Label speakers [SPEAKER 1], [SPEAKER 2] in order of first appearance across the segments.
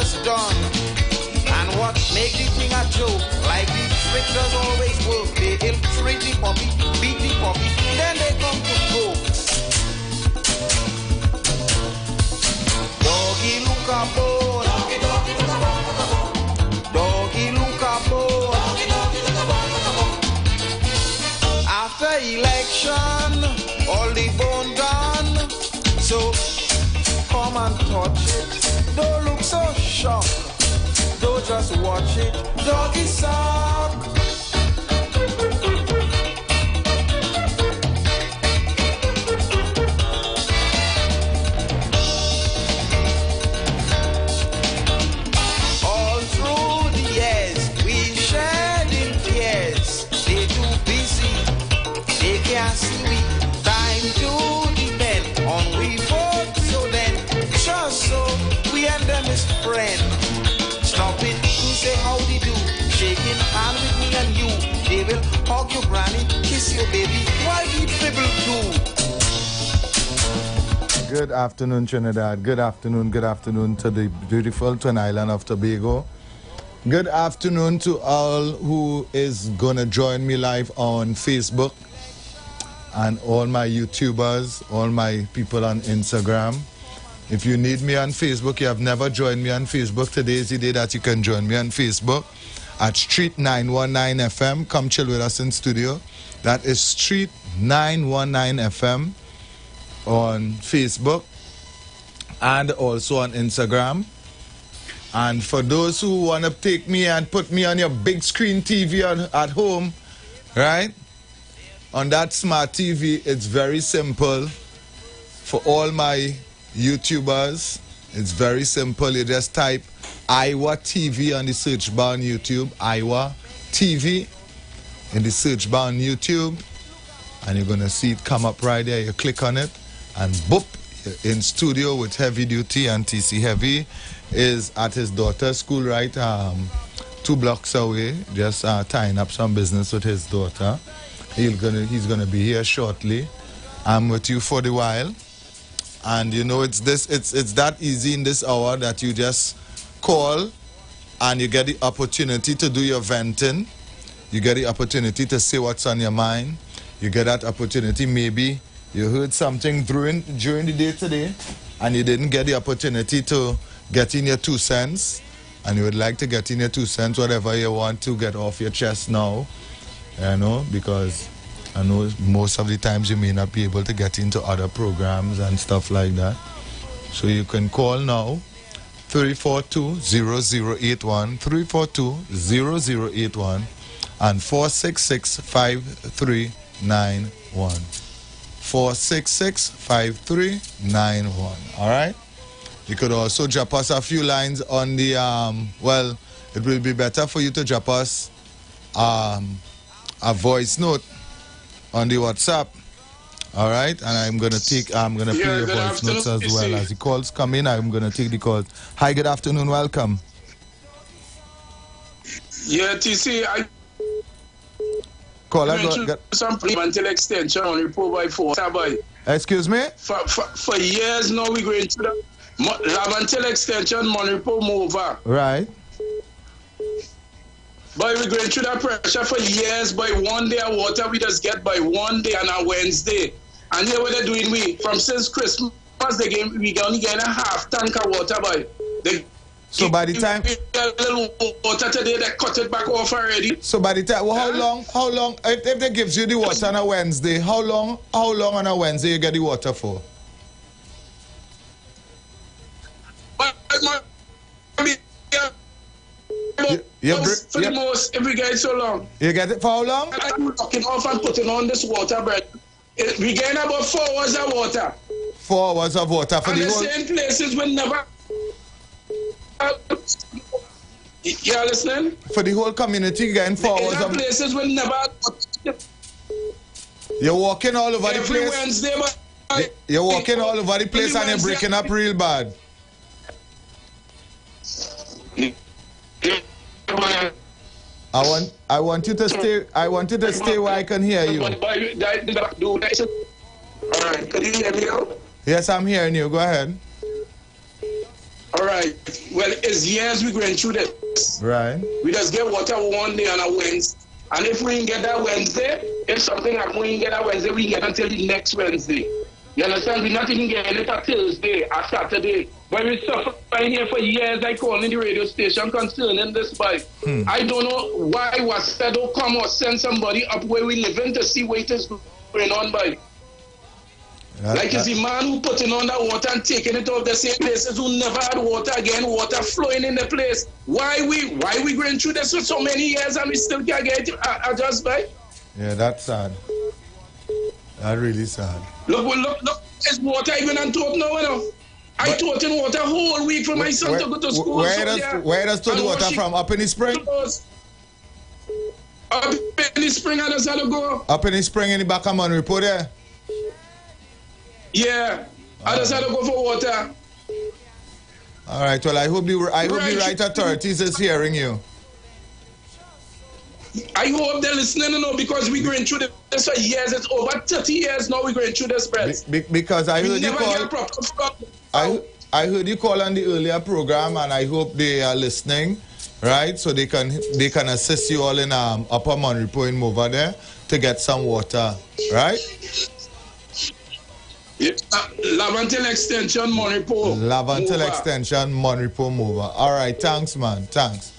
[SPEAKER 1] was done. And what make the thing a joke, like the trick does always work. They ill-treat the puppy, beat the puppy, then they come to coke. Doggy look a bone, doggy look a bone, doggy look a bone. After election, all the bone gone. So come and touch it. Don't look so shocked. Don't just watch it. Doggy suck. All through the years, we shared in tears. They too busy. They can't see me. Time to depend on we both. So then, just so we and them is friends. Stopping to say howdy do, shaking hand with me and you. They will hug your granny, kiss your baby, while we dribble too.
[SPEAKER 2] Good afternoon, Trinidad. Good afternoon to the beautiful Twin Island of Tobago. Good afternoon to all who is gonna join me live on Facebook, and all my YouTubers, all my people on Instagram. If you need me on Facebook, you have never joined me on Facebook, today is the day that you can join me on Facebook at Street 919 FM. Come chill with us in studio. That is Street 919 FM on Facebook and also on Instagram. And for those who want to take me and put me on your big screen TV at home, right? On that smart TV, it's very simple. For all my YouTubers, it's very simple. You just type Iowa TV on the search bar on YouTube, Iowa TV in the search bar on YouTube, and you're gonna see it come up right there. You click on it and boop, you're in studio with Heavy Duty. And TC Heavy is at his daughter's school, right 2 blocks away, just tying up some business with his daughter. He's gonna be here shortly. I'm with you for the while. And you know, it's that easy in this hour that you just call and you get the opportunity to do your venting. You get the opportunity to say what's on your mind. You get that opportunity. Maybe you heard something during the day today and you didn't get the opportunity to get in your 2 cents, and you would like to get in your 2 cents, whatever you want to get off your chest now, you know, because I know most of the times you may not be able to get into other programs and stuff like that. So you can call now, 342-0081, 342-0081, and 466-5391. 466-5391, all right? You could also drop us a few lines on the, well, it will be better for you to drop us a voice note on the WhatsApp, all right? And I'm gonna play your voice notes as well. As the calls come in, I'm gonna take the calls. Hi, good afternoon, welcome.
[SPEAKER 3] Yeah, TC,
[SPEAKER 2] Caller,
[SPEAKER 3] some until extension on report by 4.
[SPEAKER 2] Excuse me?
[SPEAKER 3] For years now, we going to the until extension, Monrepo move over.
[SPEAKER 2] Right.
[SPEAKER 3] But we going through that pressure for years. By 1 day of water, we just get by 1 day on a Wednesday. And here what they're doing, from since Christmas, we only get a half tank of water by.
[SPEAKER 2] So by the time
[SPEAKER 3] a little water today, they cut it back off already.
[SPEAKER 2] So by the time, well, how long if they gives you the water on a Wednesday, how long on a Wednesday you get the water for?
[SPEAKER 3] For the most, if we get it so long.
[SPEAKER 2] You get it for how long?
[SPEAKER 3] I'm knocking off and putting on this water bread. We get about 4 hours of water.
[SPEAKER 2] 4 hours of water for
[SPEAKER 3] and
[SPEAKER 2] the whole...
[SPEAKER 3] same places will never... You are listening?
[SPEAKER 2] For the whole community getting 4 hours of...
[SPEAKER 3] places will never...
[SPEAKER 2] You're walking all over the place?
[SPEAKER 3] Wednesday,
[SPEAKER 2] you're walking all over the place and you're breaking up real bad. I want you to stay where I can hear you.
[SPEAKER 3] Alright, can you hear me now?
[SPEAKER 2] Yes, I'm hearing you. Go ahead.
[SPEAKER 3] All right. Well, it's years we going through this.
[SPEAKER 2] Right.
[SPEAKER 3] We just get water one day on a Wednesday. And if we didn't get that Wednesday, if something happens, we didn't get that Wednesday, we get until the next Wednesday. You understand? We're not even getting it on Thursday or Saturday. But we suffer here for years. I call in the radio station concerning this bike. I don't know why Waseda don't come or send somebody up where we live in to see what is going on by. Like it's the man who putting on that water and taking it off the same places who never had water again, water flowing in the place. Why we going through this for so many years and we still can't get it adjusted by?
[SPEAKER 2] Yeah, that's sad. That's really sad.
[SPEAKER 3] Look, is water even on top now, you know? I taught in water whole week for my son to go to school.
[SPEAKER 2] Where does the water from? Up in the spring?
[SPEAKER 3] Up in the spring, I just had to go.
[SPEAKER 2] Up in the spring in the back of Monroe Port there?
[SPEAKER 3] Yeah, I just had to go for water.
[SPEAKER 2] All right, well, I hope the right authorities is hearing you.
[SPEAKER 3] I hope they're listening, you know, because we're going through this for years. It's over 30 years now we're going through this, Brett.
[SPEAKER 2] Because I heard you call. I heard you call on the earlier program, and I hope they are listening, right? So they can assist you all in Upper Monroe and over there to get some water, right?
[SPEAKER 3] Yeah, Lavantil Extension, Monroe.
[SPEAKER 2] Lavantil Extension, Monroe Mova. All right, thanks, man. Thanks.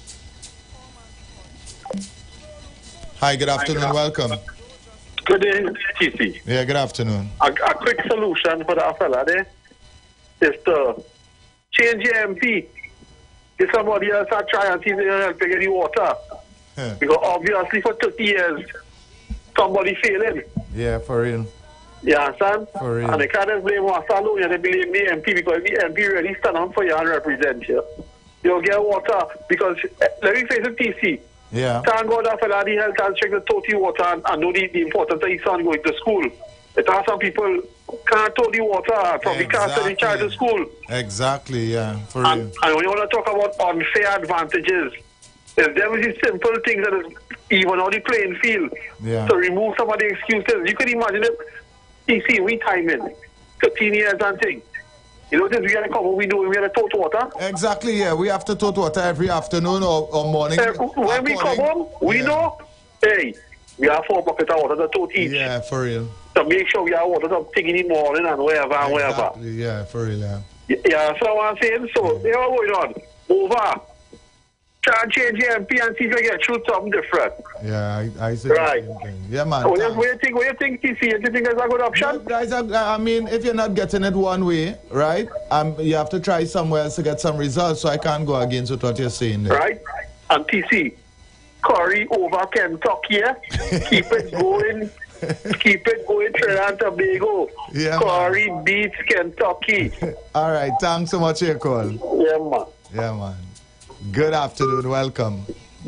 [SPEAKER 2] Hi, good afternoon. Welcome.
[SPEAKER 4] Good day, TC.
[SPEAKER 2] Yeah, good afternoon.
[SPEAKER 4] A quick solution for that fella there is to change your MP. If somebody else are trying to see if they help get the water. Yeah. Because obviously for 30 years, somebody failing.
[SPEAKER 2] Yeah, for real.
[SPEAKER 4] You understand?
[SPEAKER 2] For real.
[SPEAKER 4] And they can't just blame Wasalo, they blame the MP because the MP really stand up for you and represent you. You'll get water because, let me face it, TC.
[SPEAKER 2] Yeah.
[SPEAKER 4] Thank God that fella the health and check the total water and know the importance of his son going to school. It has some people can't tote the water, probably can't send the child to school.
[SPEAKER 2] Exactly, yeah. For real.
[SPEAKER 4] And when you want to talk about unfair advantages, there was these simple things that is even on the playing field to remove some of the excuses. You can imagine it. You see, we time in 15 years and things. You know, since we got to come, we do, we got to tote water.
[SPEAKER 2] Exactly, yeah. We have to tote water every afternoon or morning.
[SPEAKER 4] When we come home, we know, hey, we have 4 buckets of water to tote each.
[SPEAKER 2] Yeah, for real.
[SPEAKER 4] To make sure we have water to take in the morning and wherever and wherever.
[SPEAKER 2] Yeah, for real, yeah.
[SPEAKER 4] Yeah, so I'm saying, so, you know what's going on? Over. Try and change the MP and see if I get through something different.
[SPEAKER 2] Yeah, I see.
[SPEAKER 4] Right.
[SPEAKER 2] Yeah, man.
[SPEAKER 4] What do you think, TC? You think it's a good option?
[SPEAKER 2] No, guys, I mean, if you're not getting it one way, right, you have to try somewhere else to get some results, so I can't go against what you're saying there.
[SPEAKER 4] Right. And TC, Curry over Kentucky, yeah? Keep it going. Keep it going, Trinidad and Tobago.
[SPEAKER 2] Yeah,
[SPEAKER 4] Curry beats Kentucky.
[SPEAKER 2] All right, thanks so much for your call.
[SPEAKER 4] Yeah, man.
[SPEAKER 2] Yeah, man. Good afternoon, welcome.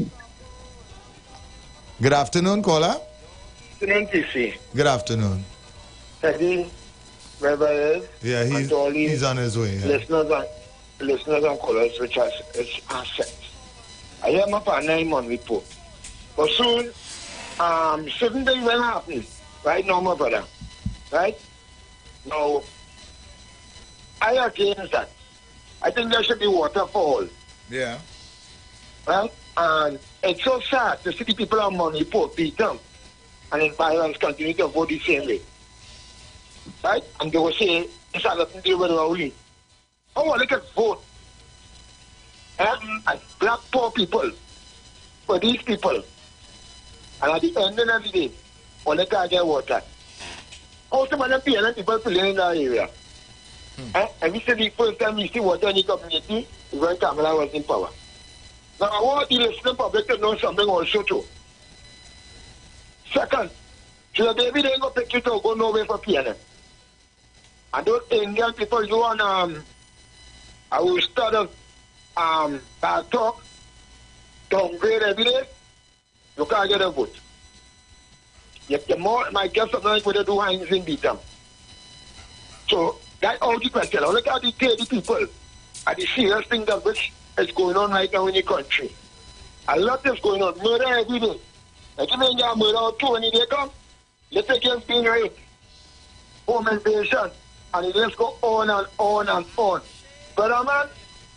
[SPEAKER 2] Good afternoon, caller.
[SPEAKER 5] Good afternoon, TC.
[SPEAKER 2] Good afternoon.
[SPEAKER 5] Teddy, wherever he is.
[SPEAKER 2] Yeah, he's on his way. Yeah.
[SPEAKER 5] Listeners and callers, which is assets. I hear my partner in Monroe Port. But soon, certain things will happen. Right now, my brother. Right? Now, I against that. I think there should be water for all.
[SPEAKER 2] Yeah.
[SPEAKER 5] Right? And it's so sad to see the people on Monroe Port beat them. And then violence continue to vote the same way. Right? And they will say, it's not nothing to do with Rowley. Oh, look at vote. And black poor people for these people. And at the end of the day, all they can't get water. Also, man, people playing in that area. And we said the first time we see water in the community is when Kamala was in power. Now, I want the listening public to know something also too. Second, so the baby they go pick you to go nowhere for PNM. And those Indian people you want I will start talk, downgrade every day, you can't get a vote. Yet the more my guess of knowing what they do hangs in beat them. So that's all the question. Look at the people at the serious thing that which is going on right now in the country. A lot is going on. Murder every day. Like even you murder or two when they come, let's take him being raped, home invasion, and it just go on and on and on. But man,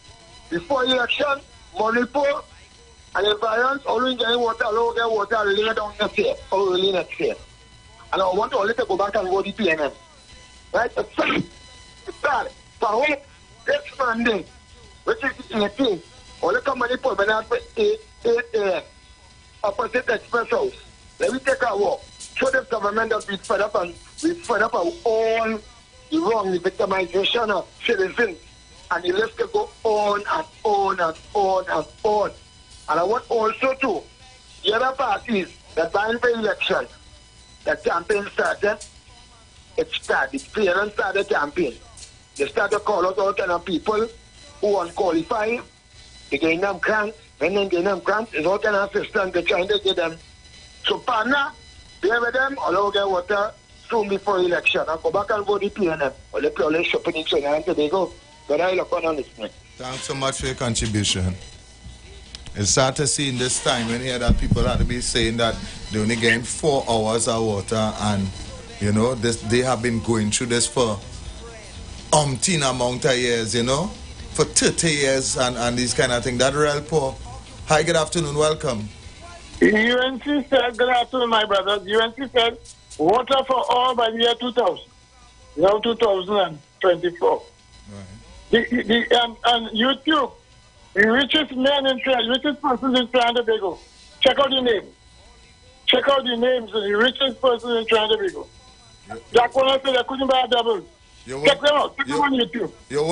[SPEAKER 5] before election, money poor, and environment, only getting water, low get water, really down next year, or really next year. And I want to only to go back and vote the PNM. Right? It's sad. It's sad. For what? Next Monday, which is 18, only come money poor, but not 8 a.m. Opposite Express House. Let me take a walk. Show the government that we fed up and we fed up on all the wrong, the victimization of citizens. And the list can go on and on and on and on. And I want also to the other parties that vying for election, the campaign started, it started. The parents started the campaign. They started to call out all kind of people who unqualified. They gave them grants. When they gave them grants, it's all kind of assistance they're trying to give them. So partner, be with them, or get water soon before election. And go back and vote the PNM. Or the purely shopping in Trinidad and Tobago. But I look on this one.
[SPEAKER 2] Thanks so much for your contribution. It's sad to see in this time when you hear that people have to be saying that they only getting 4 hours of water, and you know they have been going through this for umpteen amount of years, you know, for 30 years and these kind of things. That real poor. Hi, good afternoon, welcome.
[SPEAKER 6] UNC said, good afternoon, my brothers. UNC said water for all by the year 2000. Now 2024. Right. And YouTube. The richest man in Trinidad, richest person in Trinidad and Tobago. Check out the name. Check out the names of the richest person in Trinidad and Tobago. Jack Warner said I couldn't buy a double. Check them out. Check them on YouTube.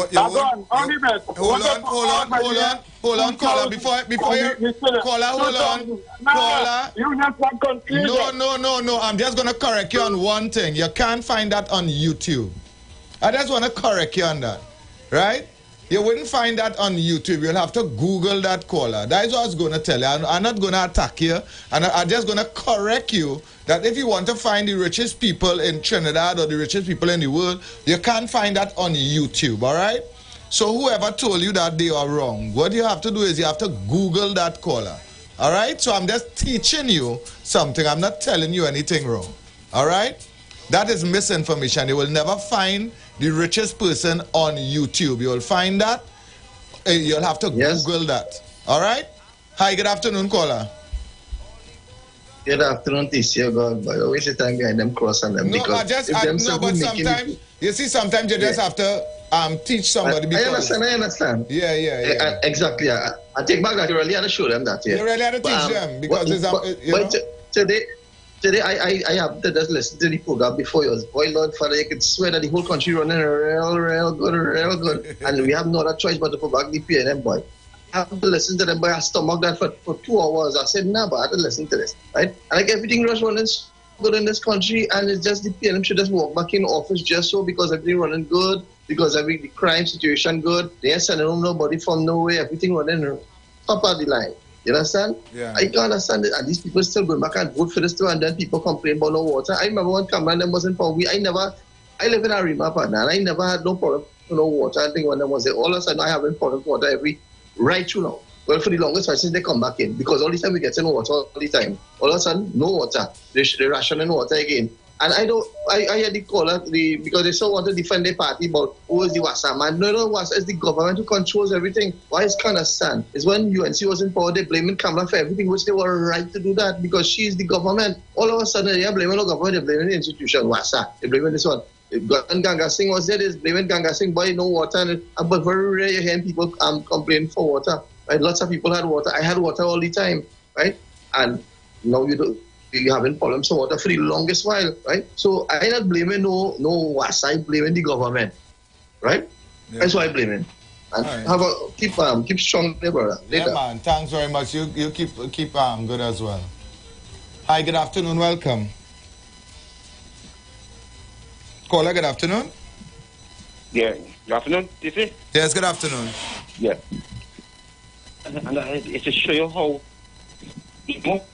[SPEAKER 2] Hold on, caller. Before you caller, hold on. Caller.
[SPEAKER 6] You just want confusion.
[SPEAKER 2] No. I'm just gonna correct you on one thing. You can't find that on YouTube. I just wanna correct you on that. Right? You wouldn't find that on YouTube. You'll have to Google that, caller. That is what I was going to tell you. I'm not going to attack you. And I'm just going to correct you that if you want to find the richest people in Trinidad or the richest people in the world, you can't find that on YouTube, all right? So whoever told you that, they are wrong. What you have to do is you have to Google that, caller, all right? So I'm just teaching you something. I'm not telling you anything wrong, all right? That is misinformation. You will never find the richest person on YouTube. You'll find that. You'll have to Google that. All right? Hi, good afternoon, caller.
[SPEAKER 7] Good afternoon, TC. God, but I waste the time behind them cross and them.
[SPEAKER 2] No, but sometimes, you see, sometimes you just have to teach somebody. Because
[SPEAKER 7] I understand.
[SPEAKER 2] Yeah.
[SPEAKER 7] Exactly. I take back that you really had to show them that. Yeah.
[SPEAKER 2] You really had to teach them because
[SPEAKER 7] Today, I have to just listen to the program before yours. Boy, Lord, Father, you can swear that the whole country running real good. And we have no other choice but to put back the PNM, boy. I have to listen to them, boy. I stomach that for 2 hours. I said, nah, but I have to listen to this, right? And like everything runs running good in this country, and it's just the PNM should just walk back in office just so because everything running good, because the crime situation good. They ain't sending home nobody from nowhere. Everything running top of the line. You understand?
[SPEAKER 2] Yeah.
[SPEAKER 7] I can understand it. And these people still going back and vote for this too, and then people complain about no water. I remember when Cameron them wasn't for we. I live in Arima, partner, and I never had no problem with no water. I think when them was there, all of a sudden I have important water right through now. Well, for the longest time since they come back in, because all the time we get in water all the time. All of a sudden, no water. They're rationing water again. And I had the caller because they still want to defend their party about who is the WASA man. No, WASA is the government who controls everything. Why is understand? It's when UNC was in power, they blaming Kamala for everything, which they were right to do that because she is the government. All of a sudden, they are blaming the government, they're blaming the institution, WASA. They're blaming this one. When Ganga Singh was there, they're blaming Ganga Singh, boy, no water. But very rare you hear people complain for water. Right? Lots of people had water. I had water all the time, right? And now you're having problems with water for the longest while, right? So I'm not blaming no WASA, I'm blaming the government, right? Yeah. That's why I'm blaming. And right. Keep strong there, brother. Later.
[SPEAKER 2] Yeah, man. Thanks very much. You keep good as well. Hi, good afternoon. Welcome. Caller, good afternoon.
[SPEAKER 8] Yeah, good afternoon, TC?
[SPEAKER 2] Yes, good afternoon.
[SPEAKER 8] Yeah. And it's to show you how people.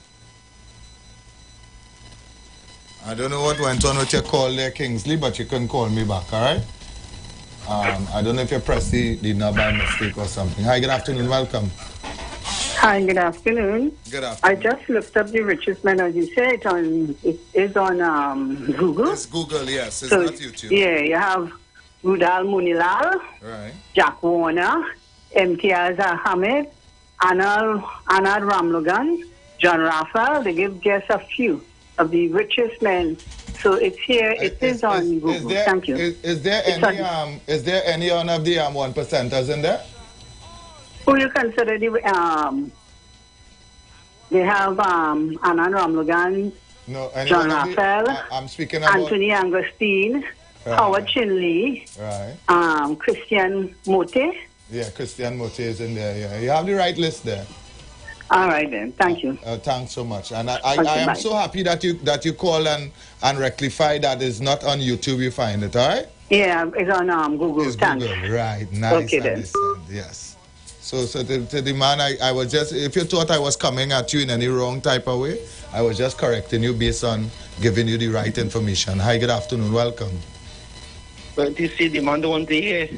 [SPEAKER 2] I don't know what went on with your call there, Kingsley, but you can call me back, all right? I don't know if you pressed the knob by mistake or something. Hi, good afternoon. Welcome.
[SPEAKER 9] Hi, good afternoon.
[SPEAKER 2] Good afternoon.
[SPEAKER 9] I just looked up the richest man, as you said. It is on Google.
[SPEAKER 2] It's Google, yes. It's not YouTube.
[SPEAKER 9] Yeah, you have Rudal Munilal,
[SPEAKER 2] right?
[SPEAKER 9] Jack Warner, Imtiaz Ahmed, Anand Ramlogan, John Raphael. They give just a few of the richest men. So it's here. It is on Google. Thank you.
[SPEAKER 2] Is there any one of the 1%ers in there?
[SPEAKER 9] Who you consider the they have Anand Ramlogan,
[SPEAKER 2] no,
[SPEAKER 9] John Raphael,
[SPEAKER 2] I'm speaking about
[SPEAKER 9] Anthony Angostine, Howard Chinley,
[SPEAKER 2] right.
[SPEAKER 9] Christian Mote.
[SPEAKER 2] Yeah, Christian Mote is in there. Yeah, you have the right list there.
[SPEAKER 9] All right then, thank you.
[SPEAKER 2] Thanks so much, and I am so happy that you call and rectify that it's not on YouTube. You find it, all right?
[SPEAKER 9] Yeah, it's on Google.
[SPEAKER 2] It's Google, right? Nice.
[SPEAKER 9] Okay then.
[SPEAKER 2] Yes. So to the man, I was just, if you thought I was coming at you in any wrong type of way, I was just correcting you based on giving you the right information. Hi, good afternoon, welcome.
[SPEAKER 8] Well, you see, the man don't want to hear.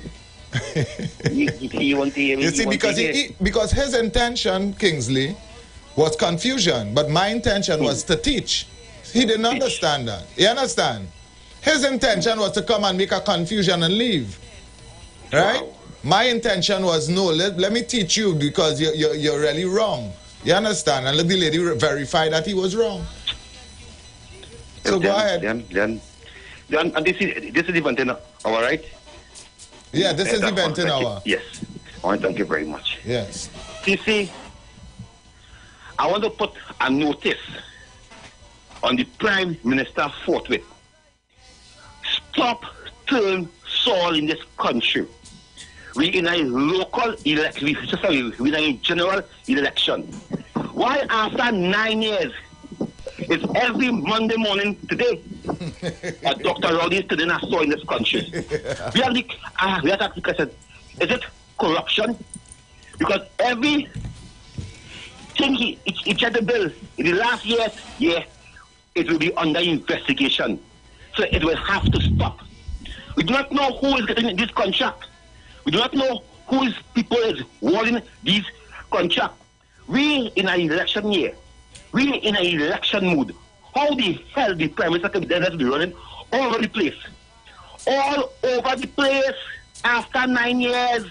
[SPEAKER 2] You see, because his intention, Kingsley, was confusion, but my intention was to teach. He didn't understand that. You understand? His intention was to come and make a confusion and leave. Right? Wow. My intention was, no, let me teach you because you're really wrong. You understand? And let the lady verify that he was wrong. So go ahead.
[SPEAKER 8] And this is the event, all right?
[SPEAKER 2] Yeah, this is the event in our.
[SPEAKER 8] Yes. I want to thank you very much.
[SPEAKER 2] Yes.
[SPEAKER 8] You see, I want to put a notice on the Prime Minister forthwith. Stop turning soul in this country. We in a local election, we in a general election. Why after 9 years, it's every Monday morning today that Dr. Rowdy is today not so in this country. We have to ask the question, is it corruption? Because every thing he tried to build in the last year, it will be under investigation. So it will have to stop. We do not know who is getting this contract. We do not know who is people is wanting these contracts. We in an election year. We in an election mood. How the hell the Prime Minister can be running all over the place? All over the place after 9 years.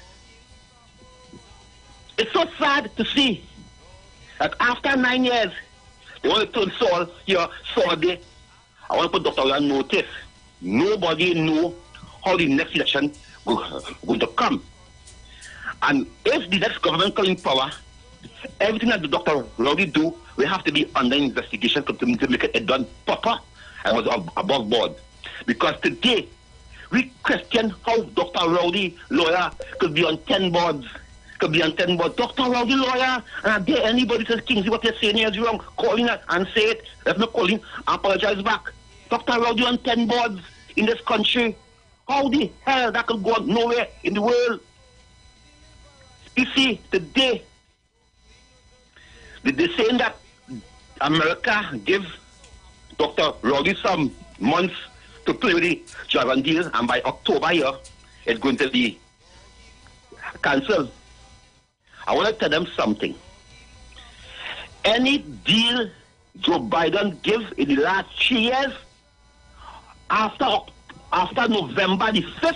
[SPEAKER 8] It's so sad to see that after 9 years, they want to turn Saul here, Saul there. I want to put Dr. on notice. Nobody know how the next election going to come. And if the next government come in power, everything that the Dr. Rowdy do will have to be under investigation to make it done proper and was above board. Because today, we question how Dr. Rowdy, lawyer, could be on 10 boards. Dr. Rowdy, lawyer, and there anybody says, Kingsley, what you're saying here is wrong. Call in and say it. Let me call in and apologize back. Dr. Rowdy on 10 boards in this country. How the hell that could go nowhere in the world? You see, today, they're saying that America give Dr. Rowdy some months to play with the Javan deal, and by October here, it's going to be cancelled. I want to tell them something. Any deal Joe Biden give in the last 3 years, after November the 5th,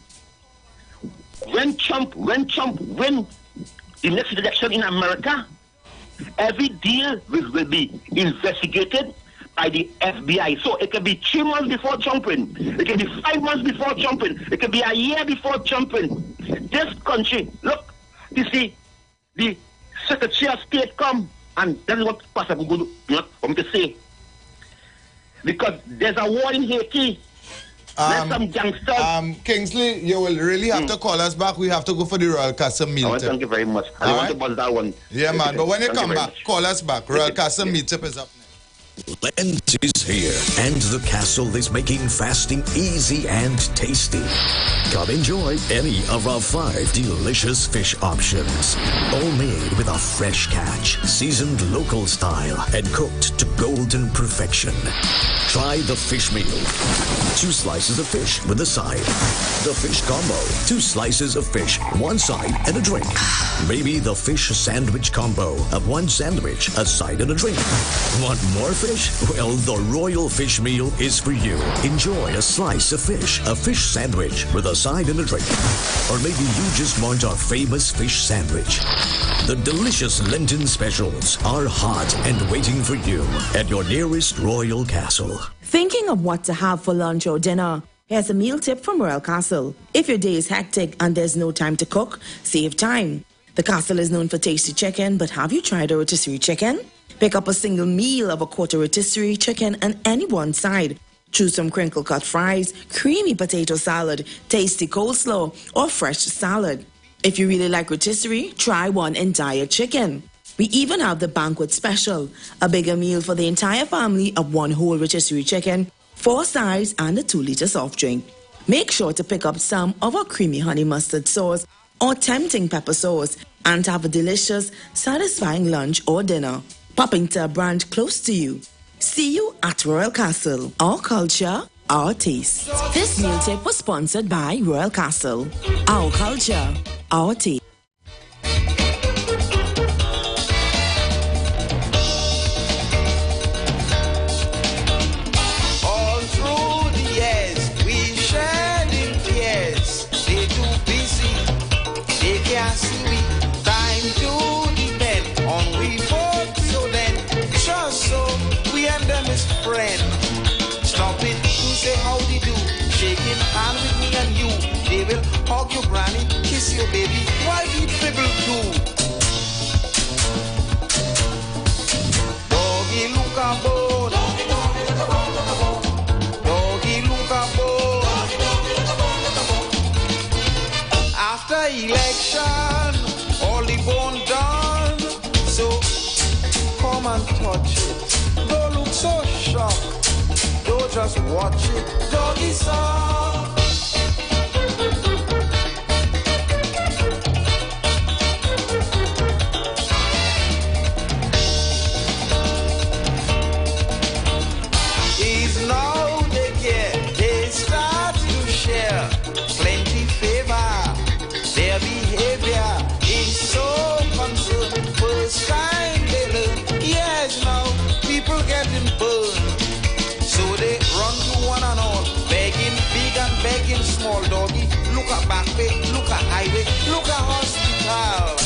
[SPEAKER 8] when Trump win the next election in America, every deal will be investigated by the FBI. So it can be 3 months before Trump win. It can be 5 months before Trump win. It can be a year before Trump win. This country, look, you see, the Secretary of State come, and that is what Pastor Google want to say. Because there's a war in Haiti. There's some youngsters.
[SPEAKER 2] Kingsley, you will really have to call us back. We have to go for the Royal Castle meetup.
[SPEAKER 8] Thank you very much. I want to buzz that one.
[SPEAKER 2] Yeah, man. But when you come back, call us back. Royal Castle meetup is up next.
[SPEAKER 10] Lent is here, and the castle is making fasting easy and tasty. Come enjoy any of our 5 delicious fish options, all made with a fresh catch, seasoned local style, and cooked to golden perfection. Try the fish meal. 2 slices of fish with a side. The fish combo. 2 slices of fish, 1 side, and a drink. Maybe the fish sandwich combo of 1 sandwich, a side, and a drink. Want more fish? fish? Well, the Royal Fish Meal is for you. Enjoy a slice of fish, a fish sandwich with a side and a drink. Or maybe you just want our famous fish sandwich. The delicious Lenten specials are hot and waiting for you at your nearest Royal Castle.
[SPEAKER 11] Thinking of what to have for lunch or dinner? Here's a meal tip from Royal Castle. If your day is hectic and there's no time to cook, save time. The Castle is known for tasty chicken, but have you tried a rotisserie chicken? Pick up a single meal of a quarter rotisserie chicken and any one side. Choose some crinkle-cut fries, creamy potato salad, tasty coleslaw, or fresh salad. If you really like rotisserie, try one entire chicken. We even have the banquet special, a bigger meal for the entire family of one whole rotisserie chicken, 4 sides, and a 2-liter soft drink. Make sure to pick up some of our creamy honey mustard sauce or tempting pepper sauce and have a delicious, satisfying lunch or dinner. Pop into a branch close to you. See you at Royal Castle. Our culture, our taste. This meal tip was sponsored by Royal Castle. Our culture, our taste.
[SPEAKER 1] All through the years, we shared in tears. They too busy, they can't see we. Time to depend on we folk. So then, just so we and them is friend. Stop it to say howdy do. Shaking hand with me and you. They will hug your granny, kiss your baby. Why we dribble too? Doggy look a bone. Doggy look a bone. After election, all the bone done. So come and touch it. Don't look so shocked. Don't just watch it. Doggy song. Is now they care. They start to share plenty favor. Their behavior is so concerned. First time they learn. Yes, now people getting burned. So they run to one and all, begging big and begging small. Doggy, look at back way, look at highway, look at hospital.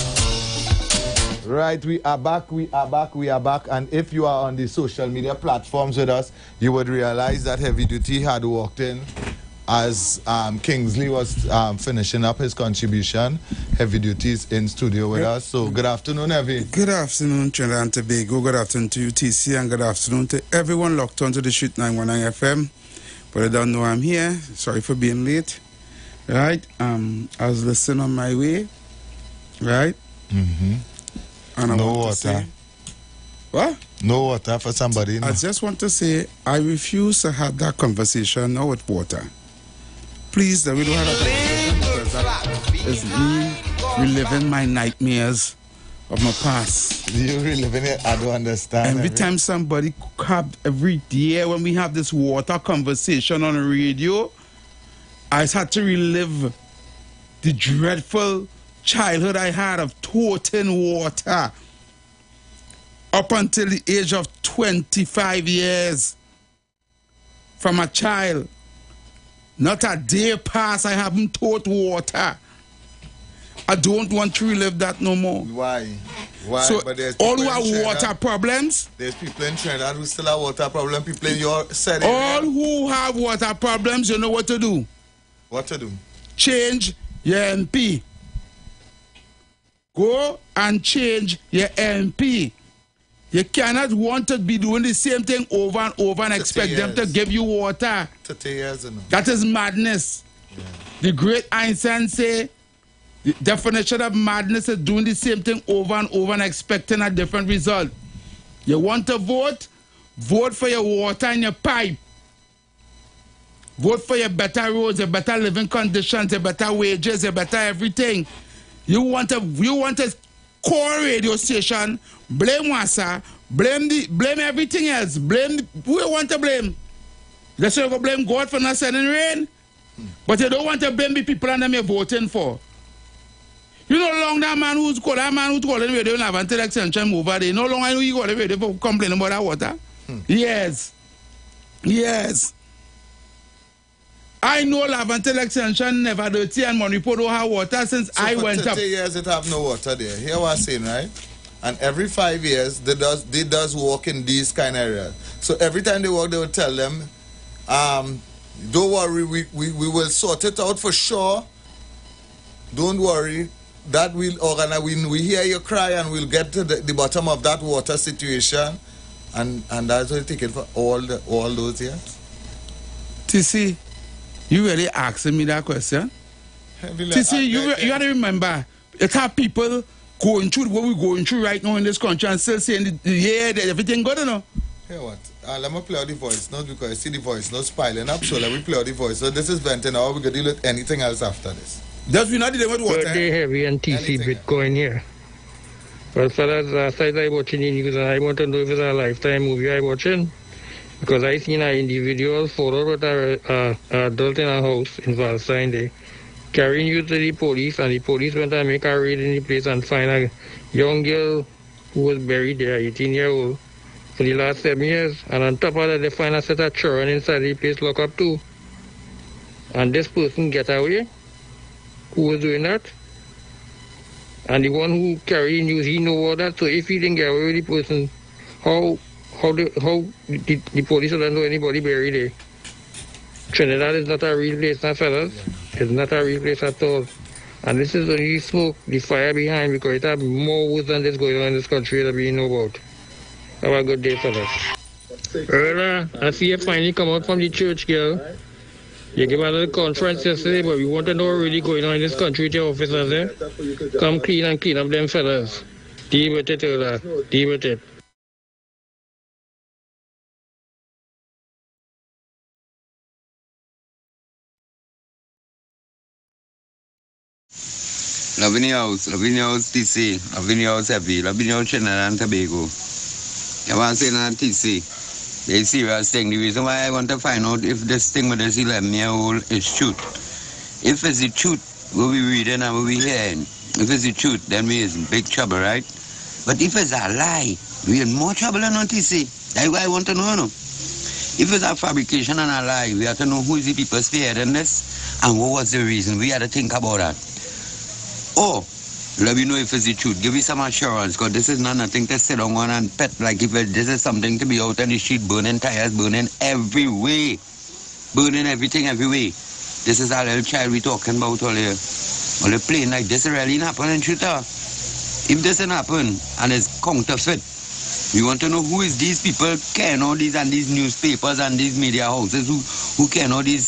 [SPEAKER 2] Right, we are back. And if you are on the social media platforms with us, you would realize that Heavy Duty had walked in as Kingsley was finishing up his contribution. Heavy Duty is in studio with us. So good afternoon, Heavy.
[SPEAKER 12] Good afternoon, Trinidad and Tobago. Good afternoon to UTC, and good afternoon to everyone locked onto the Street 919 FM. But I don't know I'm here. Sorry for being late. Right? I was listening on my way. Right?
[SPEAKER 2] Mm-hmm.
[SPEAKER 12] And
[SPEAKER 2] no water.
[SPEAKER 12] What?
[SPEAKER 2] No water for somebody. No.
[SPEAKER 12] I just want to say I refuse to have that conversation now with water. Please, that we don't have that conversation, because that is me reliving my nightmares of my past.
[SPEAKER 2] You reliving it? I don't understand.
[SPEAKER 12] Every time somebody every day when we have this water conversation on the radio, I had to relive the dreadful childhood I had of toting water up until the age of 25 years. From a child, not a day pass I haven't taught water. I don't want to relive that no more.
[SPEAKER 2] Why?
[SPEAKER 12] So
[SPEAKER 2] but there's
[SPEAKER 12] all who have water problems,
[SPEAKER 2] there's people in Trinidad who still have water problem. People in your setting.
[SPEAKER 12] All who have water problems, you know what to do.
[SPEAKER 2] What to do?
[SPEAKER 12] Change your MP. Go and change your MP. You cannot want to be doing the same thing over and over and expect them to give you water.
[SPEAKER 2] 30 years, you know.
[SPEAKER 12] That is madness. Yeah. The great Einstein say the definition of madness is doing the same thing over and over and expecting a different result. You want to vote? Vote for your water in your pipe. Vote for your better roads, your better living conditions, your better wages, your better everything. You want a core radio station, blame Wassa, blame everything else, blame who you want to blame. Let's say you blame God for not sending rain, but you don't want to blame the people and them you're voting for. You know long that man who's calling radio and have until extension over there. No longer you call the radio for complaining about that water. Yes. I know Laventille Extension never dirty and Monipo don't have water since
[SPEAKER 2] so
[SPEAKER 12] I went up.
[SPEAKER 2] 30 years it have no water there. Here what I'm saying, right? And every 5 years they does walk in these kind of areas. So every time they walk, they will tell them, don't worry, we will sort it out for sure. Don't worry. That will organize. We hear you cry and we'll get to the bottom of that water situation. And that's what take it for all those years.
[SPEAKER 12] TC, you really asking me that question? TC, you gotta remember, it have people going through what we're going through right now in this country and still saying everything good, you know.
[SPEAKER 2] Hey, what? Let me play out the voice, not because I see the voice, not spiling up, so let me play out the voice. So this is venting now, we can deal with anything else after this.
[SPEAKER 12] Just we not dealing with water.
[SPEAKER 13] Birthday Heavy and TC Bitcoin here. Well, fellas, last night I watching the news and I want to know if it's a Lifetime movie I watching. Because I seen an individual photo with an adult in a house in Valentine Day, carrying you to the police, and the police went and make a raid in the place and find a young girl who was buried there, 18-year-old, for the last 7 years. And on top of that, they find a set of children inside the place locked up too. And this person get away. Who was doing that? And the one who carried news, he know all that. So if he didn't get away with the person, how the police don't know anybody buried there? Trinidad is not a real place, not fellas. It's not a real place at all. And this is only smoke, the fire behind, because it have more worse than this going on in this country that we know about. Have a good day, fellas. Earlier, I see you finally come out from the church, girl. You gave a little conference yesterday, but we want to know what really going on in this country with your officers there. Come clean and clean up them fellas. Deal with it, Ola. Deal with it.
[SPEAKER 14] Loving your house TC, loving your house Heavy, loving your Trinidad and Tobago. You want to say that TC? They serious thing. The reason why I want to find out if this thing with this 11-year-old is truth. If it's the truth, what we reading and what we hearing, if it's the truth, then we is in big trouble, right? But if it's a lie, we in more trouble than TC. That's why I want to know. If it's a fabrication and a lie, we have to know who is the people spearheading this and what was the reason. We have to think about that. Oh, let me know if it's the truth. Give me some assurance, because this is not nothing to sit on and pet. Like if this is something to be out on the street, burning tires, burning every way. Burning everything every way. This is a little child we talking about all here. All the plane like this really happening, shooter. If this didn't happen and it's counterfeit, we want to know who is these people carrying all these and these newspapers and these media houses who carrying all these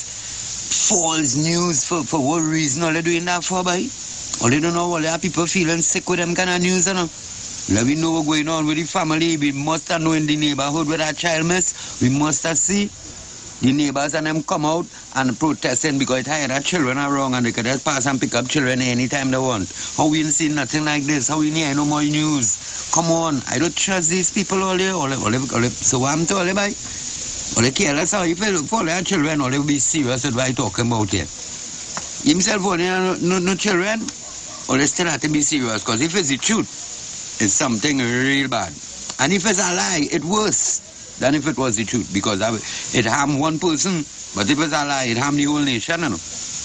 [SPEAKER 14] false news for what reason all they doing that for, boy? All they don't know, all the people feeling sick with them kind of news, you know. Let me know what's going on with the family. We must know in the neighborhood where that child miss. We must see the neighbors and them come out and protesting because it hide that children are wrong and they can just pass and pick up children anytime they want. How we ain't seen nothing like this? How we need no more news? Come on, I don't trust these people all there. So what I'm telling you, all they careless how if they look for their children, all they will be serious with what I'm talking about here. Himself only no children. Or they still have to be serious, because if it's the truth, it's something real bad. And if it's a lie, it's worse than if it was the truth, because it harmed one person, but if it's a lie, it harmed the whole nation, you know.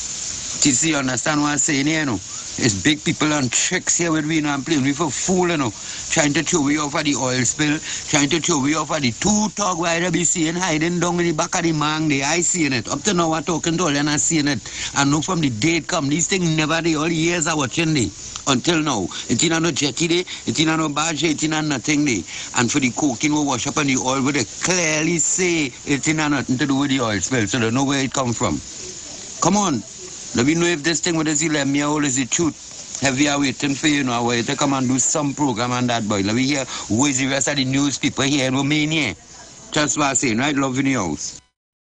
[SPEAKER 14] TC, understand what I'm saying here, you know? It's big people on tricks here with we, you know, and playing we for fool, you know. Trying to throw we off of the oil spill, trying to throw we off of the two-tug where they be seeing hiding down in the back of the mang there. I seeing it. Up to now, I'm talking to all and I seeing it. And know from the date come, these things never they all years are watching they. Until now. It's not no jetty day, it's not no barge, it's not nothing day. And for the coking we wash up on the oil, where they clearly say it's not nothing to do with the oil spill, so they know where it come from. Come on. Let me know if this thing with this 11-year-old is the truth. Heavy are waiting for you now, where to come and do some program on that, boy. Let me hear who is the rest of the news people here in Romania. Just what I'm saying, right? Love in the house.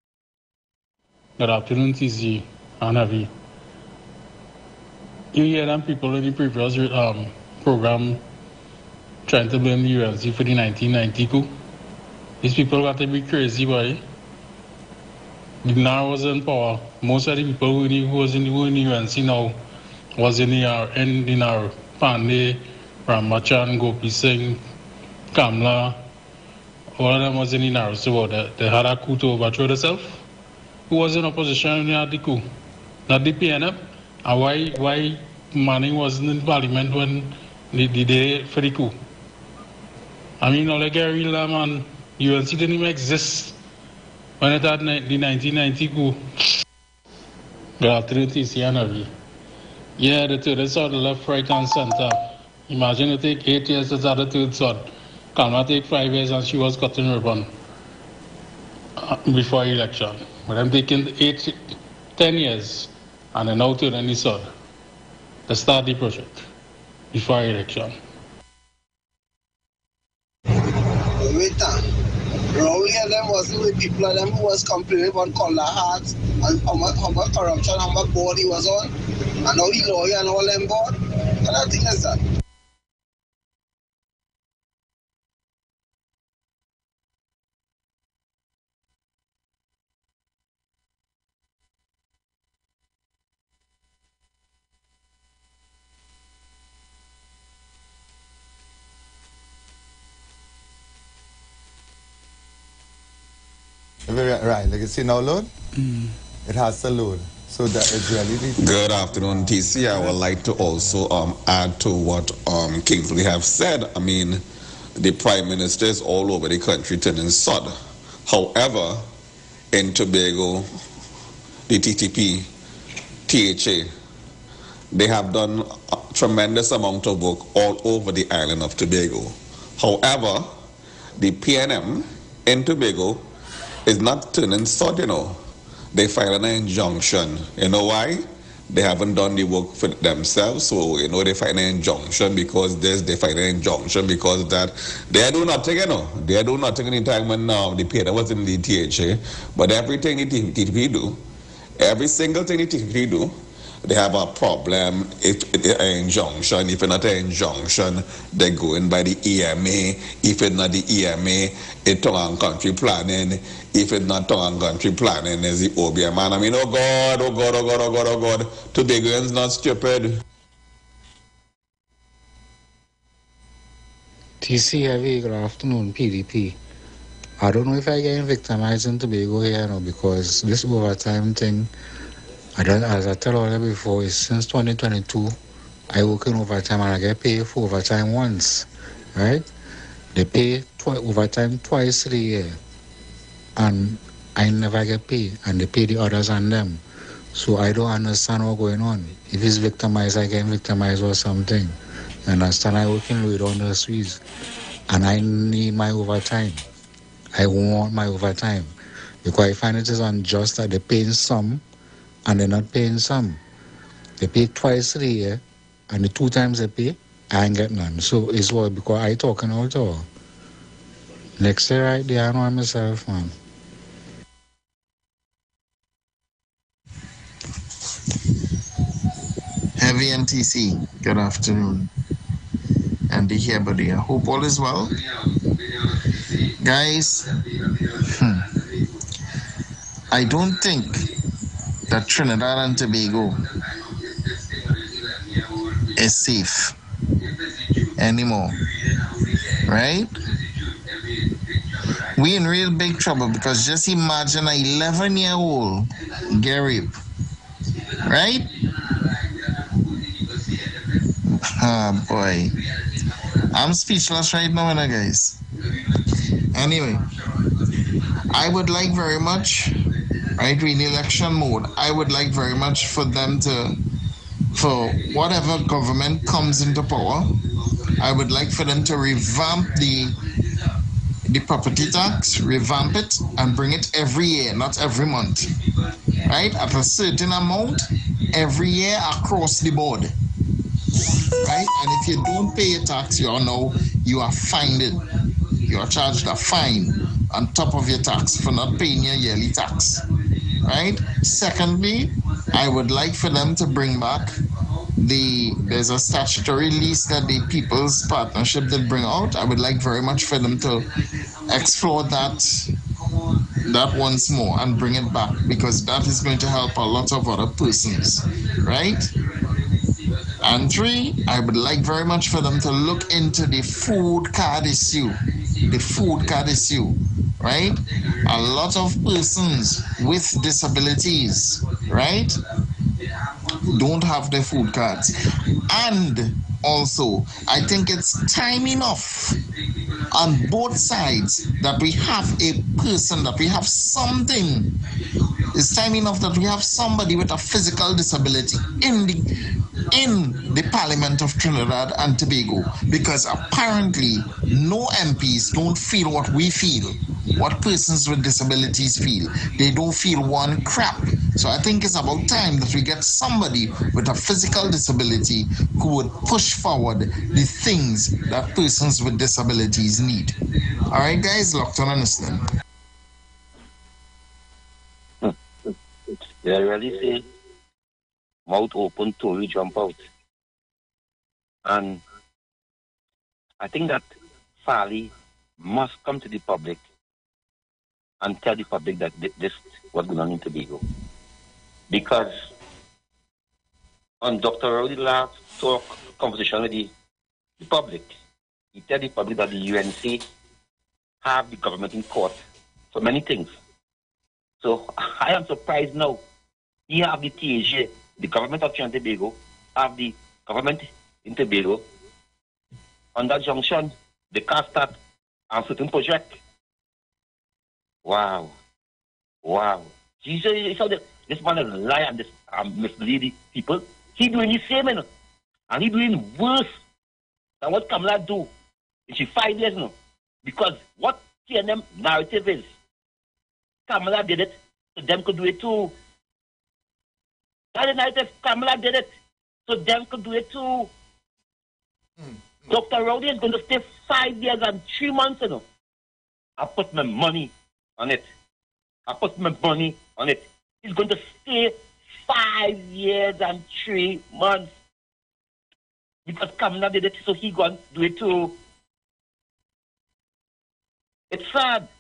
[SPEAKER 15] Good afternoon, TC and Heavy. You hear them people in the previous program trying to blame the UNC for the 1990 coup? These people got to be crazy, boy. The NAR was in power. Most of the people who was in the UNC now was in our Pandey, Ramachan, Gopi Singh, Kamla, all of them was in the narrow. So they had a coup to overthrow themselves. Who was in opposition when they had the coup? Not the PNM. And why Manning wasn't in parliament when the day for the coup? I mean, all the guerrilla man, UNC didn't even exist when it had the 1990 coup. Good afternoon, TC and Harvey. Yeah, the third sword, left, right, and center. Imagine it take 8 years to start the third sword. Kalma take 5 years and she was cutting ribbon before election. But I'm taking 10 years and then now turning the sword. To start the project before election.
[SPEAKER 7] Wait, Rowley and them wasn't with people of them who was complaining about color hearts and how much corruption, how much board he was on, and how he lawyer and all them board. What I think is that?
[SPEAKER 2] Right, like you see now load? It has to load. So that is really...
[SPEAKER 16] Good afternoon, TC. I would like to also add to what Kingsley have said. I mean, the Prime Minister is all over the country turning sod. However, in Tobago, the TTP, THA, they have done a tremendous amount of work all over the island of Tobago. However, the PNM in Tobago is not turning sod, you know. They filed an injunction. You know why? They haven't done the work for themselves, so, you know, they file an injunction because this, they file an injunction because that. They do nothing, you know. They do nothing in the time when the PNM was in the THA, but everything the TTP do, every single thing the TTP do, they have a problem. If an injunction, if it's not an injunction, they go in by the EMA. If it's not the EMA, it's tongue and country planning. If it's not tongue and country planning, it's the OBM. And I mean, oh God, oh God, oh God, oh God, oh God. Tobagoans not stupid.
[SPEAKER 17] TC Heavy, good afternoon, PDP. I don't know if I get victimized in Tobago here now because this overtime thing, as I tell all before, is since 2022, I work in overtime and I get paid for overtime once, right? They pay overtime twice a year, and I never get paid, and they pay the others and them. So I don't understand what's going on. If it's victimized, I get victimized or something. You understand? I work in Louis on the Swiss, and I need my overtime. I want my overtime because I find it is unjust that they're paying some and they're not paying some. They pay twice a year, and the 2 times they pay, I ain't get none. So it's what, because I talking out all. Next year right there, I know myself, man.
[SPEAKER 18] Heavy NTC, good afternoon. Andy here, buddy. I hope all is well. Guys, I don't think that Trinidad and Tobago is safe anymore, right? We in real big trouble because just imagine an 11-year-old get raped, right? Ah, boy. I'm speechless right now, guys. Anyway, I would like very much, right, we're in election mode, I would like very much for them to, for whatever government comes into power, I would like for them to revamp the property tax, revamp it, and bring it every year, not every month, right? At a certain amount, every year across the board, right? And if you don't pay a tax, you are fined. You are charged a fine on top of your tax for not paying your yearly tax, right? Secondly, I would like for them to bring back there's a statutory lease that the People's Partnership did bring out. I would like very much for them to explore that once more and bring it back, because that is going to help a lot of other persons, right? And 3, I would like very much for them to look into the food card issue. The food card issue, right? A lot of persons with disabilities, right, don't have their food cards. And also, I think it's time enough on both sides that we have a person, that we have something. It's time enough that we have somebody with a physical disability in the Parliament of Trinidad and Tobago, because apparently no MPs don't feel what we feel, what persons with disabilities feel. They don't feel one crap. So I think it's about time that we get somebody with a physical disability who would push forward the things that persons with disabilities need. All right, guys, locked on and listening.
[SPEAKER 8] They really say, mouth open, Tory jump out. And I think that Farley must come to the public and tell the public that this was going on in Tobago. Because on Dr. Rowley last talk conversation with the public, he told the public that the UNC have the government in court for many things. So I am surprised now. He have the TAG, the government of Trinidad and Tobago, have the government in Tobago. On that junction, they can't start on certain project. Wow. Wow. You saw this man is a liar and this misleading people. He doing the same, you know. And he doing worse than what Kamala do in she 5 years, you know. Because what TNM narrative is, Kamala did it, so them could do it too. That narrative, Kamala did it, so them could do it too. Dr. Rowley is going to stay 5 years and 3 months, you know. I put my money on it. He's going to stay 5 years and 3 months. Because Kamala did it, so he going to do it too. It's sad.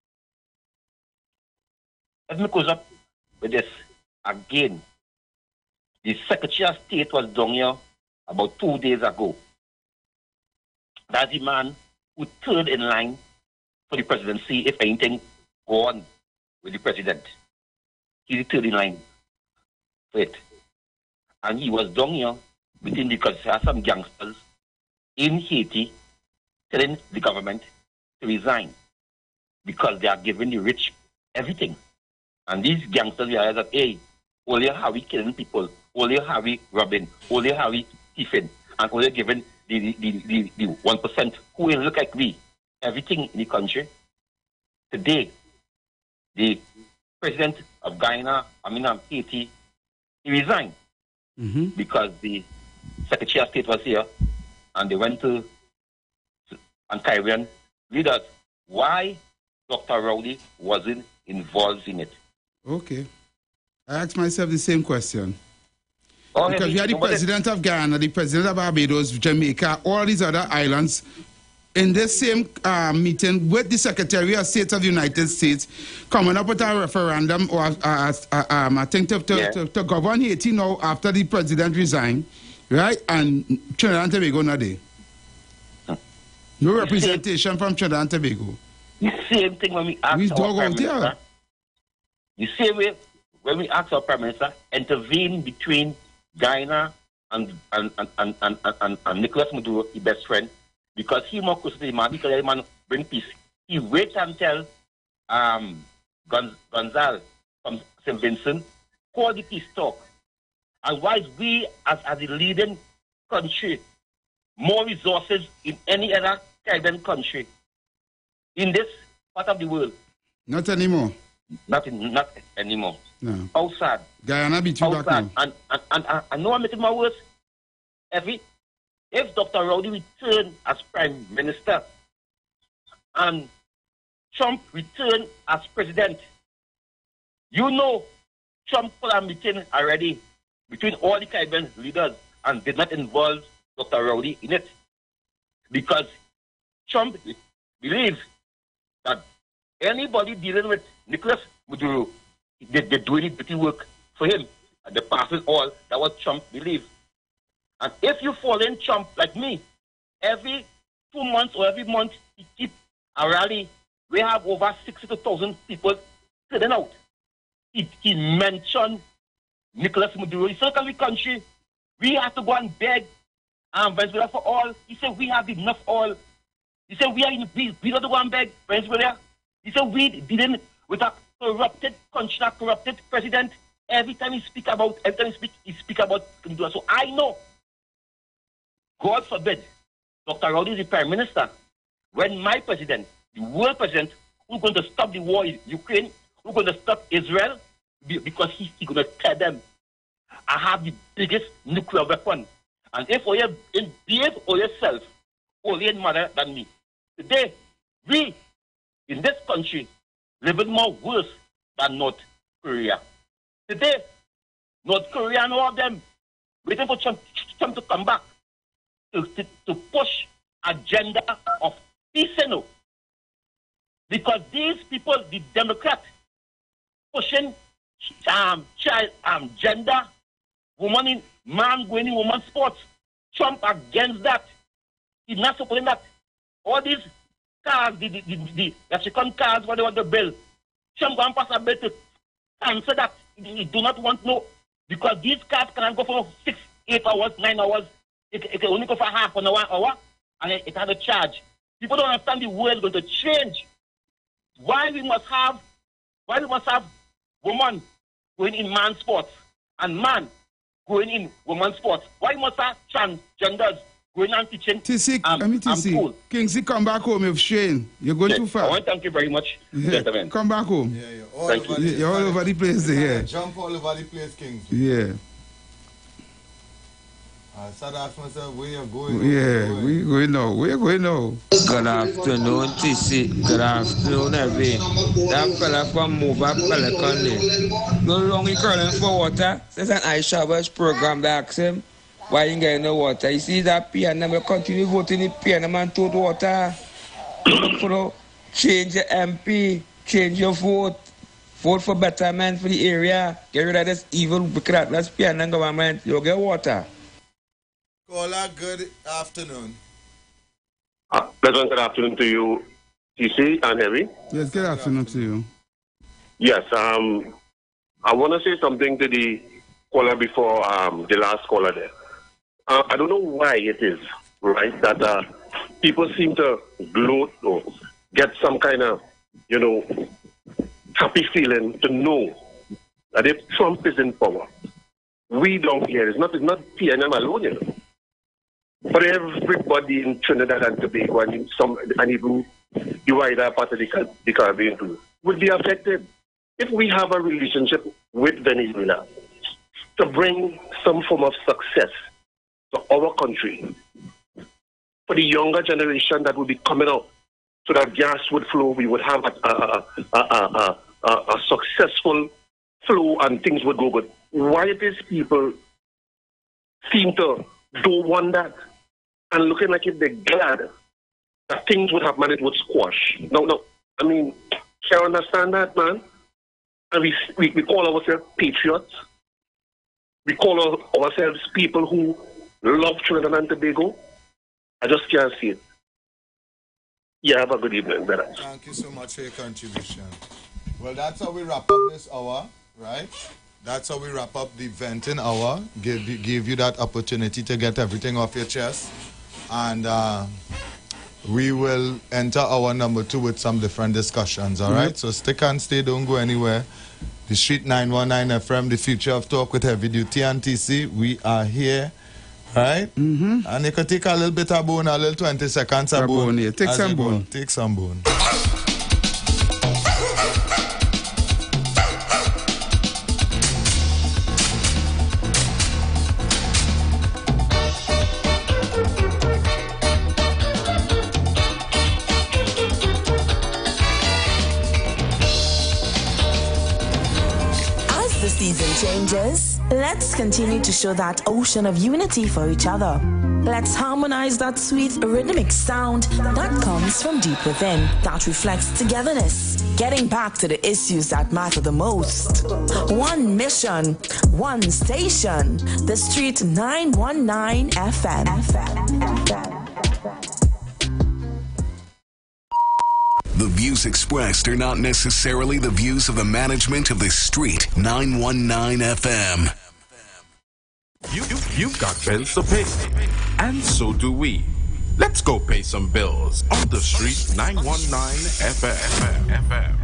[SPEAKER 8] Let me close up with this again. The Secretary of State was down here about 2 days ago. That's the man who turned in line for the presidency if anything go on with the president. He's third in line for it. And he was down here because there are some gangsters in Haiti telling the government to resign because they are giving the rich everything. And these gangsters realize that, hey, only how we killing people, only how we robbing, only how we thieving, and only giving the 1% who will look like we everything in the country. Today, the president of Guyana, Haiti, he resigned because the Secretary of State was here and they went to Caribbean leaders. Why Dr. Rowley wasn't involved in it?
[SPEAKER 12] Okay. I asked myself the same question. Because we had the president of Guyana, the president of Barbados, Jamaica, all these other islands in this same meeting with the Secretary of State of the United States coming up with a referendum or I think to govern Haiti now after the president resigned, right? And Trinidad and Tobago not there. No representation from Trinidad and Tobago.
[SPEAKER 8] The same thing when we asked our Prime Minister. The same way when we asked our Prime Minister intervene between Guyana and Nicolas Maduro, his best friend, because he more close to the man, because the man bring peace. He wait until Gonzal from St. Vincent call the peace talk. And whilst we as a leading country, more resources in any other Caribbean country in this part of the world.
[SPEAKER 12] Not anymore.
[SPEAKER 8] Not anymore.
[SPEAKER 12] No.
[SPEAKER 8] How sad.
[SPEAKER 12] Guyana beat you back now.
[SPEAKER 8] And I know I'm making my words. If Dr. Rowley returned as Prime Minister and Trump returned as President, you know Trump put a meeting already between all the Caribbean leaders and did not involve Dr. Rowley in it. Because Trump believes that anybody dealing with Nicolas Maduro, they're doing it dirty work for him. And they're passing all. That was Trump believed.
[SPEAKER 19] And if you fall in Trump like me, every 2 months or every month, he keep a rally. We have over 60,000 people sitting out. He mentioned Nicolas Maduro. He said, every country, we have to go and beg Venezuela for oil. He said, we have enough oil. He said, we don't go and beg Venezuela. He said, we didn't, with a corrupted country, a corrupted president, every time he speak about Venezuela. So I know, God forbid, Dr. Rowley is the Prime Minister. When my president, the world president, who's going to stop the war in Ukraine, who's going to stop Israel, because he's going to tell them, I have the biggest nuclear weapon. And if you behave for yourself, only in matter than me. Today, we, in this country, living more worse than North Korea. Today, North Korea and all of them waiting for Trump to come back to push agenda of peace, because these people, the Democrats, pushing gender, man going in woman sports. Trump against that. He's not supporting that. All these cars, the Mexican cars, what they want to build. Trump going to pass a bill to answer that. He do not want no, because these cars cannot go for 6, 8 hours, 9 hours. It can only go for half an hour, and it has a charge. People don't understand the world is going to change. Why we must have women going in man sports and man going in woman sports? Why must have transgenders going and teaching?
[SPEAKER 12] TC, Kingsley, come back home if Shane. You're going too far.
[SPEAKER 19] I want to thank you very much, gentlemen.
[SPEAKER 12] Come back home.
[SPEAKER 19] Thank you.
[SPEAKER 12] You're all over the place there.
[SPEAKER 2] Jump all over the place, Kingsley.
[SPEAKER 12] Yeah.
[SPEAKER 2] I started asking myself, where you going?
[SPEAKER 12] We're going now. Where you going now?
[SPEAKER 20] Good afternoon, TC. Good afternoon, every. That fella from Mova Pelican there. No long he calling for water. There's an iShowers program that asks him why you getting no water. You see that piano, we continue voting the piano man to water. Change your MP, change your vote. Vote for betterment for the area. Get rid of this evil, reckless piano government. You'll get water.
[SPEAKER 2] Caller, good afternoon.
[SPEAKER 21] Pleasant good afternoon to you, TC and Heavy.
[SPEAKER 12] Yes, good afternoon to you.
[SPEAKER 21] Yes, I want to say something to the caller before the last caller there. I don't know why it is, right, that people seem to gloat or get some kind of, happy feeling to know that if Trump is in power, we don't care. It's not PNM alone, But everybody in Trinidad and Tobago and even the wider part of the Caribbean too would be affected if we have a relationship with Venezuela to bring some form of success to our country for the younger generation that would be coming out, so that gas would flow. We would have a successful flow and things would go good. Why these people seem to don't want that? And looking like if they're glad that things would happen and it would squash. No. I mean, can you understand that, man? And we call ourselves patriots. We call ourselves people who love Trinidad and Tobago. I just can't see it. Yeah, have a good evening, brother.
[SPEAKER 2] Thank you so much for your contribution. Well, that's how we wrap up this hour, right? That's how we wrap up the venting hour. Give you that opportunity to get everything off your chest. And we will enter hour number 2 with some different discussions, all right? So stick and stay, don't go anywhere. The Street 919 FM, the future of talk with Heavy Duty and TC. We are here, right? And you can take a little bit of bone, a little 20 seconds of bone.
[SPEAKER 12] Yeah. Take some bone.
[SPEAKER 2] Take some bone.
[SPEAKER 11] Changes, Let's continue to show that ocean of unity for each other. Let's harmonize that sweet rhythmic sound that comes from deep within, that reflects togetherness, getting back to the issues that matter the most. One mission, one station, the Street 919 FM.
[SPEAKER 3] The views expressed are not necessarily the views of the management of the Street 919 FM.
[SPEAKER 22] You've got bills to pay, and so do we. Let's go pay some bills on the Street 919 FM.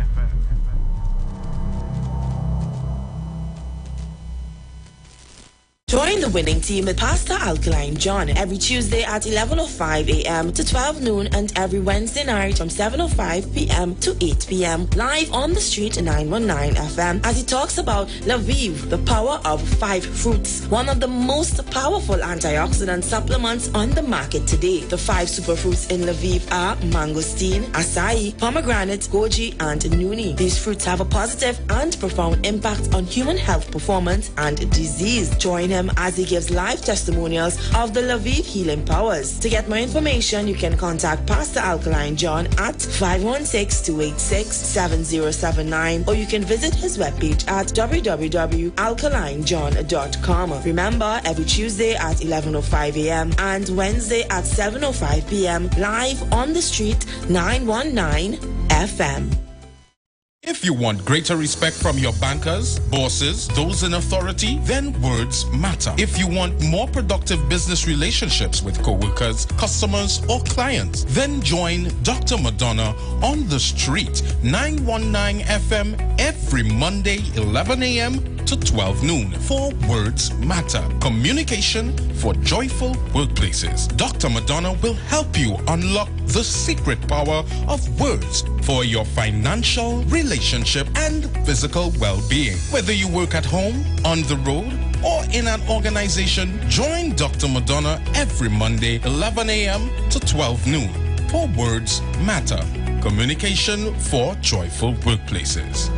[SPEAKER 11] Join the winning team with Pastor Alkaline John every Tuesday at 11:05 a.m. to 12 noon and every Wednesday night from 7:05 p.m. to 8 p.m. live on the Street 919 FM as he talks about Lviv, the power of 5 fruits, one of the most powerful antioxidant supplements on the market today. The 5 superfruits in Lviv are mangosteen, acai, pomegranate, goji, and nuni. These fruits have a positive and profound impact on human health performance and disease. Join him as he gives live testimonials of the Lviv healing powers. To get more information, you can contact Pastor Alkaline John at 516-286-7079 or you can visit his webpage at www.alkalinejohn.com. Remember, every Tuesday at 11:05 a.m. and Wednesday at 7:05 p.m. live on the Street 919 FM.
[SPEAKER 22] If you want greater respect from your bankers, bosses, those in authority, then words matter. If you want more productive business relationships with co-workers, customers, or clients, then join Dr. Madonna on the Street 919 FM every Monday 11 a.m. to 12 noon for Words Matter. Communication for joyful workplaces. Dr. Madonna will help you unlock the secret power of words for your financial, relationship, and physical well-being. Whether you work at home, on the road, or in an organization, join Dr. Madonna every Monday, 11 a.m. to 12 noon for Words Matter. Communication for joyful workplaces.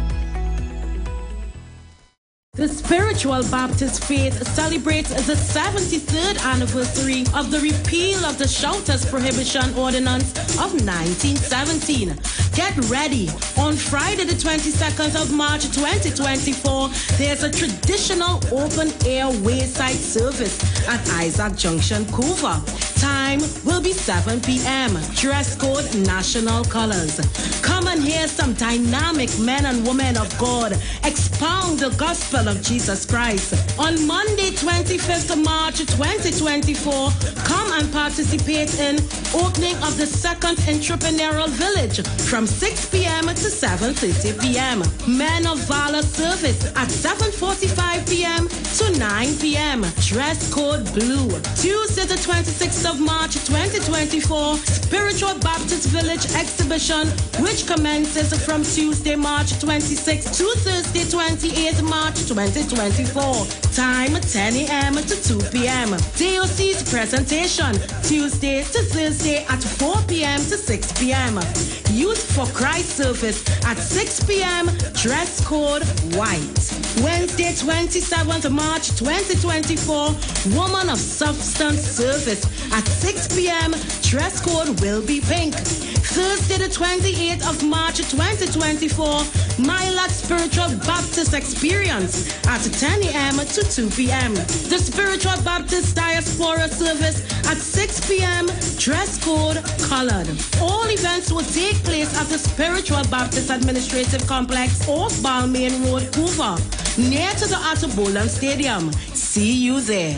[SPEAKER 23] The Spiritual Baptist Faith celebrates the 73rd anniversary of the repeal of the Shouters Prohibition Ordinance of 1917. Get ready. On Friday, the 22nd of March 2024, there's a traditional open-air wayside service at Isaac Junction, Couva. Time will be 7 p.m. Dress code national colors. Come and hear some dynamic men and women of God expound the gospel of Jesus Christ. On Monday, 25th of March 2024, come and participate in opening of the second entrepreneurial village from 6 p.m. to 7:30 p.m. Men of Valor service at 7:45 p.m. to 9 p.m. Dress code blue. Tuesday, the 26th of March 2024, Spiritual Baptist Village exhibition, which commences from Tuesday, March 26th to Thursday, 28th March 2024. Time 10 a.m. to 2 p.m. DOC's presentation, Tuesday to Thursday at 4 p.m. to 6 p.m. Youth for Christ service at 6 p.m. Dress code white. Wednesday, 27th March 2024, Woman of Substance service at 6 p.m. Dress code will be pink. Thursday, the 28th of March 2024, Milat Spiritual Baptist Experience at 10 a.m. to 2 p.m. The Spiritual Baptist Diaspora service at 6 p.m. Dress code colored. All events will take place at the Spiritual Baptist Administrative Complex off Balmain Road, Couva, near to the Otto Boland Stadium. See you there.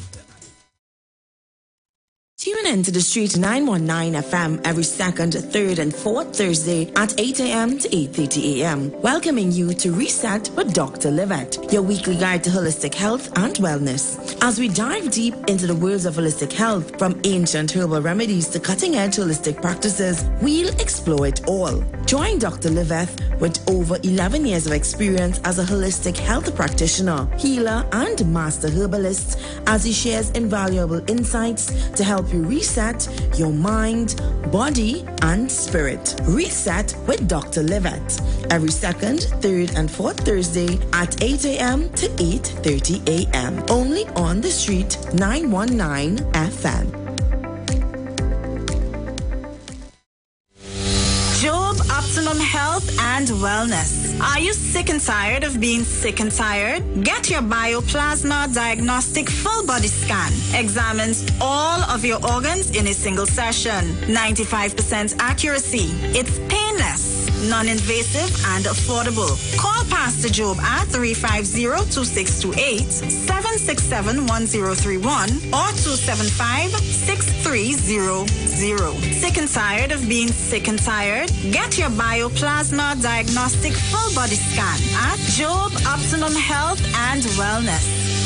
[SPEAKER 11] Tune in to the Street 919 FM every second, third, and fourth Thursday at 8 a.m. to 8:30 a.m. Welcoming you to Reset with Dr. Livette, your weekly guide to holistic health and wellness. As we dive deep into the worlds of holistic health, from ancient herbal remedies to cutting-edge holistic practices, we'll explore it all. Join Dr. Livette with over 11 years of experience as a holistic health practitioner, healer, and master herbalist as he shares invaluable insights to help you you reset your mind, body, and spirit. Reset with Dr. Livette. Every second, third, and fourth Thursday at 8 a.m. to 8:30 a.m. Only on the street 919 FM.
[SPEAKER 4] Job Optimum Health and Wellness. Are you sick and tired of being sick and tired? Get your Bioplasma Diagnostic Full Body Scan. Examines all of your organs in a single session. 95% accuracy. It's painless, non-invasive, and affordable. Call Pastor Job at 350-2628, 767-1031, or 275-6300. Sick and tired of being sick and tired? Get your Bioplasma Diagnostic Full Body Scan at Job Optimum Health and Wellness.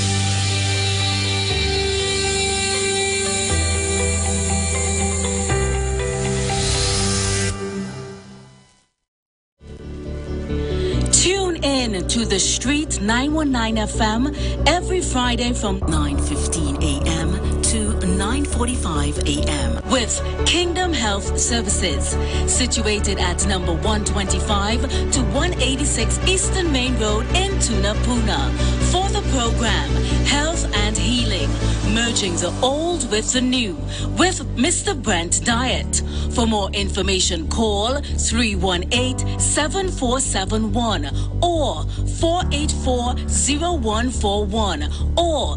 [SPEAKER 23] Tune in to the Street 919 FM every Friday from 9:15 a.m. to 9:45 a.m. with Kingdom Health Services, situated at number 125 to 186 Eastern Main Road in Tunapuna. For the program, Health and Healing, merging the old with the new, with Mr. Brent Diet. For more information, call 318-7471 or 484-0141 or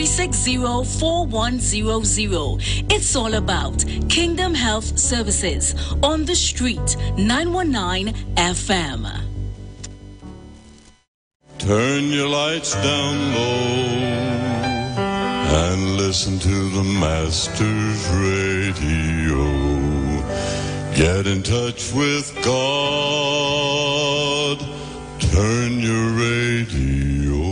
[SPEAKER 23] 360-4100. It's all about Kingdom Health Services on the street 919 FM.
[SPEAKER 5] Turn your lights down low and listen to the Master's radio. Get in touch with God. Turn your radio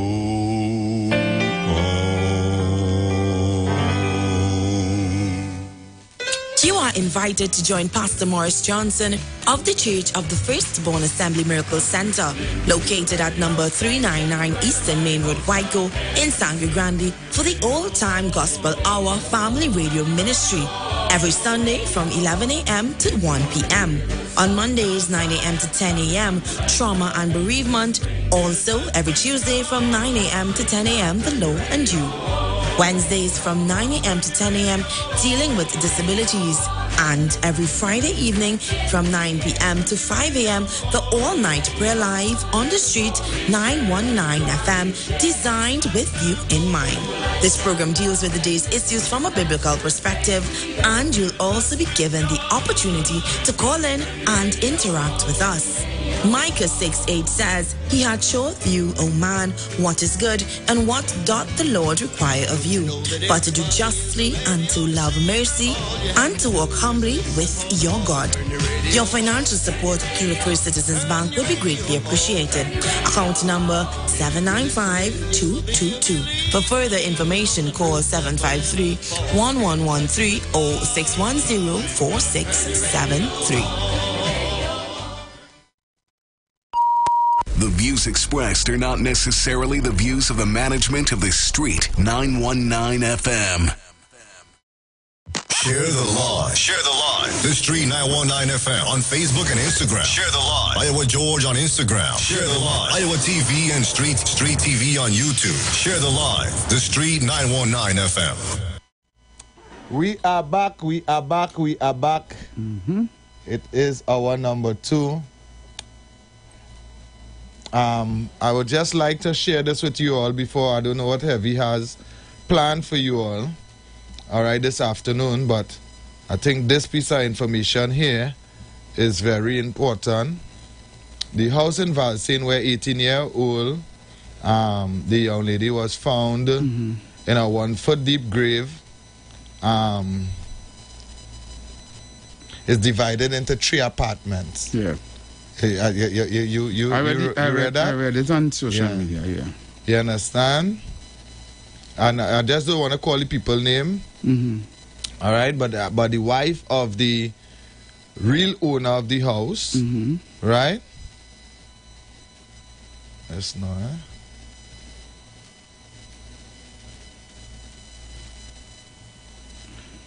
[SPEAKER 5] on.
[SPEAKER 11] You are invited to join Pastor Morris Johnson of the Church of the Firstborn Assembly Miracle Center, located at number 399 Eastern Main Road, Waiko, in Sangre Grande, for the Old Time Gospel Hour Family Radio Ministry, every Sunday from 11 a.m. to 1 p.m. On Mondays, 9 a.m. to 10 a.m., Trauma and Bereavement. Also, every Tuesday from 9 a.m. to 10 a.m., The Low and You. Wednesdays from 9 a.m. to 10 a.m., Dealing with Disabilities. And every Friday evening from 9 p.m. to 5 a.m., the all-night prayer live on the street 919 FM, designed with you in mind. This program deals with the day's issues from a biblical perspective, and you'll also be given the opportunity to call in and interact with us. Micah 6:8 says, He had showed you, O man, what is good, and what doth the Lord require of you, but to do justly, and to love mercy, and to walk humbly with your God. Your financial support at Kilo First Citizens Bank will be greatly appreciated. Account number 795-222. For further information, call 753-1113 or 610-4673.
[SPEAKER 3] The views expressed are not necessarily the views of the management of the Street 919 FM.
[SPEAKER 6] Share the live. Share the live. The Street 919 FM on Facebook and Instagram. Share the live. Iowa George on Instagram. Share the live. Iowa TV and Street TV on YouTube. Share the live. The Street 919 FM.
[SPEAKER 2] We are back. We are back. We are back. It is our number 2. I would just like to share this with you all before. I don't know what Heavy has planned for you all, right, this afternoon, but I think this piece of information here is very important. The house in Valsayn where 18-year-old, the young lady was found in a 1-foot deep grave. It's divided into 3 apartments.
[SPEAKER 12] Yeah.
[SPEAKER 2] You read that?
[SPEAKER 12] I read it on social media, yeah.
[SPEAKER 2] You understand? And I just don't want to call the people name. All right, but the wife of the real owner of the house, right? That's not.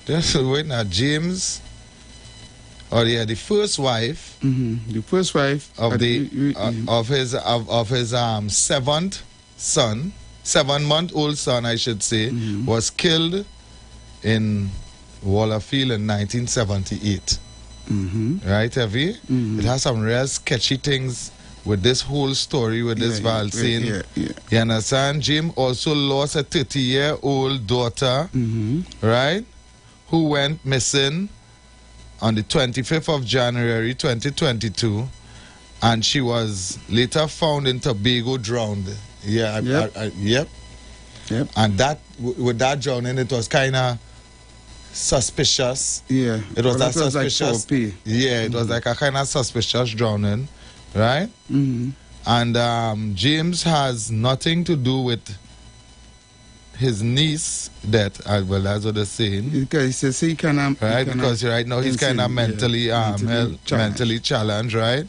[SPEAKER 2] Just wait now, James. Oh yeah, the first wife.
[SPEAKER 12] The first wife
[SPEAKER 2] of his 7th son, 7-month-old son, I should say, was killed in Wallerfield in 1978. Right, Evie? It has some real sketchy things with this whole story with this Valsine. You understand? Jim also lost a 30-year-old daughter, right, who went missing on the 25th of January 2022, and she was later found in Tobago drowned. Yep. And that with that drowning, it was kind of suspicious.
[SPEAKER 12] Yeah.
[SPEAKER 2] It was that
[SPEAKER 12] Like
[SPEAKER 2] suspicious. It was like a kind of suspicious drowning, right? And James has nothing to do with his niece death, as well as what they're saying.
[SPEAKER 12] Because he cannot,
[SPEAKER 2] right? Because right now he's kind of mentally challenged, right?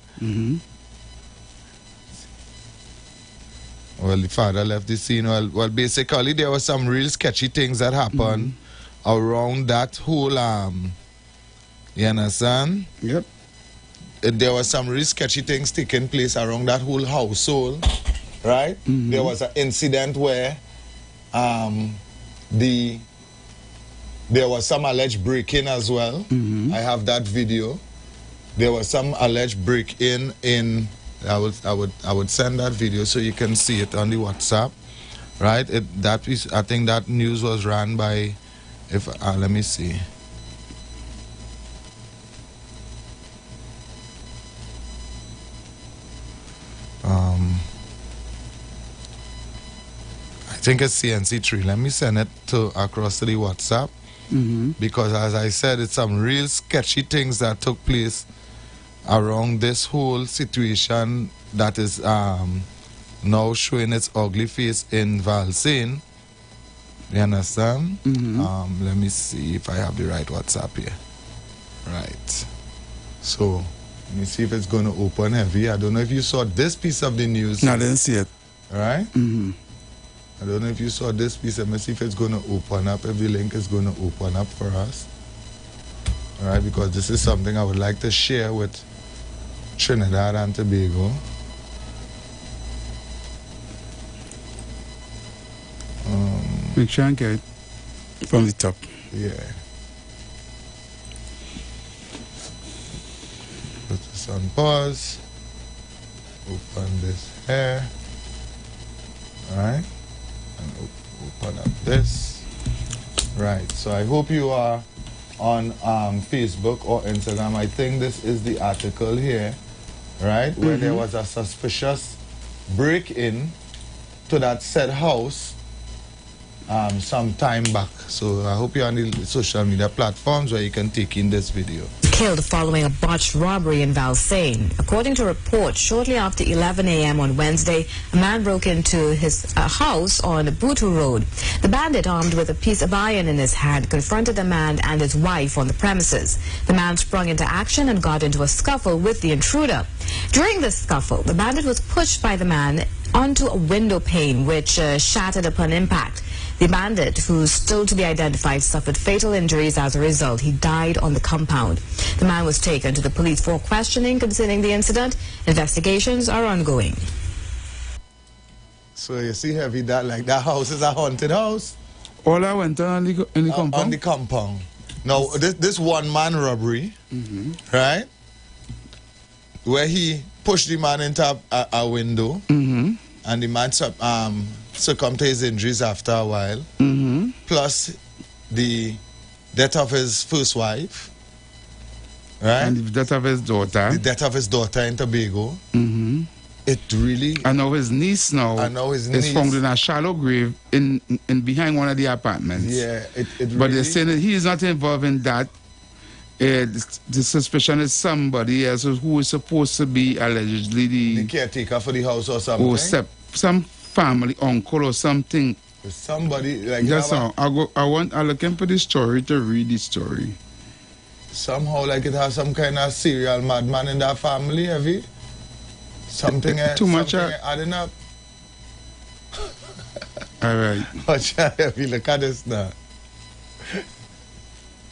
[SPEAKER 2] Well, the father left the scene. Well, basically there were some real sketchy things that happened around that whole you understand?
[SPEAKER 12] Yep.
[SPEAKER 2] There were some real sketchy things taking place around that whole household, right? There was an incident where there was some alleged break-in as well. I have that video. There was some alleged break-in in. I would send that video so you can see it on the WhatsApp, right? I think that news was ran by. Let me see. I think it's CNC3. Let me send it across to the WhatsApp because, as I said, it's some real sketchy things that took place around this whole situation that is now showing its ugly face in Valsine. You understand? Let me see if I have the right WhatsApp here. Right. So, let me see if it's going to open heavy. I don't know if you saw this piece of the news.
[SPEAKER 12] No, I didn't see it.
[SPEAKER 2] Right? I don't know if you saw this piece. Let me see if it's going to open up. If the link is going to open up for us. All right? Because this is something I would like to share with Trinidad and Tobago.
[SPEAKER 12] Make sure and get it from the top.
[SPEAKER 2] Yeah. Put this on pause. Open this here. Alright. And open up this. Right. So I hope you are on Facebook or Instagram. I think this is the article here, right? Where there was a suspicious break-in to that said house some time back. So I hope you're on the social media platforms where you can take in this video.
[SPEAKER 1] Killed following a botched robbery in Valsine. According to reports, shortly after 11 a.m. on Wednesday, a man broke into his house on Bootu Road. The bandit, armed with a piece of iron in his hand, confronted the man and his wife on the premises. The man sprung into action and got into a scuffle with the intruder. During the scuffle, the bandit was pushed by the man onto a window pane, which shattered upon impact. The bandit, who's still to be identified, suffered fatal injuries as a result. He died on the compound. The man was taken to the police for questioning concerning the incident. Investigations are ongoing.
[SPEAKER 2] So you see, Heavy, that house is a haunted house.
[SPEAKER 12] All I went on the compound?
[SPEAKER 2] On the compound. Now, this one-man robbery, right, where he pushed the man into a window, and the man succumbed to his injuries after a while, plus the death of his first wife, right?
[SPEAKER 12] And the death of his daughter.
[SPEAKER 2] The death of his daughter in Tobago. It really...
[SPEAKER 12] I know his niece now is found in a shallow grave in behind one of the apartments.
[SPEAKER 2] Yeah, it really...
[SPEAKER 12] But they're saying that he is not involved in that. The suspicion is somebody else who is supposed to be allegedly
[SPEAKER 2] the caretaker for the house or something.
[SPEAKER 12] Or some family uncle or something.
[SPEAKER 2] Somebody like
[SPEAKER 12] that's all. I'm looking for the story to read the story.
[SPEAKER 2] Somehow like it has some kind of serial madman in that family, have you? Something
[SPEAKER 12] too much
[SPEAKER 2] adding up.
[SPEAKER 12] All right.
[SPEAKER 2] Watch out, if you look at this now.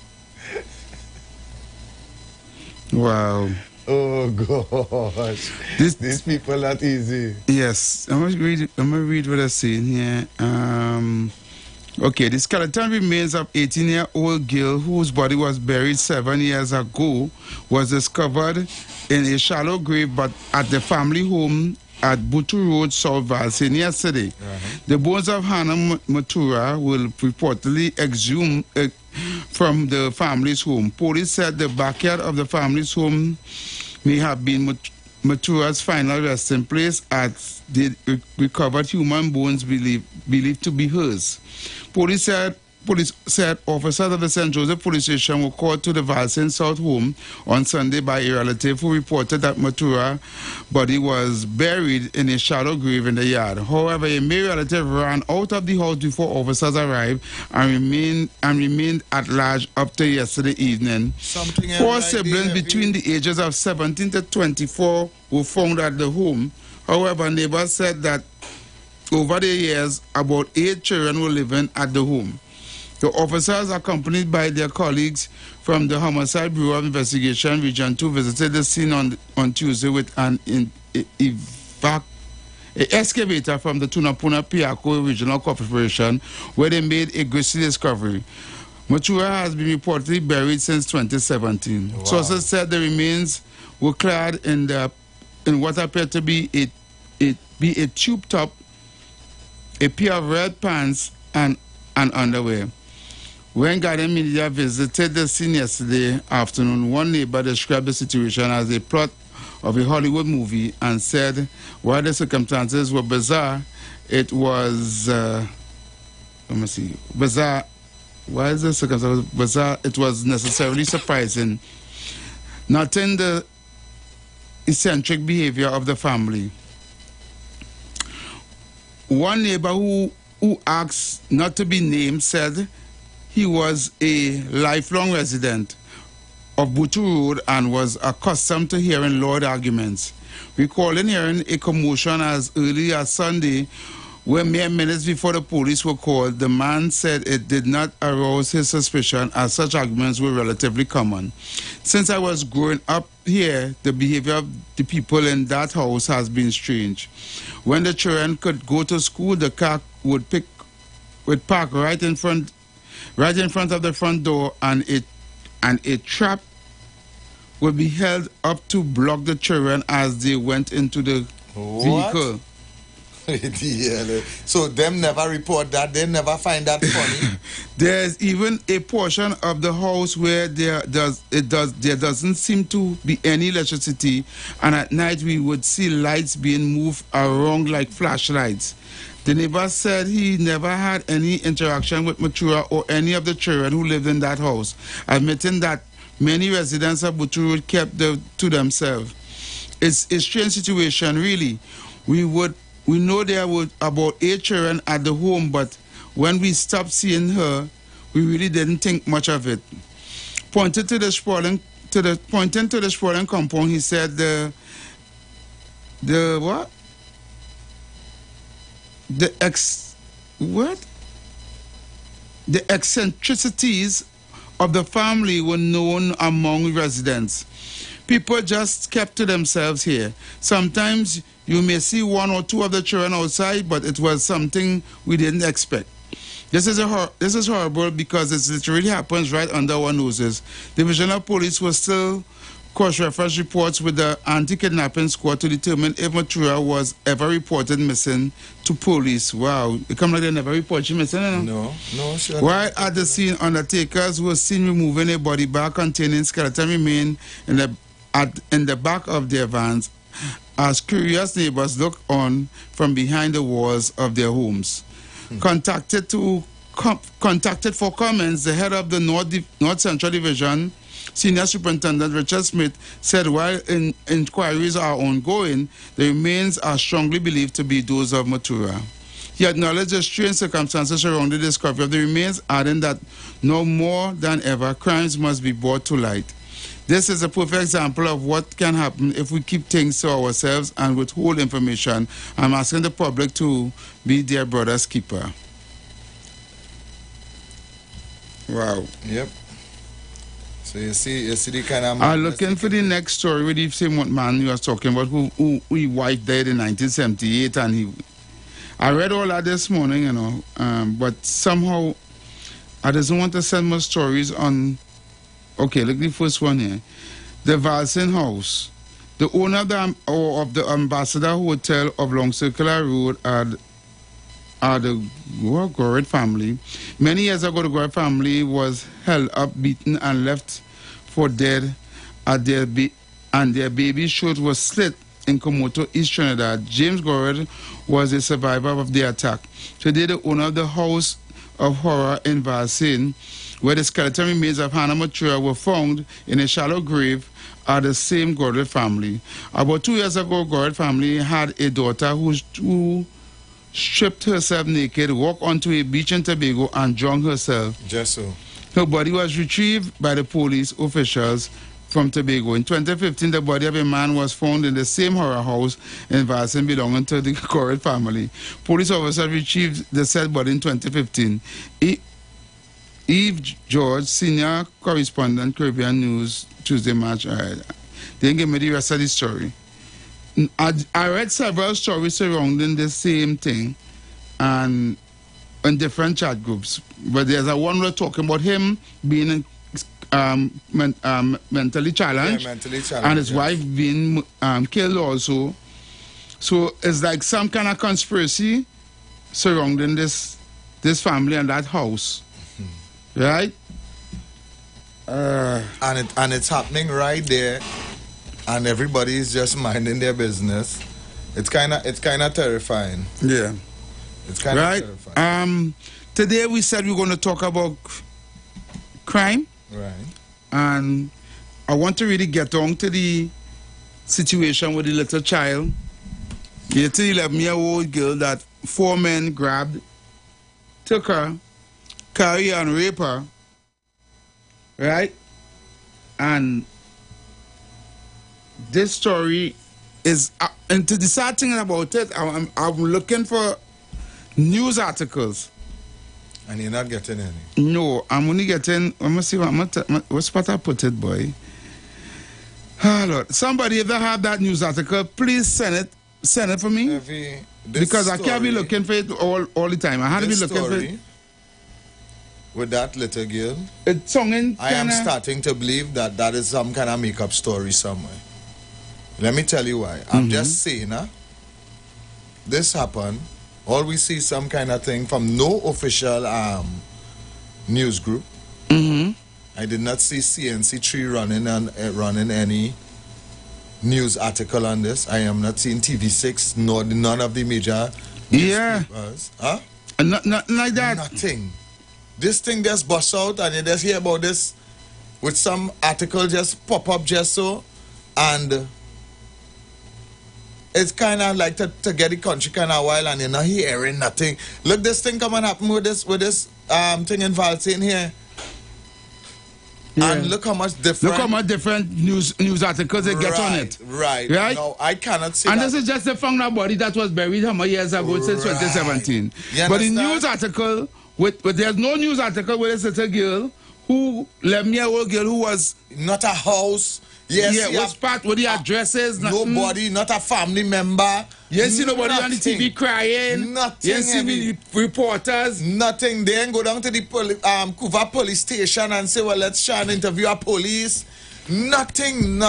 [SPEAKER 12] Wow.
[SPEAKER 2] Oh gosh. These people not easy.
[SPEAKER 12] Yes. I'm gonna read what I'm saying here. Okay, the skeleton remains of 18-year-old girl whose body was buried 7 years ago was discovered in a shallow grave but at the family home at Butu Road, South Valsayn yesterday. The bones of Hannah Matura will reportedly exhumed from the family's home. Police said the backyard of the family's home may have been Matura's final resting place as the recovered human bones believed to be hers. Police said officers of the St. Joseph Police Station were called to the Valsayn South home on Sunday by a relative who reported that Matura's body was buried in a shallow grave in the yard. However, a male relative ran out of the house before officers arrived and remained at large up to yesterday evening. Four siblings between the ages of 17 to 24 were found at the home. However, neighbors said that over the years, about 8 children were living at the home. The officers, accompanied by their colleagues from the Homicide Bureau of Investigation Region 2, visited the scene on Tuesday with an excavator from the Tunapuna Piako Regional Corporation, where they made a grisly discovery. Matura has been reportedly buried since 2017. Wow. Sources said the remains were clad in what appeared to be a tube top, a pair of red pants, and underwear. When Guardian Media visited the scene yesterday afternoon, one neighbor described the situation as a plot of a Hollywood movie and said while the circumstances were bizarre, it was, bizarre. Why is the circumstances bizarre? It was necessarily surprising. Noting the eccentric behavior of the family. One neighbor who asked not to be named said he was a lifelong resident of Butu Road and was accustomed to hearing loud arguments. Recalling hearing a commotion as early as Sunday, where mere minutes before the police were called, the man said it did not arouse his suspicion as such arguments were relatively common. Since I was growing up here, the behavior of the people in that house has been strange. When the children could go to school, the car would park right in front of the front door, and a trap would be held up to block the children as they went into the vehicle.
[SPEAKER 2] So them never report that, they never find that funny.
[SPEAKER 12] There's even a portion of the house where there doesn't seem to be any electricity, and at night we would see lights being moved around like flashlights. The neighbor said he never had any interaction with Matura or any of the children who lived in that house, admitting that many residents of Butu Road kept to themselves. It's a strange situation, really. We know there were about 8 children at the home, but when we stopped seeing her, we really didn't think much of it. Pointing to the sprawling compound, he said the eccentricities of the family were known among residents. People just kept to themselves here. Sometimes you may see 1 or 2 of the children outside, but it was something we didn't expect. This is horrible because it literally happens right under our noses. The Division of Police will still cross-reference reports with the anti-kidnapping squad to determine if Matura was ever reported missing to police. Wow, it comes like they never reported she missing,
[SPEAKER 2] No, sure.
[SPEAKER 12] While at the scene, undertakers were seen removing a body bag containing skeleton remains in the back of their vans as curious neighbors looked on from behind the walls of their homes. Contacted for comments, the head of the North Central Division, Senior Superintendent Richard Smith, said while inquiries are ongoing, the remains are strongly believed to be those of Matura. He acknowledged the strange circumstances surrounding the discovery of the remains, adding that no more than ever, crimes must be brought to light. This is a perfect example of what can happen if we keep things to ourselves and withhold information. I'm asking the public to be their brother's keeper. Wow.
[SPEAKER 2] Yep. So you see the kind of...
[SPEAKER 12] I'm looking for the next story with the same man you was talking about who wife died in 1978 and I read all that this morning, you know, but somehow I just want to send more stories on... Okay, look at the first one here. The Valsin House. The owner of the Ambassador Hotel of Long Circular Road are the Gorod family. Many years ago, the Gorod family was held up, beaten, and left for dead and their baby's throat was slit in Komoto, East Trinidad. James Gorod was a survivor of the attack. Today, the owner of the House of Horror in Valsin, where the skeleton remains of Hannah Matura were found in a shallow grave, are the same Gorod family. About 2 years ago, Gorod family had a daughter who stripped herself naked, walked onto a beach in Tobago, and drowned herself.
[SPEAKER 2] Just so.
[SPEAKER 12] Her body was retrieved by the police officials from Tobago. In 2015, the body of a man was found in the same horror house in Valsin belonging to the Gorod family. Police officers retrieved the said body in 2015. Eve George, senior correspondent, Caribbean News, Tuesday, March. They didn't give me the rest of the story. I read several stories surrounding the same thing and in different chat groups. But there's a one we're talking about him being mentally challenged.
[SPEAKER 2] Yeah, mentally challenged.
[SPEAKER 12] And his wife being killed also. So it's like some kind of conspiracy surrounding this family and that house. Right?
[SPEAKER 2] And it's happening right there, and everybody is just minding their business. It's kind of terrifying.
[SPEAKER 12] Yeah.
[SPEAKER 2] It's kind of terrifying.
[SPEAKER 12] Today we said we're going to talk about crime.
[SPEAKER 2] Right.
[SPEAKER 12] And I want to really get on to the situation with the little child. The 11-year-old girl that 4 men grabbed, took her, carry her and rape her, right? And this story is, and to the sad thing about it, I'm looking for news articles.
[SPEAKER 2] And you're not getting any?
[SPEAKER 12] No, I'm only getting, let me see what spot I put it, boy. Oh, Lord. Somebody, if they have that news article, please send it for me. Because I can't be looking for it all the time. I had to be looking for it.
[SPEAKER 2] With that little girl,
[SPEAKER 12] I
[SPEAKER 2] am starting to believe that is some kind of make-up story somewhere. Let me tell you why. I'm just saying, this happened. All we see some kind of thing from no official news group. I did not see CNC3 running any news article on this. I am not seeing TV6 nor none of the major newspapers. Huh?
[SPEAKER 12] Nothing like that.
[SPEAKER 2] Nothing. This thing just busts out and you just hear about this with some article just pop up just so, and it's kind of like to get the country kind of wild and you're not hearing nothing. Look, this thing come and happen with this thing in Valsin here. Yeah. And look how much different
[SPEAKER 12] news articles they get on it.
[SPEAKER 2] Right. No, I cannot see
[SPEAKER 12] and
[SPEAKER 2] that.
[SPEAKER 12] This is just the found a body that was buried how many years ago since 2017. But the news article, but there's no news article with this little girl who, 11-year-old girl who was
[SPEAKER 2] not a house. Yes,
[SPEAKER 12] yeah, what's part with the addresses?
[SPEAKER 2] Nobody, not a family member.
[SPEAKER 12] You see nobody on the TV crying.
[SPEAKER 2] Nothing.
[SPEAKER 12] You see reporters.
[SPEAKER 2] Nothing. They ain't go down to the Kuva police station and say, well, let's try and interview our police. Nothing.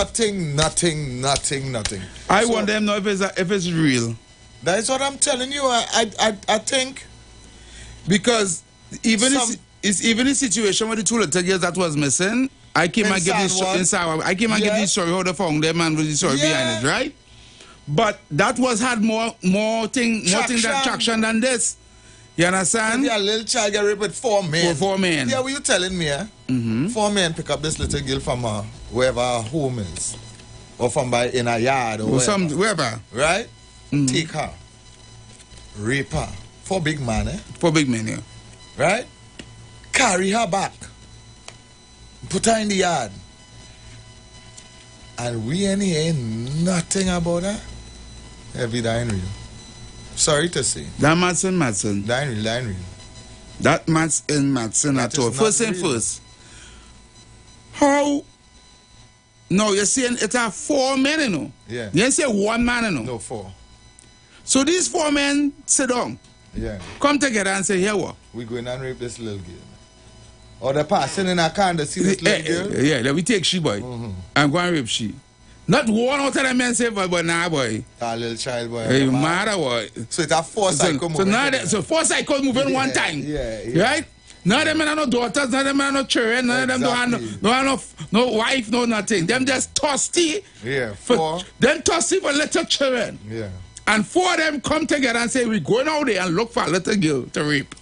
[SPEAKER 12] I wonder now if it's real.
[SPEAKER 2] That's what I'm telling you. I think
[SPEAKER 12] because even the situation with the 2 little girls that was missing. I came and give this story how they found them and the story behind it, right? But that had more traction than this. You understand?
[SPEAKER 2] Yeah, a little child get raped with 4 men.
[SPEAKER 12] 4 men.
[SPEAKER 2] Yeah, what you telling me? 4 men pick up this little girl from wherever her home is, or from in a yard or
[SPEAKER 12] wherever.
[SPEAKER 2] Right? Take her, rape her. 4 big men,
[SPEAKER 12] 4 big men, yeah.
[SPEAKER 2] Right? Carry her back. Put her in the yard. And we ain't hear nothing about her. Every dying real. Sorry to say.
[SPEAKER 12] That Madsen.
[SPEAKER 2] Dying real.
[SPEAKER 12] That Madsen at all. First thing first. how? No, you're saying it's a 4 men, you know.
[SPEAKER 2] Yeah.
[SPEAKER 12] You didn't say 1 man, you know.
[SPEAKER 2] No, 4.
[SPEAKER 12] So these 4 men sit down.
[SPEAKER 2] Yeah.
[SPEAKER 12] Come together and say, here what?
[SPEAKER 2] We going and rape this little girl. Or the person in a car to see this little girl?
[SPEAKER 12] Yeah, let me take she, boy. I'm going to rape she. Not one out of the men say, but nah, boy.
[SPEAKER 2] That little child, boy.
[SPEAKER 12] Hey, matter boy.
[SPEAKER 2] So it's a 4 cycle moving.
[SPEAKER 12] So 4 cycles moving one time.
[SPEAKER 2] Yeah.
[SPEAKER 12] Right? None of them have no daughters, none of them have no children, none of them don't have no wife, no nothing. Them just thirsty.
[SPEAKER 2] Yeah, 4.
[SPEAKER 12] Them thirsty for little children.
[SPEAKER 2] Yeah.
[SPEAKER 12] And 4 of them come together and say, we're going out there and look for a little girl to rape.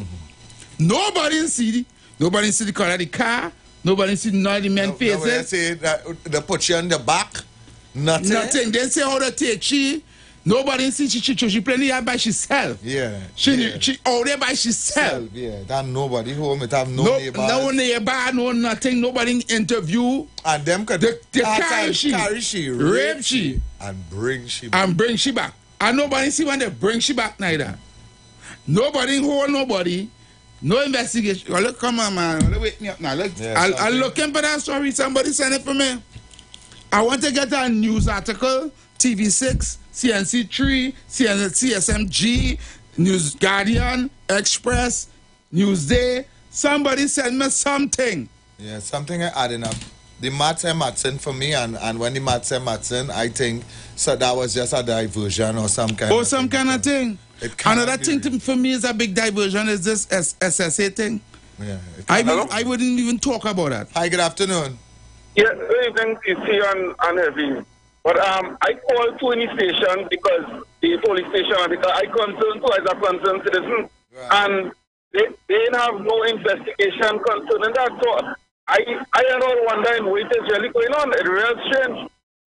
[SPEAKER 12] Nobody see the color of the car. Nobody see none of the men faces.
[SPEAKER 2] Nobody say that they put you on the back. Nothing.
[SPEAKER 12] They say how to take she. Nobody see she playing here by herself.
[SPEAKER 2] Yeah.
[SPEAKER 12] She out there by herself.
[SPEAKER 2] Yeah. That nobody home. It have no neighbors.
[SPEAKER 12] No neighbor, no nothing. Nobody interview.
[SPEAKER 2] And them could
[SPEAKER 12] carry she, rape she,
[SPEAKER 2] and bring she back.
[SPEAKER 12] And nobody see when they bring she back neither. Nobody hold nobody. No investigation. Well, look, come on, man. Wake me up now. Look, I'm looking for that story. Somebody send it for me. I want to get a news article. TV6, CNC3, CSMG, News Guardian, Express, Newsday. Somebody send me something.
[SPEAKER 2] Yeah, something adding up. The Matson for me, and when the Matson, I think so that was just a diversion or some kind of
[SPEAKER 12] some kind of thing. Another thing for me is a big diversion is this SSA thing.
[SPEAKER 2] Yeah.
[SPEAKER 12] I wouldn't even talk about that.
[SPEAKER 2] Hi, good afternoon.
[SPEAKER 9] Yeah, good evening, TC and Heavy. But I called to any station because the police station, because I concerned too as a concerned citizen. Right. And they didn't have no investigation concerning that. So I am all wondering what is really going on. It's real strange.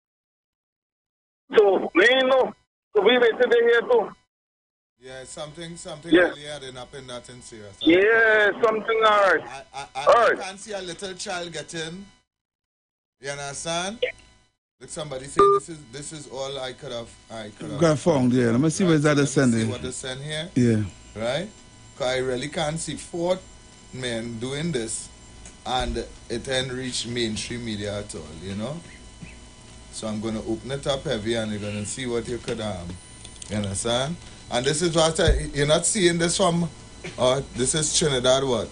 [SPEAKER 9] So we know. So we waited here too.
[SPEAKER 2] Yeah, something really adding up in that in serious.
[SPEAKER 9] Yeah, something alright.
[SPEAKER 2] I can't see a little child getting. You understand? Like somebody saying this is all I could have
[SPEAKER 12] got found, yeah. Let me see what they're sending.
[SPEAKER 2] See what they send here.
[SPEAKER 12] Yeah.
[SPEAKER 2] Right? Because I really can't see 4 men doing this and it didn't reach mainstream media at all, you know? So I'm gonna open it up heavy and you're gonna see what you could you understand? And this is what you're not seeing this from this is Trinidad what?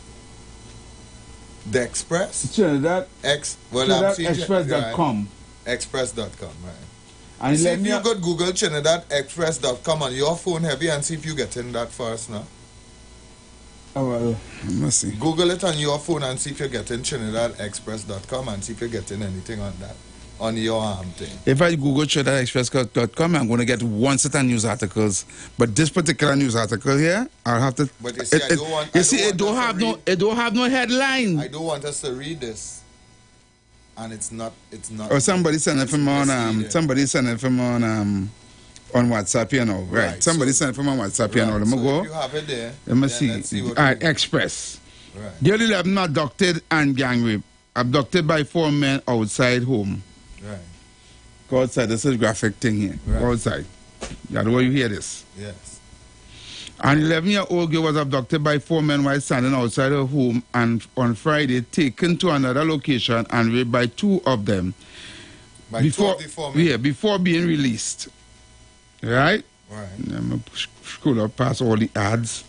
[SPEAKER 2] The Express?
[SPEAKER 12] Trinidad
[SPEAKER 2] Express.com. Express.com, right. And see if you could Google TrinidadExpress.com on your phone heavy and see if you get in that first now.
[SPEAKER 12] Oh, well, I must see.
[SPEAKER 2] Google it on your phone and see if you get in TrinidadExpress.com and see if you're getting anything on that. On your thing.
[SPEAKER 12] If I Google TrinidadExpress.com, I'm going to get one set of news articles. But this particular news article here, I'll have to.
[SPEAKER 2] But you see, it don't
[SPEAKER 12] have no headline.
[SPEAKER 2] I don't want us to read this, and it's not.
[SPEAKER 12] Or somebody send it from on. Somebody send it from on WhatsApp, you know. Right. Somebody send it from on WhatsApp, you know. Let me go.
[SPEAKER 2] If you have it there.
[SPEAKER 12] Let me see. All right, Express.
[SPEAKER 2] Right.
[SPEAKER 12] Girl 11 abducted and gang rape. Abducted by 4 men outside home.
[SPEAKER 2] Right.
[SPEAKER 12] Go outside. This is graphic thing here.
[SPEAKER 2] Right.
[SPEAKER 12] Go outside. Yeah, the way you hear this.
[SPEAKER 2] Yes.
[SPEAKER 12] An 11-year-old girl was abducted by 4 men while standing outside her home and on Friday taken to another location and raped by 2 of them. Before being released. Right?
[SPEAKER 2] Right.
[SPEAKER 12] I'm going to scroll up past all the ads.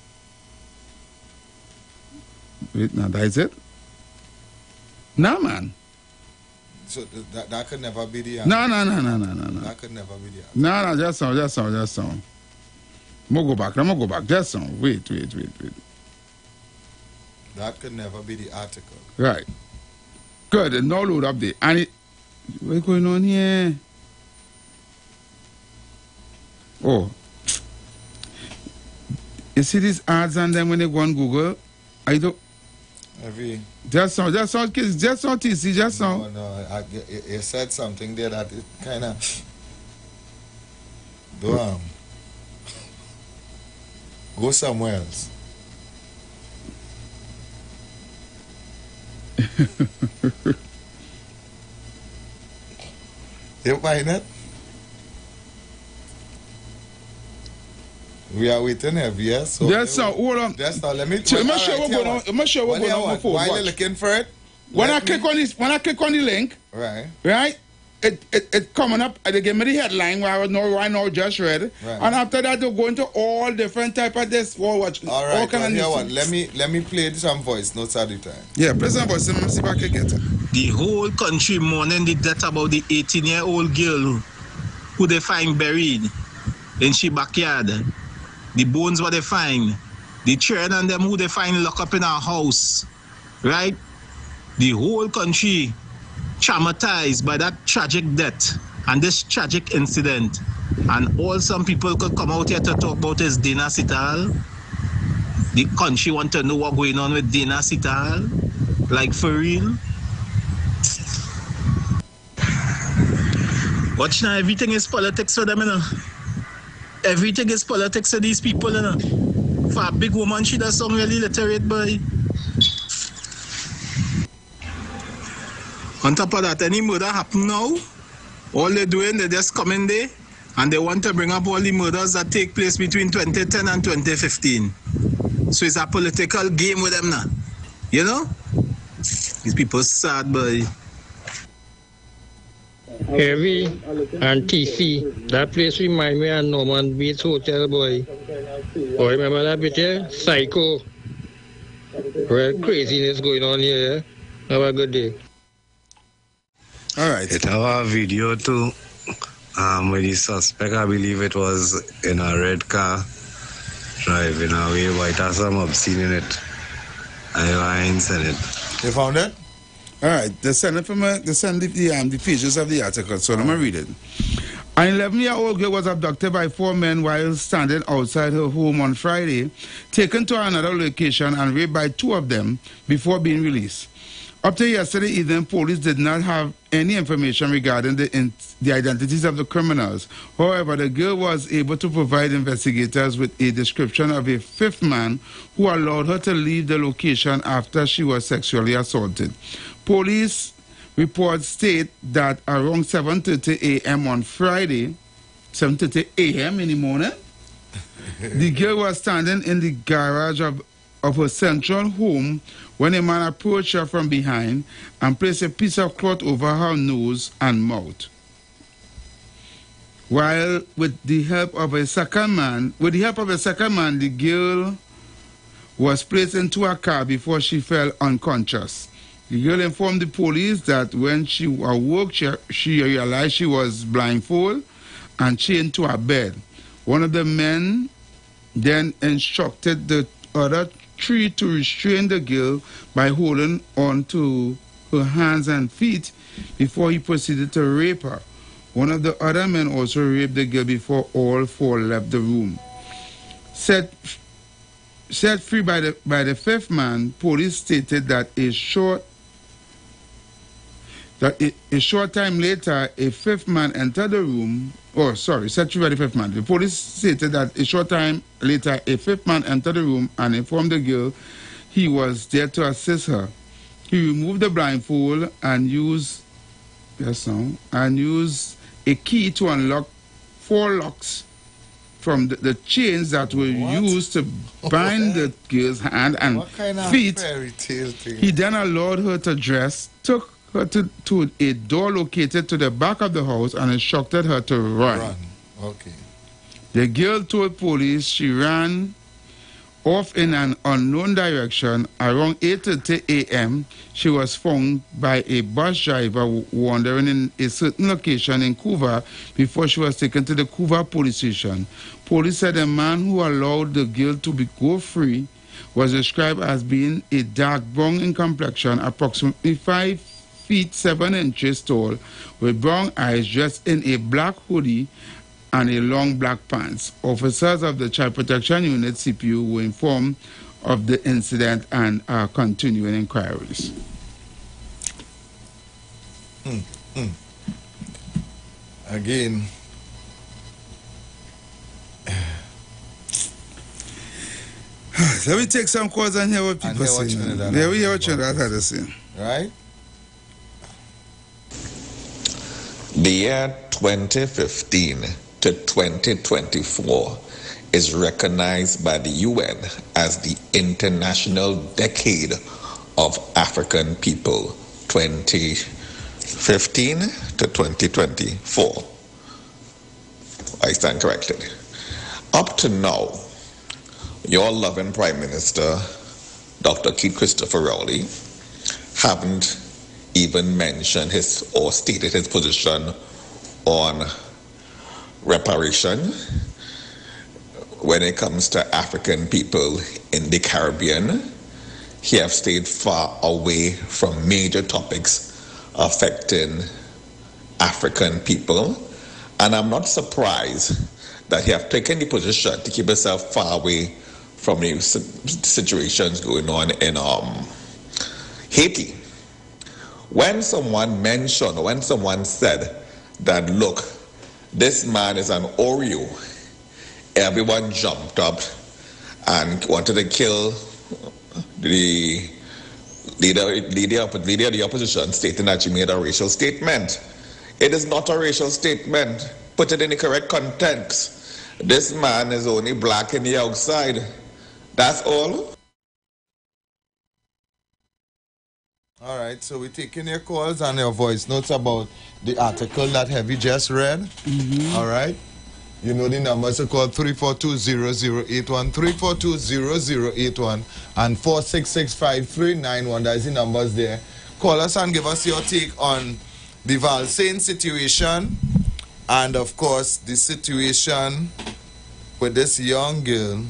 [SPEAKER 12] Wait, now that is it? No, man.
[SPEAKER 2] So that could never be the ad.
[SPEAKER 12] No.
[SPEAKER 2] That could never be the ad.
[SPEAKER 12] No, just sound. I'm go back. Just sound. Wait.
[SPEAKER 2] That could never be the article.
[SPEAKER 12] Right. Good. Now load up there. And what's going on here? Oh. You see these ads and then when they go on Google, I don't. Just sound, kids. Just sound, TC. Just sound.
[SPEAKER 2] No. You said something there that it kind of. Go somewhere else. You find it? We are waiting here, yes. So
[SPEAKER 12] just so hold on.
[SPEAKER 2] Just now, let me.
[SPEAKER 12] I'm not sure what's going on. I'm not sure what's going on before.
[SPEAKER 2] While you're looking for it,
[SPEAKER 12] When I click on the link, right, it coming up. They give me the headline where I know just read, and after that they go into all different type of this. All right,
[SPEAKER 2] let me play some voice notes at the time.
[SPEAKER 12] Yeah, play some voice. Let me see if I can get it.
[SPEAKER 10] The whole country mourning the death about the 18-year-old girl who they find buried in she backyard. The bones what they find, the children and them who they find locked up in our house, right? The whole country traumatized by that tragic death and this tragic incident. And all some people could come out here to talk about is Dana Sital. The country want to know what's going on with Dana Sital. Like for real. Watch now, everything is politics for them, you know. Everything is politics for these people, you know. For a big woman, she does sound really literate, boy. On top of that, any murder happen now, all they're doing, they just come in there and they want to bring up all the murders that take place between 2010 and 2015. So it's a political game with them now. You know? These people sad, boy.
[SPEAKER 13] Heavy and TC. That place remind me of Norman Beach Hotel, boy. Oh, remember that picture? Psycho. Real craziness going on here. Have a good day.
[SPEAKER 12] All right.
[SPEAKER 14] It have a video too. With the suspect, I believe it was in a red car driving away, but it has some obscene in it. I ain't seen it.
[SPEAKER 2] You found it?
[SPEAKER 12] All right. They send it from the pages of the article, so let me read it. An 11-year-old girl was abducted by 4 men while standing outside her home on Friday, taken to another location and raped by 2 of them before being released. Up to yesterday evening, police did not have any information regarding the identities of the criminals. However, the girl was able to provide investigators with a description of a 5th man who allowed her to leave the location after she was sexually assaulted. Police reports state that around 7:30 a.m. on Friday, 7:30 a.m. in the morning, the girl was standing in the garage of her central home when a man approached her from behind and placed a piece of cloth over her nose and mouth. While with the help of a second man, the girl was placed into a car before she fell unconscious. The girl informed the police that when she awoke, she realized she was blindfolded and chained to her bed. One of the men then instructed the other 3 to restrain the girl by holding on to her hands and feet before he proceeded to rape her. One of the other men also raped the girl before all 4 left the room. Set free by the 5th man, police stated that a short time later, a 5th man entered the room. Set free by the 5th man. The police stated that a short time later, a 5th man entered the room and informed the girl he was there to assist her. He removed the blindfold and used a key to unlock 4 locks from the chains that were used to bind the girl's hand and feet. He then allowed her to dress, took her to a door located to the back of the house and instructed her to run.
[SPEAKER 2] Okay.
[SPEAKER 12] The girl told police she ran off in an unknown direction. Around 8:30 a.m., she was found by a bus driver wandering in a certain location in Couva before she was taken to the Couva police station. Police said the man who allowed the girl to go free was described as being a dark brown in complexion, approximately 5 feet 7 inches tall, with brown eyes, dressed in a black hoodie and a long black pants. Officers of the Child Protection Unit, CPU, were informed of the incident and are continuing inquiries.
[SPEAKER 2] Again,
[SPEAKER 12] let me take some calls and hear what people say. Yeah, we hear what Trinidad had to say.
[SPEAKER 2] Right?
[SPEAKER 16] The year 2015 to 2024 is recognized by the UN as the International Decade of African people, 2015 to 2024. I stand corrected. Up to now, your loving Prime Minister, Dr. Keith Christopher Rowley, haven't even mentioned his or stated his position on reparation when it comes to African people in the Caribbean. He has stayed far away from major topics affecting African people, and I'm not surprised that he has taken the position to keep himself far away from the situations going on in Haiti. When someone mentioned, when someone said that, look, this man is an Oreo, everyone jumped up and wanted to kill the leader of the opposition, stating that she made a racial statement. It is not a racial statement. Put it in the correct context. This man is only black in the outside. That's all.
[SPEAKER 2] All right, so we're taking your calls and your voice notes about the article that Heavy just read. All right. You know the numbers to call 342-0081, 342-0081, and 466-5391. That's the numbers there. Call us and give us your take on the Valsain situation and, of course, the situation with this young girl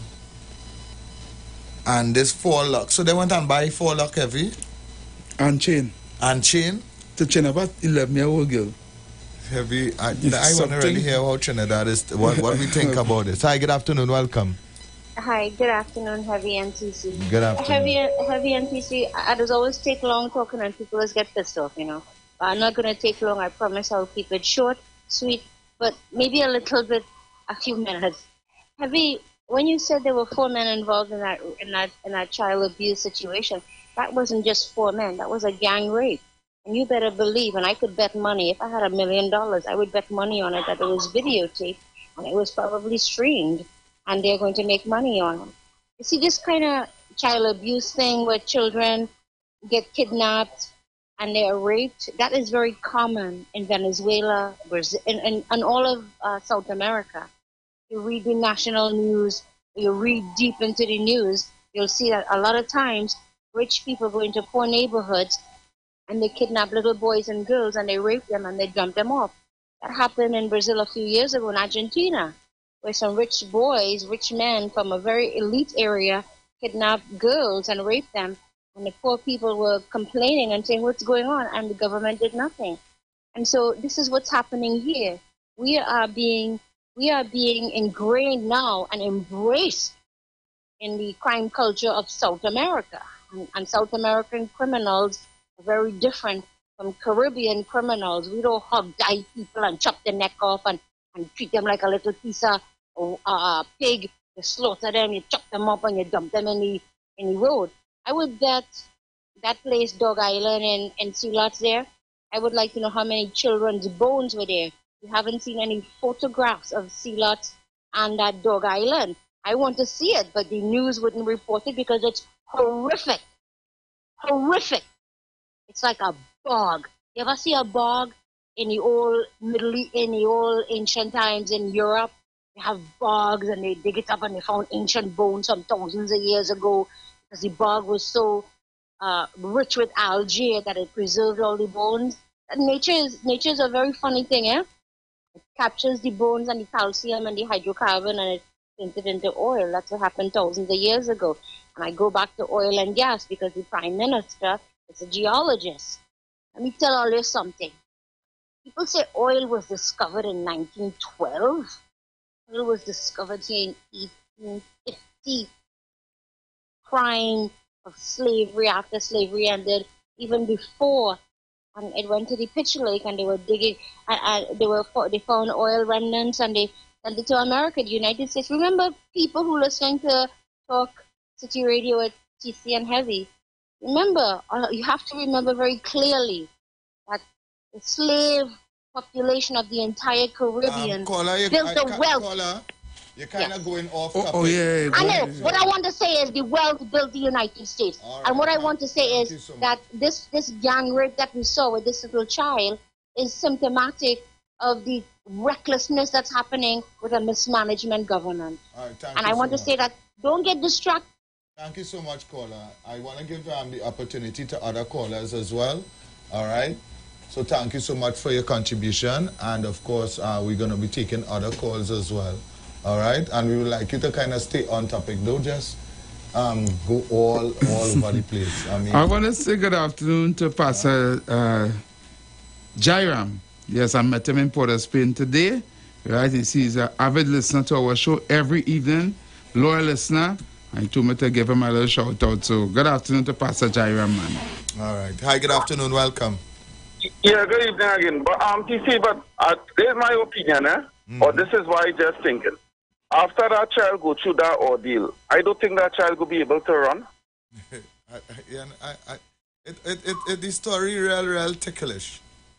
[SPEAKER 2] and this forelock. So they went and buy forelock, Heavy?
[SPEAKER 12] And chain.
[SPEAKER 2] And chain?
[SPEAKER 12] To chain about 11-year-old girl.
[SPEAKER 2] Heavy. I want to really hear how Trinidad is, what we think about this. Hi, good afternoon. Welcome.
[SPEAKER 7] Hi, good afternoon, Heavy NTC.
[SPEAKER 2] Good afternoon.
[SPEAKER 7] Heavy NTC, I does always take long talking and people always get pissed off, you know. But I'm not going to take long. I promise I'll keep it short, sweet, but maybe a little bit, a few minutes. Heavy, when you said there were 4 men involved in that child abuse situation, that wasn't just 4 men. That was a gang rape. And you better believe, and I could bet money, if I had $1 million, I would bet money on it that it was videotaped and it was probably streamed and they're going to make money on it. You see, this kind of child abuse thing where children get kidnapped and they're raped, that is very common in Venezuela, Brazil, and all of South America. You read the national news, you read deep into the news, you'll see that a lot of times rich people go into poor neighborhoods and they kidnap little boys and girls and they rape them and they dump them off. That happened in Brazil a few years ago in Argentina, where some rich boys, rich men from a very elite area kidnapped girls and raped them. And the poor people were complaining and saying, what's going on? And the government did nothing. And so this is what's happening here. We are being ingrained now and embraced in the crime culture of South America. And South American criminals are very different from Caribbean criminals. We don't hug die people and chop their neck off and treat them like a little piece of pig. You slaughter them, you chop them up and you dump them in the road. I would bet that place, Dog Island in Sealots there, I would like to know how many children's bones were there. You haven't seen any photographs of Sealots and that Dog Island. I want to see it, but the news wouldn't report it because it's horrific. Horrific. It's like a bog. You ever see a bog in the old ancient times in Europe? They have bogs and they dig it up and they found ancient bones some thousands of years ago because the bog was so rich with algae that it preserved all the bones. And nature is a very funny thing, eh? It captures the bones and the calcium and the hydrocarbon and it turns it into oil. That's what happened thousands of years ago. And I go back to oil and gas because the Prime Minister is a geologist. Let me tell all you something. People say oil was discovered in 1912. Oil was discovered here in 1850. Crime of slavery after slavery ended, even before. And it went to the Pitch Lake and they were digging, and they found oil remnants and they sent it to America, the United States. Remember, people who listening to Talk City Radio at TC and Heavy, remember, you have to remember very clearly that the slave population of the entire Caribbean built the wealth.
[SPEAKER 2] You're kind of going off topic.
[SPEAKER 15] I know. What I want to say is the wealth built the United States.
[SPEAKER 2] Right.
[SPEAKER 15] And what I want to say is that this gang rape that we saw with this little child is symptomatic of the recklessness that's happening with a mismanagement government.
[SPEAKER 2] All right,
[SPEAKER 15] and I want to say that don't get distracted.
[SPEAKER 2] Thank you so much, caller. I want to give the opportunity to other callers as well. All right. So thank you so much for your contribution. And of course, we're going to be taking other calls as well. All right. And we would like you to kind of stay on topic. Don't just go all over the place.
[SPEAKER 12] I want to say good afternoon to Pastor Jairam. Yes, I met him in Port of Spain today. Right. He's an avid listener to our show every evening. Loyal listener. I told me to give him a little shout out. So good afternoon to Pastor Jairam, man.
[SPEAKER 2] All right. Hi, good afternoon. Welcome.
[SPEAKER 9] Yeah, good evening again. But TC, this is my opinion, or this is why I just thinking. After that child go through that ordeal, I don't think that child will be able to run.
[SPEAKER 2] The story real ticklish.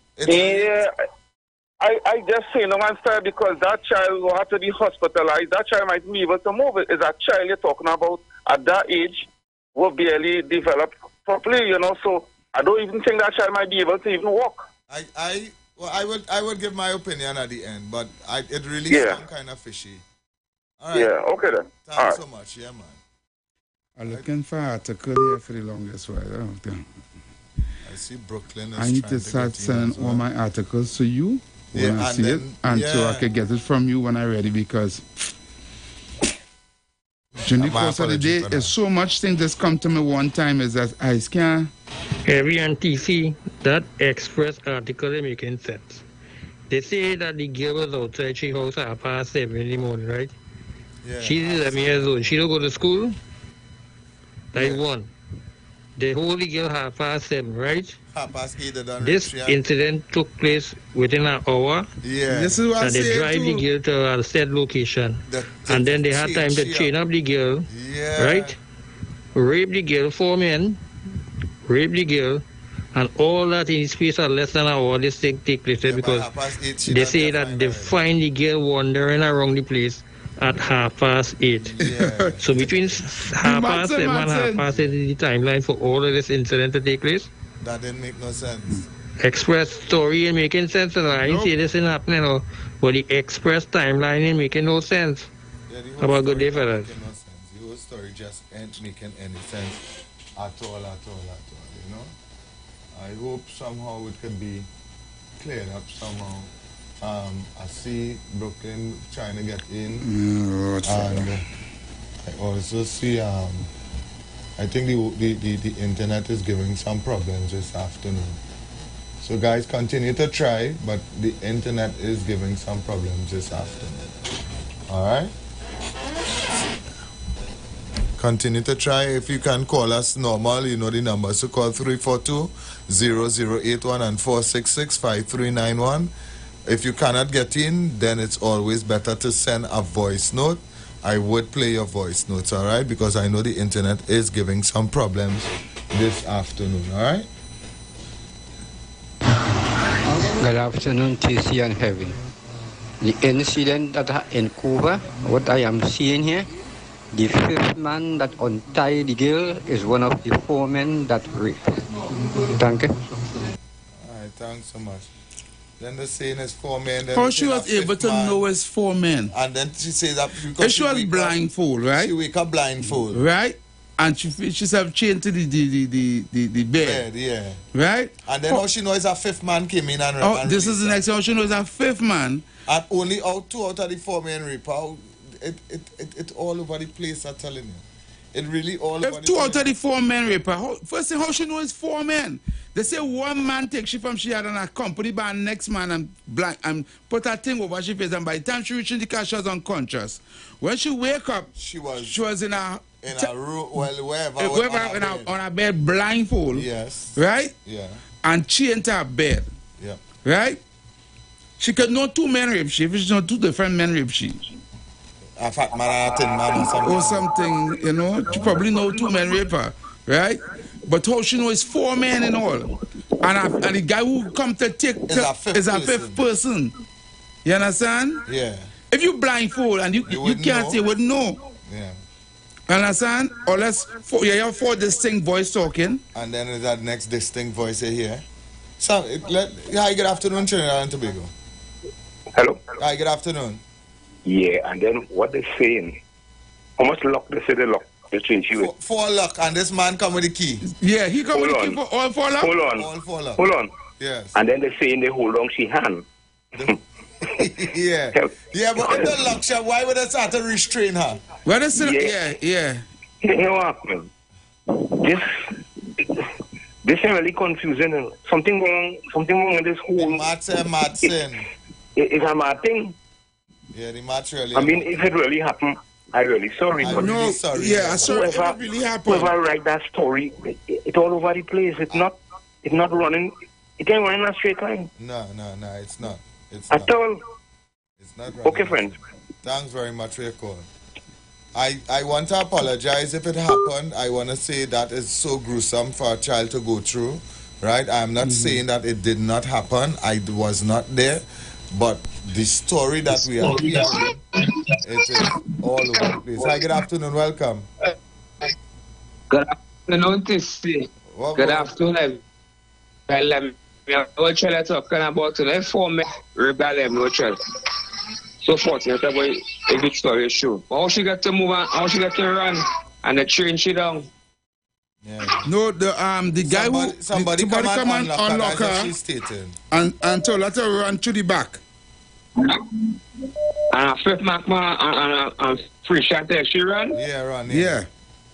[SPEAKER 9] I just say no man style because that child will have to be hospitalized. That child might be able to move. It's a child you're talking about at that age will barely develop properly, so I don't even think that child might be able to even walk.
[SPEAKER 2] I would give my opinion at the end, but it really sounds kind of fishy. All right.
[SPEAKER 9] Yeah, okay then.
[SPEAKER 2] Thanks so much. Yeah, man.
[SPEAKER 12] I'm looking for an article here for the longest while.
[SPEAKER 2] I see Brooklyn is
[SPEAKER 12] I need to start sending all my articles to you when I see it, and so I can get it from you when I'm ready, because during the course of the day, there's so much things that's come to me one time is that I can't.
[SPEAKER 13] Heavy and TC, that Express article is making sense. They say that the girl was outside she house at 7:30 in the morning, right?
[SPEAKER 2] Yeah.
[SPEAKER 13] She's 11 years old. She don't go to school. That's one. They hold the girl 7:30, right?
[SPEAKER 2] 8:30.
[SPEAKER 13] This incident took place within an hour.
[SPEAKER 2] Yeah.
[SPEAKER 12] This is what
[SPEAKER 13] and they drive the girl to a said location. And then they had time to chain up the girl.
[SPEAKER 2] Yeah.
[SPEAKER 13] Right? Rape the girl, 4 men. Rape the girl. And all that in the space of less than an hour, this thing take place because they say that they find the girl wandering around the place at 8:30.
[SPEAKER 2] Yeah.
[SPEAKER 13] So between 7:30 and 8:30 is the timeline for all of this incident to take place.
[SPEAKER 2] That didn't make no sense.
[SPEAKER 13] Express story ain't making sense, and I didn't see this ain't happening, but the Express timeline ain't making no sense.
[SPEAKER 2] Yeah,
[SPEAKER 13] How about good day, fellas?
[SPEAKER 2] The whole story just ain't making any sense at all, I hope somehow it can be cleared up somehow. I see Brooklyn trying to get in, and I also see I think the internet is giving some problems this afternoon. So guys, continue to try, but the internet is giving some problems this afternoon. All right? Continue to try. If you can call us normal, you know the numbers to call 342-0081 and 466-5391. If you cannot get in, then it's always better to send a voice note. I would play your voice notes, all right? Because I know the internet is giving some problems this afternoon, all right?
[SPEAKER 17] Good afternoon, TC and Heavy. The incident that in Cuba, what I am seeing here, the 5th man that untied the girl is one of the 4 men that raped. Thank you.
[SPEAKER 2] All right, thanks so much. Then the saying is 4 men.
[SPEAKER 12] How she was able to know it's 4 men?
[SPEAKER 2] And then she says that
[SPEAKER 12] because she was blindfold, right?
[SPEAKER 2] She wake up blindfold.
[SPEAKER 12] Right? And she's have chained to the bed.
[SPEAKER 2] Yeah.
[SPEAKER 12] Right?
[SPEAKER 2] And then how she knows a 5th man came in and
[SPEAKER 12] raped. This is the next thing. How she knows a 5th man.
[SPEAKER 2] And only 2 out of the 4 men rape. It all over the place, I'm telling you. It really all over the place.
[SPEAKER 12] 2 out of the 4 men rape her. First thing, how she know it's 4 men? They say 1 man take she from she had on a company by next man and put her thing over she face, and by the time she reached in the car, she was unconscious. When she wake up, she was in a
[SPEAKER 2] room, wherever
[SPEAKER 12] on a bed blindfold.
[SPEAKER 2] Yes.
[SPEAKER 12] Right?
[SPEAKER 2] Yeah.
[SPEAKER 12] And chained to her bed.
[SPEAKER 2] Yeah.
[SPEAKER 12] Right? She could know 2 men rape she, if she know 2 different men rape she.
[SPEAKER 2] A fat man, a thin man
[SPEAKER 12] or something, you know. She probably know 2 men rape her, right? But how she know it's 4 men in all. And the guy who come to take is a 5th person. You understand?
[SPEAKER 2] Yeah.
[SPEAKER 12] if you blindfold and you can't say, would know.
[SPEAKER 2] Yeah.
[SPEAKER 12] Understand? Or you have 4 distinct voice talking.
[SPEAKER 2] And then there's that next distinct voice you hear. So, hi, good afternoon, Trinidad and Tobago.
[SPEAKER 8] Hello.
[SPEAKER 2] Hi, good afternoon.
[SPEAKER 8] Yeah, and then what they're saying, how much luck they say they lock the change you with?
[SPEAKER 2] 4 luck, and this man come with the key.
[SPEAKER 12] Yeah, he come with the key for all 4 luck?
[SPEAKER 8] Hold on.
[SPEAKER 2] All 4 luck.
[SPEAKER 8] Hold on.
[SPEAKER 2] Yes.
[SPEAKER 8] And then they're saying they hold on she hand.
[SPEAKER 2] Yeah. Yeah, but in the luck shop, why would they start to restrain her?
[SPEAKER 12] Well, yeah.
[SPEAKER 8] You know what, man? This is really confusing. Something wrong in this whole...
[SPEAKER 2] Mad sin.
[SPEAKER 8] It's a mad thing.
[SPEAKER 2] Yeah, the match really...
[SPEAKER 8] I mean, if it really happened, I'm really sorry.
[SPEAKER 2] I'm really sorry.
[SPEAKER 12] Yeah, I'm sorry if it really happened.
[SPEAKER 8] Whoever write that story, it's all over the place. It's not running... It ain't running a straight line.
[SPEAKER 2] No, it's not.
[SPEAKER 8] At all.
[SPEAKER 2] It's not running.
[SPEAKER 8] Okay, friend.
[SPEAKER 2] Thanks very much for your call. I want to apologize if it happened. I want to say that is so gruesome for a child to go through, right? I'm not saying that it did not happen. I was not there. But the story that we are hearing, it is all over the place. Hi, good afternoon. Welcome.
[SPEAKER 20] Good afternoon, TC. Good afternoon. What shall I talking about today? For me, rebellion, no child. So fortunate about a good story show. But how she got to move on, how she got to run, and the train she down.
[SPEAKER 2] Yeah.
[SPEAKER 12] No, the guy somebody come and unlock her and told her to run to the back.
[SPEAKER 20] And a fifth mark man and free shot there, she run?
[SPEAKER 2] Yeah, run.
[SPEAKER 12] Yeah.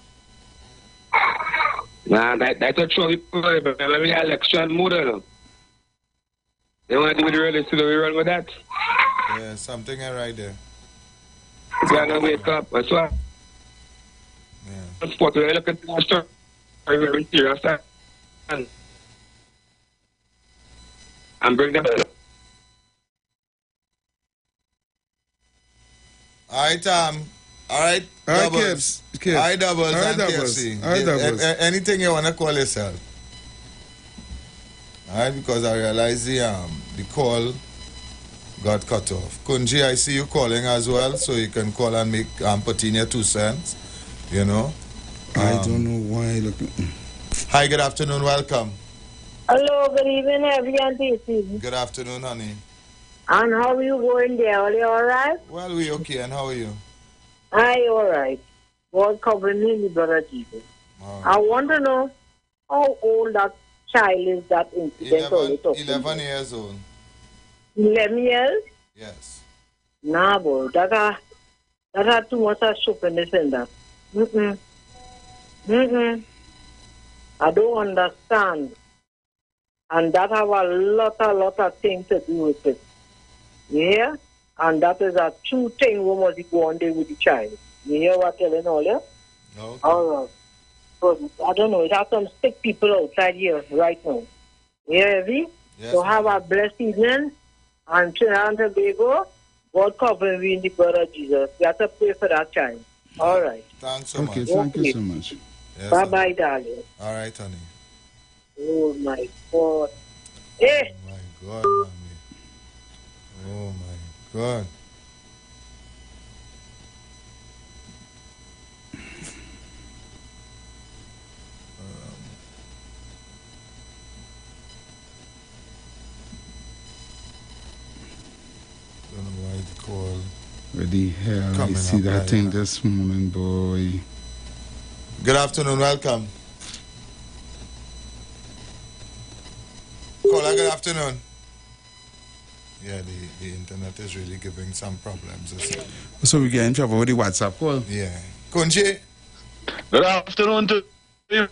[SPEAKER 20] Nah, that's a trouble for the election model. They want to do the rally, so we run with that.
[SPEAKER 2] Yeah, something right there.
[SPEAKER 20] You gotta wake up. That's why. Yeah. Spot where I look at the story, very serious and bring them up.
[SPEAKER 2] All right, Doubles.
[SPEAKER 12] Kids.
[SPEAKER 2] All right, Doubles
[SPEAKER 12] All right,
[SPEAKER 2] and
[SPEAKER 12] Doubles.
[SPEAKER 2] KFC.
[SPEAKER 12] All right, Doubles.
[SPEAKER 2] Anything you want to call yourself. All right, because I realize the call got cut off. Kunji, I see you calling as well, so you can call and make put in your 2 cents. You know.
[SPEAKER 12] I don't know why.
[SPEAKER 2] Hi, good afternoon. Welcome.
[SPEAKER 18] Hello, good evening, everyone.
[SPEAKER 2] Good afternoon, honey.
[SPEAKER 18] And how are you going there? Are you all right?
[SPEAKER 2] Well, we okay. And how are you?
[SPEAKER 18] I all right. God covering me, brother Jesus. I want to know how old that child is that incident.
[SPEAKER 2] 11 years old.
[SPEAKER 18] 11 years?
[SPEAKER 2] Yes.
[SPEAKER 18] Nah, boy. That had too much stupidness in that. I don't understand. And that have a lot of things to do with it. Yeah? And that is a true thing we must go on there with the child. You hear what I'm telling all you?
[SPEAKER 2] Okay.
[SPEAKER 18] All right. But I don't know, it has some sick people outside here right now. You hear me?
[SPEAKER 2] Yes,
[SPEAKER 18] so have a blessed evening. And Trinidad and Tobago, God cover me in the blood of Jesus. We have to pray for that child. All right.
[SPEAKER 2] Thanks so much.
[SPEAKER 12] Okay, thank you so much.
[SPEAKER 2] Yes,
[SPEAKER 18] bye-bye, darling.
[SPEAKER 2] All right, honey.
[SPEAKER 18] Oh, my God. Hey!
[SPEAKER 2] Oh, my God, mommy. Oh, my God. Don't know why the call.
[SPEAKER 12] Where the hell I see
[SPEAKER 2] up
[SPEAKER 12] that
[SPEAKER 2] like
[SPEAKER 12] thing
[SPEAKER 2] that.
[SPEAKER 12] this morning, boy.
[SPEAKER 2] Good afternoon, welcome. Caller, good afternoon. Yeah, the internet is really giving some problems.
[SPEAKER 12] So we get in trouble with the WhatsApp call.
[SPEAKER 2] Yeah. Kunji?
[SPEAKER 19] Good afternoon to you.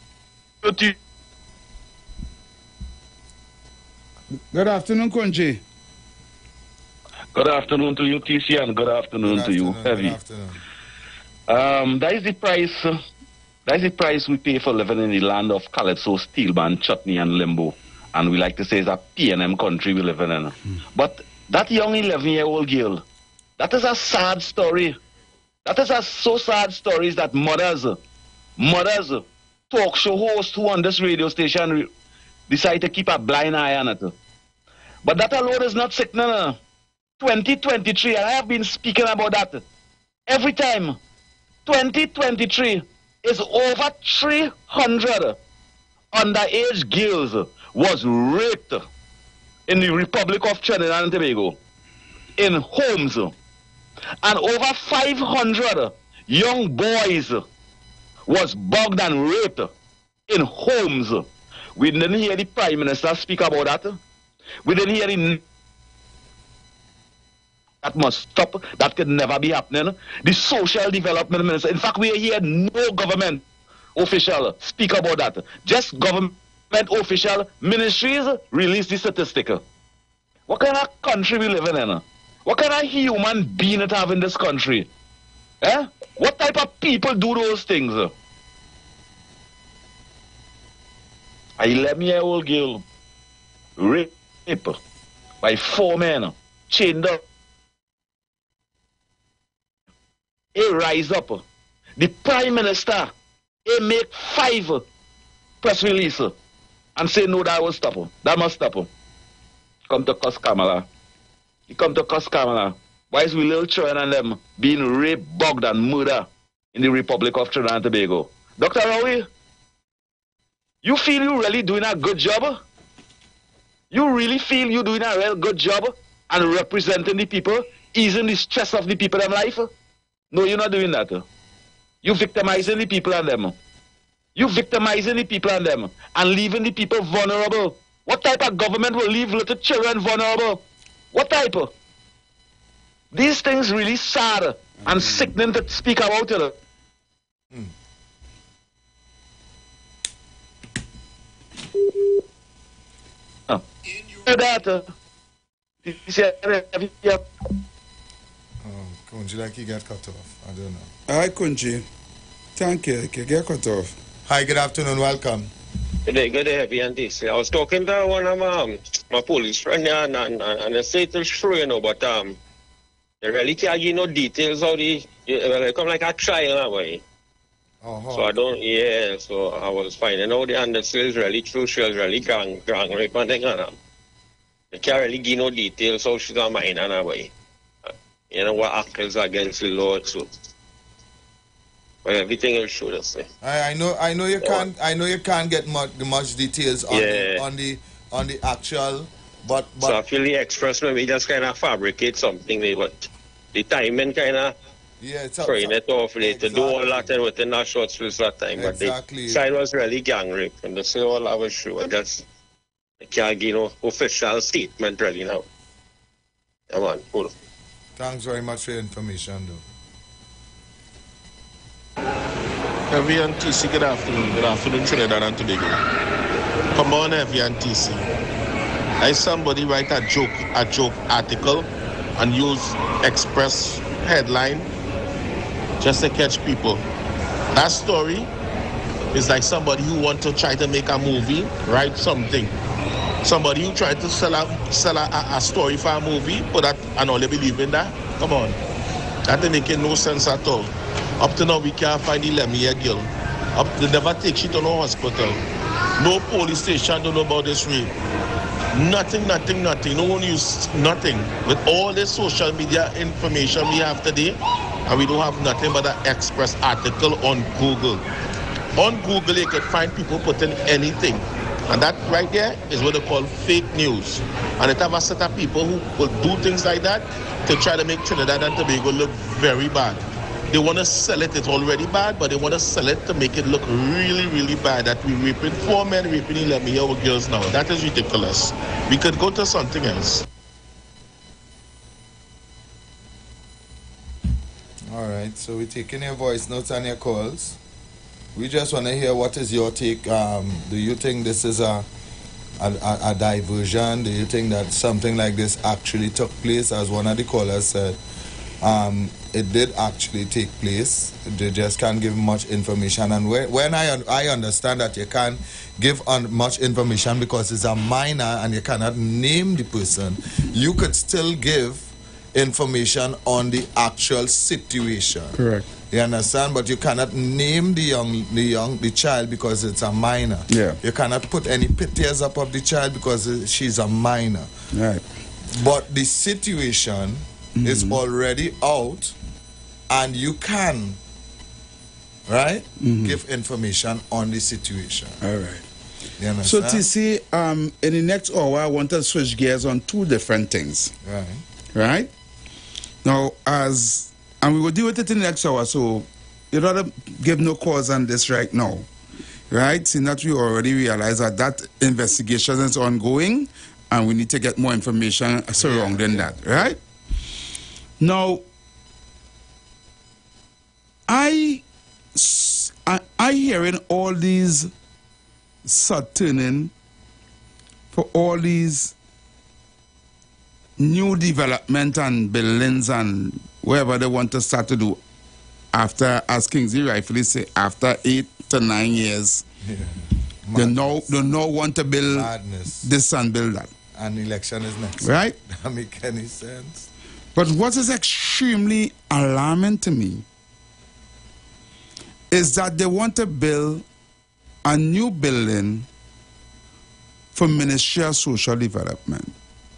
[SPEAKER 12] Good afternoon, Kunji.
[SPEAKER 19] Good afternoon to you, TC, and good afternoon to you, Heavy.
[SPEAKER 2] Good afternoon.
[SPEAKER 19] That is the price. That is the price we pay for living in the land of calypso, steel band, chutney, and limbo. And we like to say it's a P&M country we live in. But that young 11-year-old girl, that is a sad story. That is a so sad story that mothers, talk show hosts who on this radio station decide to keep a blind eye on it. But that alone is not sickening. 2023, and I have been speaking about that every time. 2023 is over 300 underage girls was raped in the Republic of Trinidad and Tobago in homes, and over 500 young boys was bugged and raped in homes. We didn't hear the Prime Minister speak about that. We didn't hear the... That must stop. That could never be happening. The Social Development Minister, in fact, we hear no government official speak about that. Just government official ministries release the statistic. What kind of country we living in? What kind of human being it have in this country? Eh? What type of people do those things? A 11-year-old girl raped by 4 men, chained up. He rise up. The Prime Minister, he make 5 press releases and say, no, that will stop. That must stop. Come to cuss Kamala. He come to cuss Kamala. Why is we little children and them being raped, bugged, and murdered in the Republic of Trinidad and Tobago? Dr. Rowie, you feel you really doing a good job? You really feel you doing a real good job and representing the people, easing the stress of the people in life? No, you're not doing that. You victimizing the people and them. You victimizing the people and them and leaving the people vulnerable. What type of government will leave little children vulnerable? What type? These things really sad and sickening to speak about it.
[SPEAKER 2] Kunji, like he got cut off. I don't know.
[SPEAKER 12] Hi, Kunji. Thank you. He get cut off.
[SPEAKER 2] Hi, good afternoon. Welcome.
[SPEAKER 4] Good day, Heavy and DC. I was talking to one of my police friends here, and they say it's true, you know, but they really can't give no details how it come like a trial that way. So I don't, so I was finding out and this is really true. She was really gang rape and thing, and they can't really give no details how she's a minor in that way. You know what acts against the law too. But everything will show us.
[SPEAKER 2] I know you can't. I know you can't get much details on the actual. But
[SPEAKER 4] so I feel the Express maybe just kind of fabricate something, but the timing kind of throwing it off late to do all that and within that short space of time. But the side was really gang rape, and they say all that was true. And just they can't give no official statement really now. Come on, cool.
[SPEAKER 2] Thanks very much for your information, though.
[SPEAKER 21] Heavy and TC, good afternoon. Good afternoon, Trinidad and Tobago. Come on, Heavy and TC. I somebody write a joke article and use Express headline just to catch people. That story is like somebody who want to try to make a movie, write something. Somebody who tried to sell a story for a movie, but that and all they believe in that. Come on. That ain't making no sense at all. Up to now, we can't find the 11-year girl. They never take she to no hospital. No police station don't know about this rape. Nothing. No one use nothing. With all this social media information we have today, and we don't have nothing but an Express article on Google. On Google, you can find people putting anything. And that right there is what they call fake news. And it have a set of people who will do things like that to try to make Trinidad and Tobago look very bad. They want to sell it, it's already bad, but they want to sell it to make it look really, really bad. That we're raping 4 men, raping 11-year-old girls now. That is ridiculous. We could go to something else.
[SPEAKER 2] All right, so we're taking your voice notes and your calls. We just want to hear what is your take. Do you think this is a diversion? Do you think that something like this actually took place? As one of the callers said, it did actually take place. They just can't give much information. And when I understand that you can't give much information because it's a minor and you cannot name the person, you could still give information on the actual situation.
[SPEAKER 12] Correct.
[SPEAKER 2] You understand? But you cannot name the child because it's a minor.
[SPEAKER 12] Yeah.
[SPEAKER 2] You cannot put any pictures up of the child because she's a minor.
[SPEAKER 12] Right.
[SPEAKER 2] But the situation is already out, and you can, right, give information on the situation.
[SPEAKER 12] All right.
[SPEAKER 2] You understand?
[SPEAKER 12] So, TC, in the next hour, I want to switch gears on two different things.
[SPEAKER 2] Right.
[SPEAKER 12] Right? Now, and we will deal with it in the next hour, so you'd rather give no cause on this right now. Right? Seeing that we already realize that investigation is ongoing, and we need to get more information surrounding that. Right? Now, I hearing all these turning for all these new development and buildings and wherever they want to start to do after, as Kingsley rightfully say, after 8 to 9 years.
[SPEAKER 2] Yeah.
[SPEAKER 12] They now want to build this and build that.
[SPEAKER 2] And election is next.
[SPEAKER 12] Right?
[SPEAKER 2] That make any sense.
[SPEAKER 12] But what is extremely alarming to me is that they want to build a new building for Ministry of Social Development.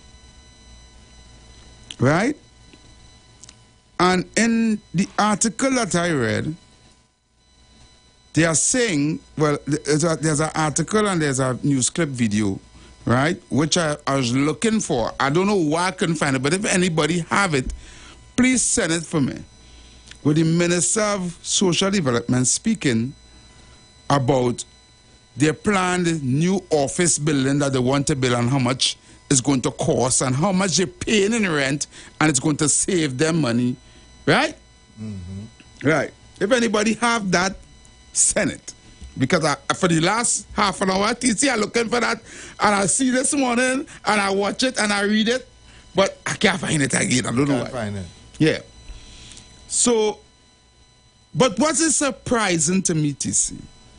[SPEAKER 12] Right? And in the article that I read, they are saying, well, there's an article and there's a news clip video, right, which I was looking for. I don't know why I couldn't find it, but if anybody have it, please send it for me. With the Minister of Social Development speaking about their planned new office building that they want to build and how much it's going to cost and how much they're paying in rent, and it's going to save them money, right? Right. If anybody have that, send it. Because for the last half an hour, TC, I'm looking for that, and I see this morning, and I watch it, and I read it, but I can't find it again. I don't know why.
[SPEAKER 2] Find it.
[SPEAKER 12] Yeah. So, but what is surprising to me, TC,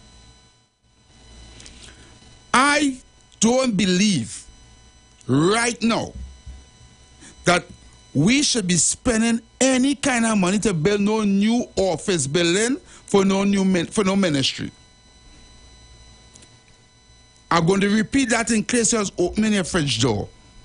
[SPEAKER 12] I don't believe right now that we should be spending any kind of money to build no new office building for no ministry. I'm going to repeat that in case you're opening your fridge door.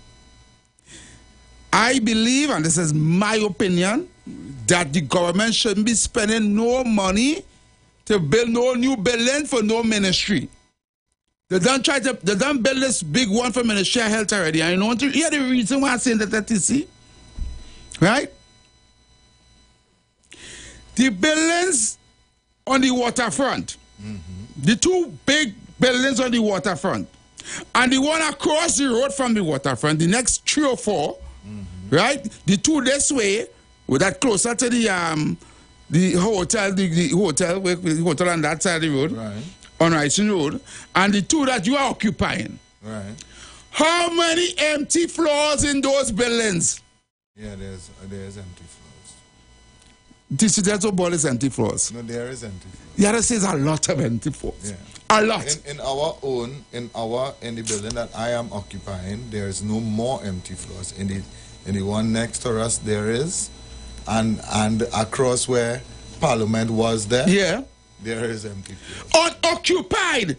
[SPEAKER 12] I believe, and this is my opinion, that the government shouldn't be spending no money to build no new building for no ministry. They don't build this big one for Ministry of Health already. And you know, hear the reason why I'm saying that, you see? Right? The buildings on the waterfront, the two big buildings on the waterfront, and the one across the road from the waterfront, the next 3 or 4, right? The two this way, with that closer to the hotel, the hotel on that side of the road,
[SPEAKER 2] right,
[SPEAKER 12] on Rising Road, and the two that you are occupying.
[SPEAKER 2] Right.
[SPEAKER 12] How many empty floors in those buildings?
[SPEAKER 2] Yeah, there's empty floors.
[SPEAKER 12] This is also about empty floors.
[SPEAKER 2] No, there is empty floors.
[SPEAKER 12] The other says a lot of empty floors.
[SPEAKER 2] Yeah.
[SPEAKER 12] A lot.
[SPEAKER 2] In the building that I am occupying, there is no more empty floors. In the one next to us, there is, and across where Parliament was there,
[SPEAKER 12] yeah,
[SPEAKER 2] there is empty floors.
[SPEAKER 12] Unoccupied,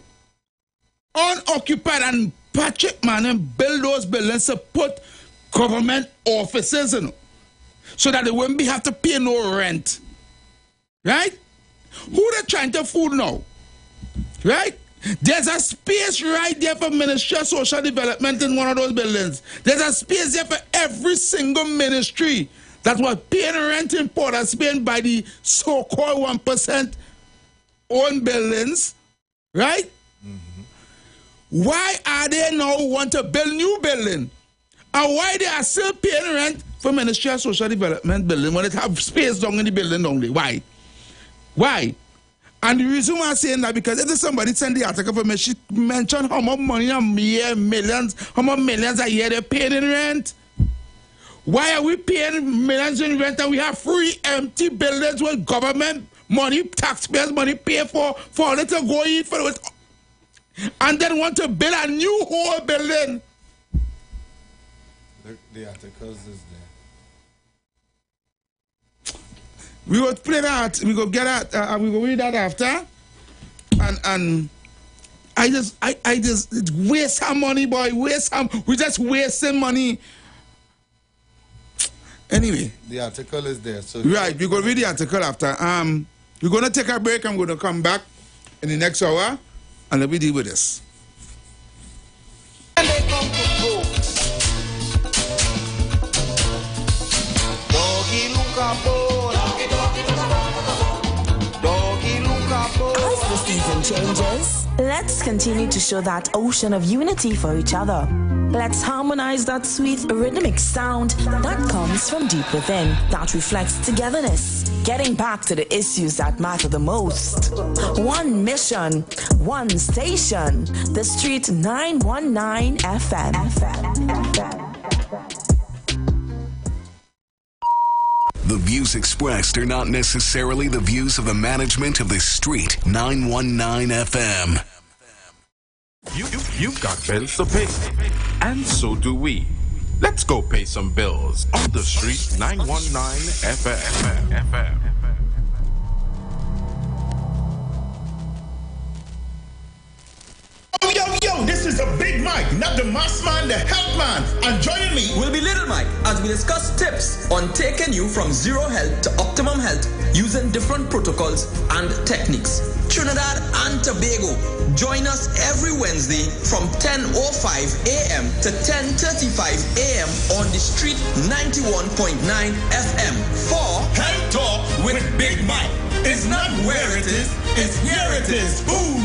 [SPEAKER 12] and Patrick Manning build those buildings to put government offices in, so that they wouldn't have to pay no rent. Right? Who they trying to fool now? Right? There's a space right there for Ministry of Social Development in one of those buildings. There's a space there for every single ministry that was paying rent in Port of Spain by the so-called 1% owned buildings. Right? Why are they now want to build new building? And why they are still paying rent for Ministry of Social Development building when it have space down in the building only? Why? Why? And the reason why I'm saying that, because if somebody send the article for me, she mentioned how much money a year, millions, how much millions a year they're paying in rent. Why are we paying millions in rent and we have free empty buildings with government money, taxpayers money pay for it to go eat for it, and then want to build a new whole building?
[SPEAKER 2] The articles is there.
[SPEAKER 12] We will play that. We go get that. We go read that after. And I just waste some money, boy. We just wasting money Anyway.
[SPEAKER 2] The article is there. So
[SPEAKER 12] right, we're going to read the article after. We're going to take a break. I'm going to come back in the next hour and let me deal with this.
[SPEAKER 11] As the season changes, let's continue to show that ocean of unity for each other. Let's harmonize that sweet rhythmic sound that comes from deep within, that reflects togetherness, getting back to the issues that matter the most. One mission, one station, the Street 919 FM.
[SPEAKER 3] The views expressed are not necessarily the views of the management of the Street 919 FM.
[SPEAKER 5] You've got bills to pay, and so do we. Let's go pay some bills on the Street 919 FM.
[SPEAKER 22] Yo, this is a Big Mike, not the mass man, the health man. And joining me
[SPEAKER 23] will be Little Mike as we discuss tips on taking you from zero health to optimum health using different protocols and techniques. Trinidad and Tobago, join us every Wednesday from 10:05 a.m. to 10:35 a.m. on the Street 91.9 FM for
[SPEAKER 22] Health Talk with Big Mike. It's not where it is, it's here it is. Boom!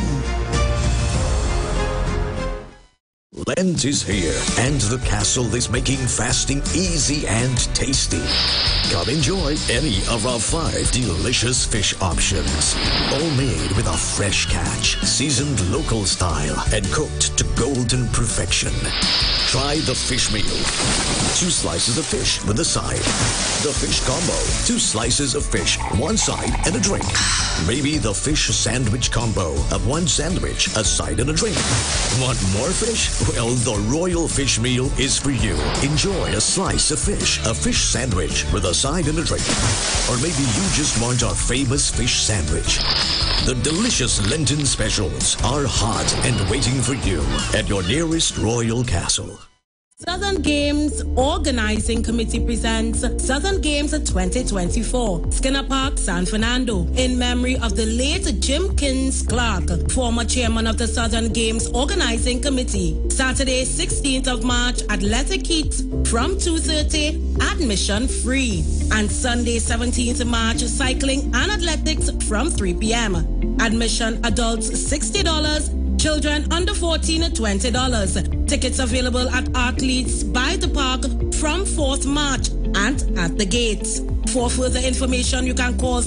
[SPEAKER 24] Lent is here, and the castle is making fasting easy and tasty. Come enjoy any of our 5 delicious fish options. All made with a fresh catch, seasoned local style, and cooked to golden perfection. Try the fish meal. 2 slices of fish with a side. The fish combo. 2 slices of fish, 1 side, and a drink. Maybe the fish sandwich combo of 1 sandwich, a side, and a drink. Want more fish? Well, the Royal Fish Meal is for you. Enjoy a slice of fish, a fish sandwich with a side and a drink. Or maybe you just want our famous fish sandwich. The delicious Lenten specials are hot and waiting for you at your nearest Royal Castle.
[SPEAKER 25] Southern Games Organizing Committee presents Southern Games 2024, Skinner Park, San Fernando, in memory of the late Jim Kins Clark, former chairman of the Southern Games Organizing Committee. Saturday, 16th of March, athletic heat from 2:30, admission free. And Sunday, 17th March, cycling and athletics from 3 p.m. Admission adults $60. Children under 14, $20. Tickets available at Athletes by the Park from 4th March and at the gates. For further information, you can call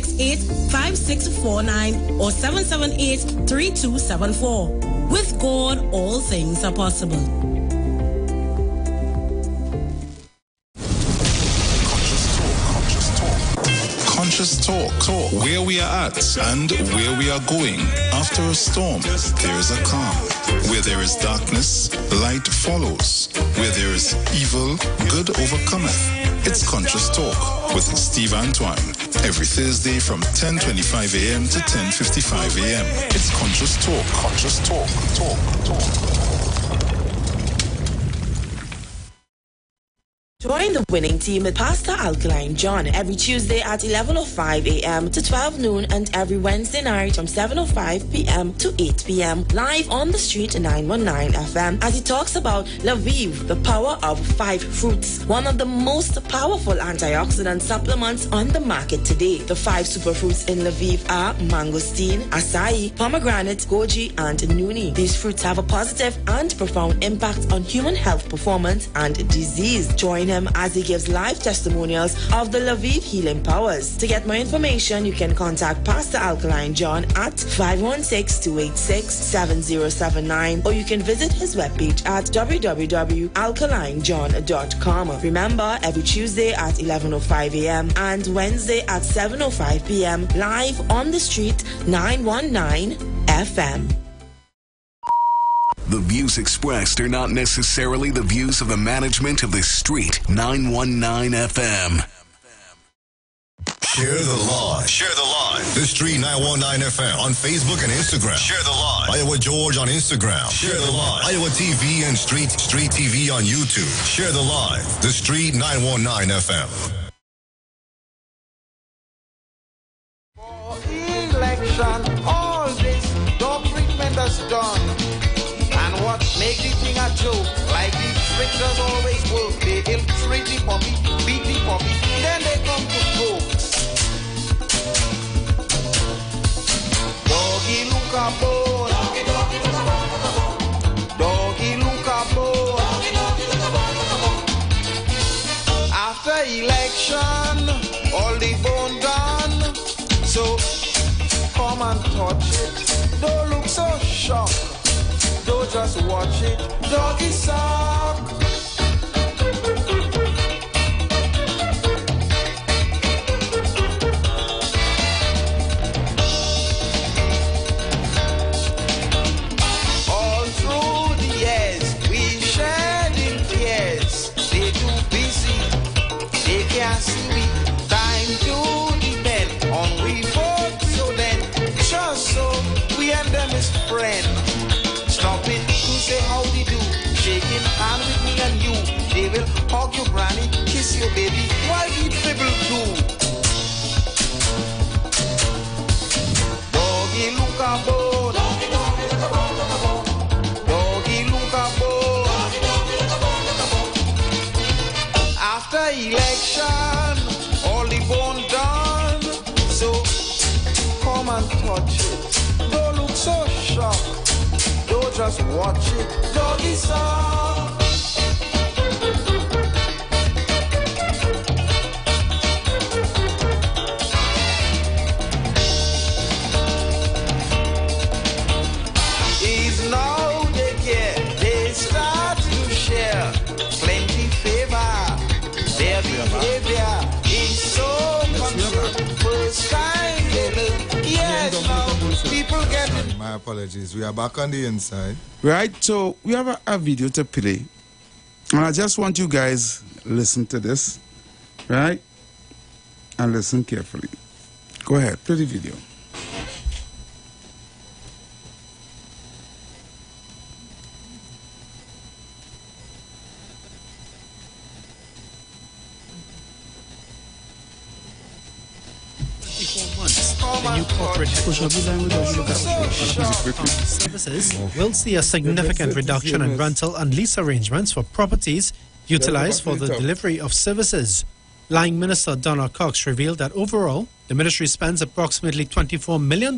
[SPEAKER 25] 368-5649 or 778-3274. With God, all things are possible.
[SPEAKER 26] Conscious Talk, where we are at and where we are going. After a storm, there is a calm. Where there is darkness, light follows. Where there is evil, good overcometh. It's Conscious Talk with Steve Antoine. Every Thursday from 10:25 a.m. to 10:55 a.m. It's Conscious Talk. Conscious Talk.
[SPEAKER 11] Join the winning team with Pastor Alkaline John every Tuesday at 11:05 a.m. to 12 noon and every Wednesday night from 7:05 p.m. to 8 p.m. live on the Street 919 FM as he talks about Lviv, the power of 5 fruits, one of the most powerful antioxidant supplements on the market today. The 5 superfruits in Lviv are mangosteen, acai, pomegranate, goji, and nuni. These fruits have a positive and profound impact on human health performance and disease. Join him as he gives live testimonials of the Lviv healing powers. To get more information, you can contact Pastor Alkaline John at 516-286-7079 or you can visit his webpage at www.alkalinejohn.com. Remember, every Tuesday at 11:05 a.m. and Wednesday at 7:05 p.m. live on the Street 919 FM.
[SPEAKER 3] The views expressed are not necessarily the views of the management of the Street 919 FM.
[SPEAKER 1] Share the live. Share the live. The Street 919 FM on Facebook and Instagram. Share the live. Iowa George on Instagram. Share the live. Iowa TV and Street TV on YouTube. Share the live. The Street 919 FM.
[SPEAKER 6] For election, all this dog treatment is done. And what make the thing a joke? Like the tricksters always work. They infiltrate the puppy, beat the puppy, then they come to coke. Doggy look a bone. Doggy look a bone. After election, all the bone done. So come and touch it. Don't look so shocked. Don't just watch it. Doggy suck. Hug your granny, kiss your baby, while we dribble too. Doggy look a bone. Doggy look a bone. After election, all the bone done. So come and touch it. Don't look so shocked. Don't just watch it. Doggy song.
[SPEAKER 2] My apologies. We are back on the inside.
[SPEAKER 12] Right, so we have a video to play. And I just want you guys listen to this, right? And listen carefully. Go ahead, play the video.
[SPEAKER 7] The new corporate services will see a significant reduction in rental and lease arrangements for properties utilized for the delivery of services. Lying Minister Donna Cox revealed that overall, the ministry spends approximately $24 million.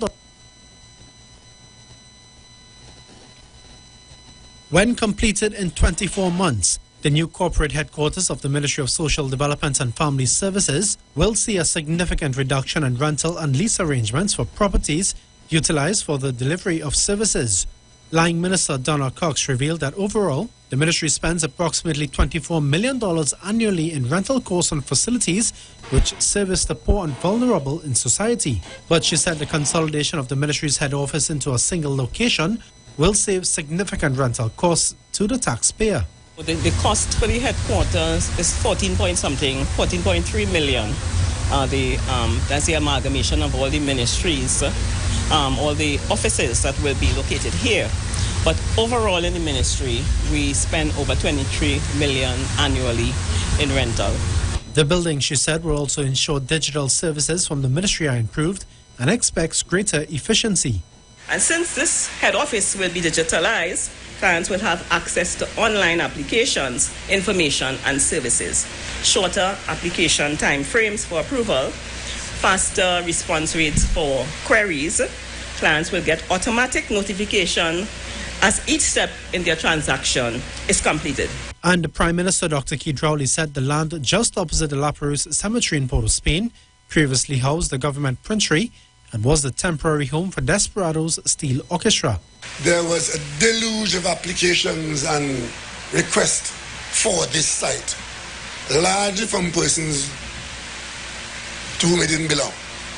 [SPEAKER 7] When completed in 24 months, the new corporate headquarters of the Ministry of Social Development and Family Services will see a significant reduction in rental and lease arrangements for properties utilized for the delivery of services. Lying Minister Donna Cox revealed that overall, the ministry spends approximately $24 million annually in rental costs on facilities which service the poor and vulnerable in society. But she said the consolidation of the ministry's head office into a single location will save significant rental costs to the taxpayer.
[SPEAKER 10] The cost for the headquarters is 14.3 million. That's the amalgamation of all the ministries, all the offices that will be located here. But overall in the ministry, we spend over 23 million annually in rental.
[SPEAKER 7] The building, she said, will also ensure digital services from the ministry are improved and expects greater efficiency.
[SPEAKER 10] And since this head office will be digitalized, clients will have access to online applications, information and services, shorter application time frames for approval, faster response rates for queries. Clients will get automatic notification as each step in their transaction is completed.
[SPEAKER 7] And the Prime Minister, Dr. Keith Rowley, said the land just opposite the La Perouse Cemetery in Port of Spain previously housed the government printery and was the temporary home for Desperados Steel Orchestra.
[SPEAKER 14] There was a deluge of applications and requests for this site, largely from persons to whom it didn't belong.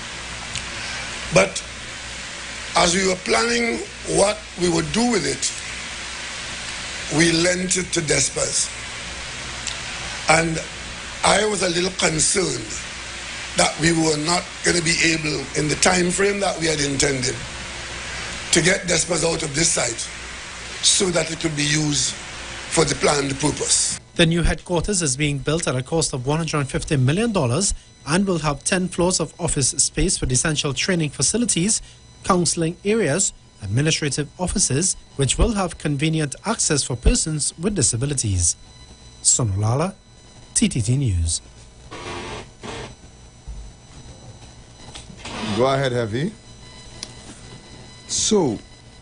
[SPEAKER 14] But as we were planning what we would do with it, we lent it to Despas. And I was a little concerned that we were not going to be able, in the time frame that we had intended, to get Despas out of this site so that it could be used for the planned purpose.
[SPEAKER 7] The new headquarters is being built at a cost of $150 million and will have 10 floors of office space with essential training facilities, counseling areas, administrative offices, which will have convenient access for persons with disabilities. Sonolala, TTT News.
[SPEAKER 2] Go ahead, Heavy.
[SPEAKER 12] So,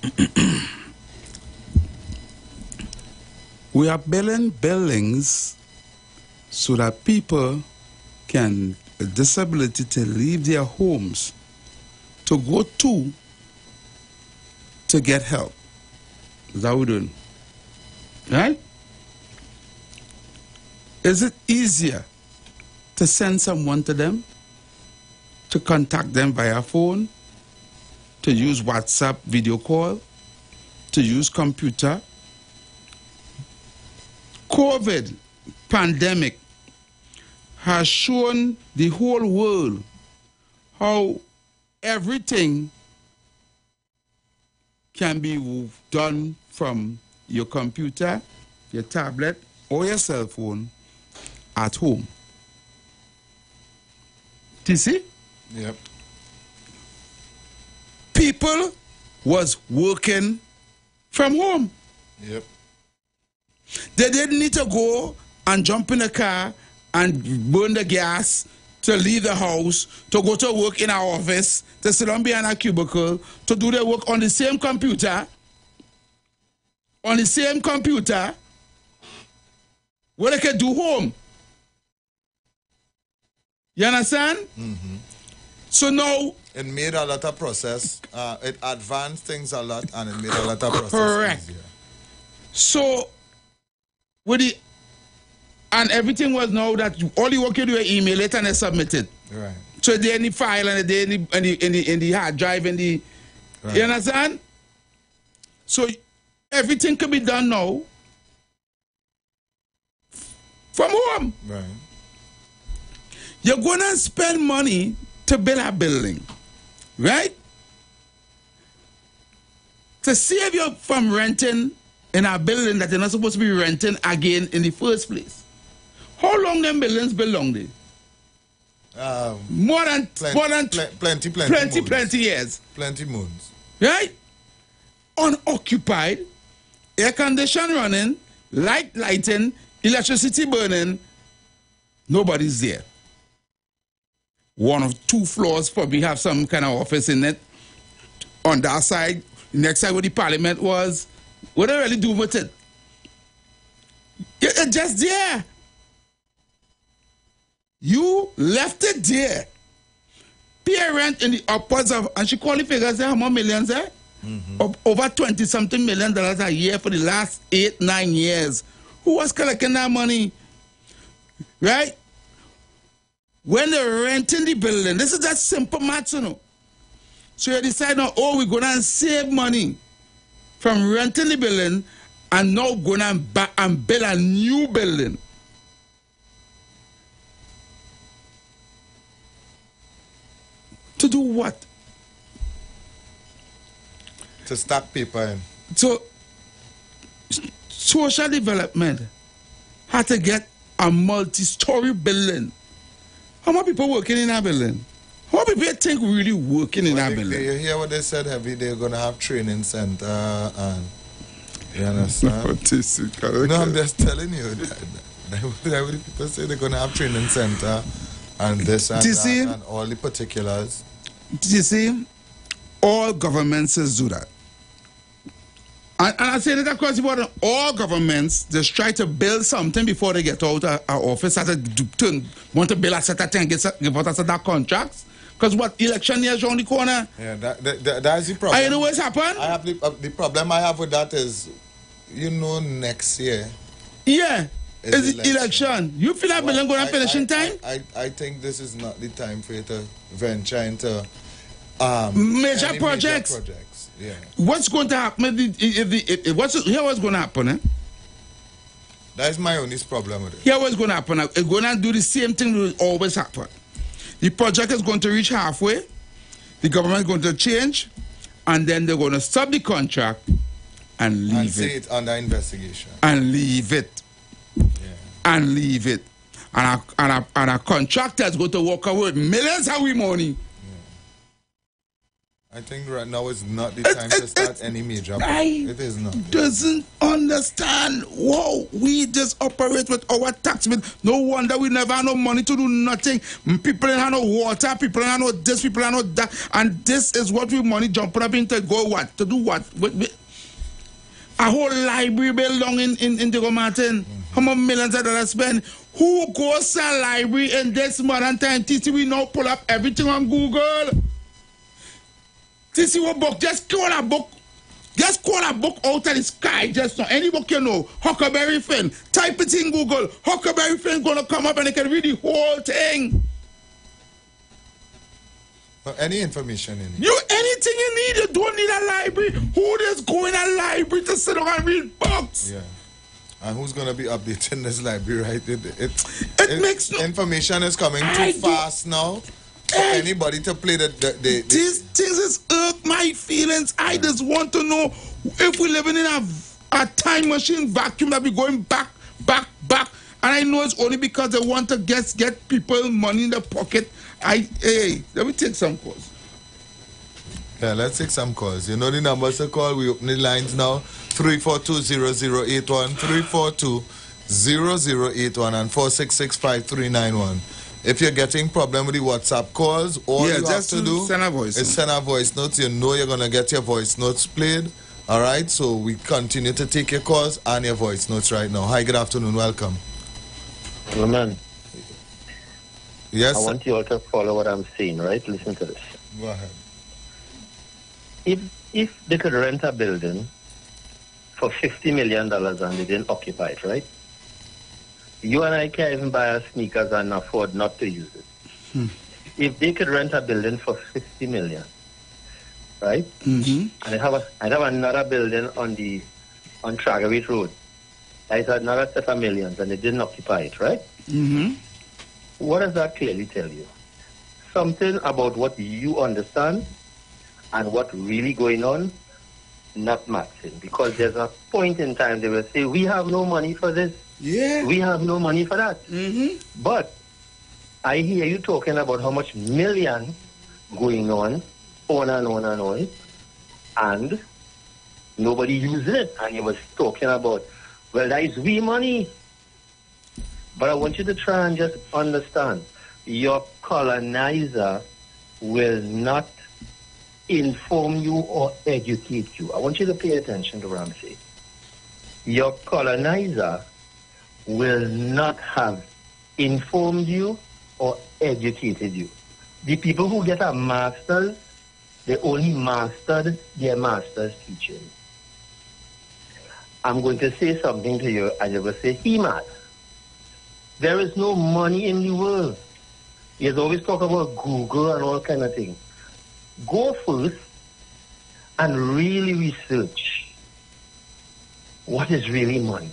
[SPEAKER 12] we are building buildings so that people can, with disability, to leave their homes to go to get help. Is that what we're doing? Right? Is it easier to send someone to them, to contact them via phone, to use WhatsApp video call, to use computer? COVID pandemic has shown the whole world how everything can be done from your computer, your tablet, or your cell phone at home. Do you see?
[SPEAKER 2] Yep.
[SPEAKER 12] People was working from home.
[SPEAKER 2] Yep.
[SPEAKER 12] They didn't need to go and jump in a car and burn the gas to leave the house, to go to work in our office, to sit down behind a cubicle, to do their work on the same computer, where they can do home. You understand?
[SPEAKER 2] Mm-hmm.
[SPEAKER 12] So now...
[SPEAKER 2] It made a lot of process. It advanced things a lot, and it made a lot of process
[SPEAKER 12] correct.
[SPEAKER 2] easier.
[SPEAKER 12] So, with the... And everything was now that all you work you do is email it and submit it.
[SPEAKER 2] Right.
[SPEAKER 12] So there in the file and there in the hard drive and the...
[SPEAKER 2] Right.
[SPEAKER 12] You understand? So everything can be done now from home.
[SPEAKER 2] Right.
[SPEAKER 12] You're going to spend money to build a building, right? To save you from renting in a building that you're not supposed to be renting again in the first place. How long them buildings belong there? More than plenty years.
[SPEAKER 2] Plenty moons.
[SPEAKER 12] Right? Unoccupied, air condition running, lighting, electricity burning, nobody's there. One or two floors probably have some kind of office in it. On that side, next side where the parliament was, what they really do with it? It's just there. You left it there. Pay rent in the upwards of, and she called the figures there, how much millions there? Over $20-something million a year for the last 8-9 years. Who was collecting that money? Right? When they're renting the building, this is that simple math, you know. So you decide now, oh, we're going to save money from renting the building and now going and build a new building. To do what?
[SPEAKER 2] To stack people in.
[SPEAKER 12] So, social development had to get a multi-story building. How many people working in that building? How many people think really working in that building?
[SPEAKER 2] You hear what they said, Heavy? They're going to have training center and... You understand? No, I'm just telling you. That people say they're going to have training center and this and that and all the particulars.
[SPEAKER 12] Do you see? All governments do that. And I say that across the board, all governments just try to build something before they get out of our office. Want to build a set of things, give out a set of contracts. Because what election years around the corner?
[SPEAKER 2] Yeah, that's the problem.
[SPEAKER 12] I know what's happened.
[SPEAKER 2] I have the problem I have with that is, you know, next year.
[SPEAKER 12] Yeah, it's election. You feel that building going to finish in time?
[SPEAKER 2] I think this is not the time for you to venture into
[SPEAKER 12] major projects.
[SPEAKER 2] Yeah.
[SPEAKER 12] What's going to happen? Here what's going to happen? Eh?
[SPEAKER 2] That's my only problem with it.
[SPEAKER 12] Here what's going to happen? It's going to do the same thing that always happen. The project is going to reach halfway. The government is going to change, and then they're going to stop the contract and leave
[SPEAKER 2] and say it's under investigation.
[SPEAKER 12] And leave it. And leave it. And a contractor is going to walk away with millions of money.
[SPEAKER 2] I think right now is not the time to start any major. It is not.
[SPEAKER 12] Doesn't understand. Whoa, we just operate with our tax bill. No wonder we never have no money to do nothing. People don't have no water. People don't have no this. People don't have no that. And this is what we money jumping up into go what? To do what? A whole library belong in Diego Martin. How much millions of dollars spent? Who goes to a library in this modern time? TC, we now pull up everything on Google. TC, what book? Just call a book. Just call a book out of the sky. Just not any book you know. Huckleberry Finn. Type it in Google. Huckleberry Finn gonna come up and they can read the whole thing.
[SPEAKER 2] Any information in it.
[SPEAKER 12] Anything you need. You don't need a library. Who is going to a library to sit down and read books?
[SPEAKER 2] Yeah. And who's going to be updating this library, right? It makes no... Information is coming too fast now for anybody to play
[SPEAKER 12] These things is irk my feelings. I just want to know if we're living in a time machine vacuum that be going back. And I know it's only because they want to get people money in the pocket. Hey, let me take some calls.
[SPEAKER 2] Yeah, let's take some calls. You know the numbers to call. We open the lines now. 342-0081, 342-0081 and 466-5391. If you're getting problem with the WhatsApp calls, all you have to do is send a voice note. You know you're going to get your voice notes played. All right, so we continue to take your calls and your voice notes right now. Hi, good afternoon. Welcome.
[SPEAKER 8] Hello, man.
[SPEAKER 2] Yes.
[SPEAKER 8] I want you all to follow what I'm saying, right? Listen to this.
[SPEAKER 2] Go ahead.
[SPEAKER 8] If they could rent a building for $50 million and they didn't occupy it, right? You and I can't even buy our sneakers and afford not to use it. If they could rent a building for $50 million, right? And I have another building on Tragawit Road. That's another set of millions and they didn't occupy it, right? What does that clearly tell you? Something about what you understand and what really going on not matching. Because there's a point in time they will say, we have no money for this.
[SPEAKER 12] Yeah.
[SPEAKER 8] We have no money for that. But I hear you talking about how much million going on and on, and nobody using it. And you was talking about, well, that is we money. But I want you to try and just understand, your colonizer will not inform you or educate you. I want you to pay attention to what I'm saying. Your colonizer will not have informed you or educated you. The people who get a master's, they only mastered their master's teaching. I'm going to say something to you, and you will say, he mad. There is no money in the world. You always talk about Google and all kind of things. Go first and really research what is really money.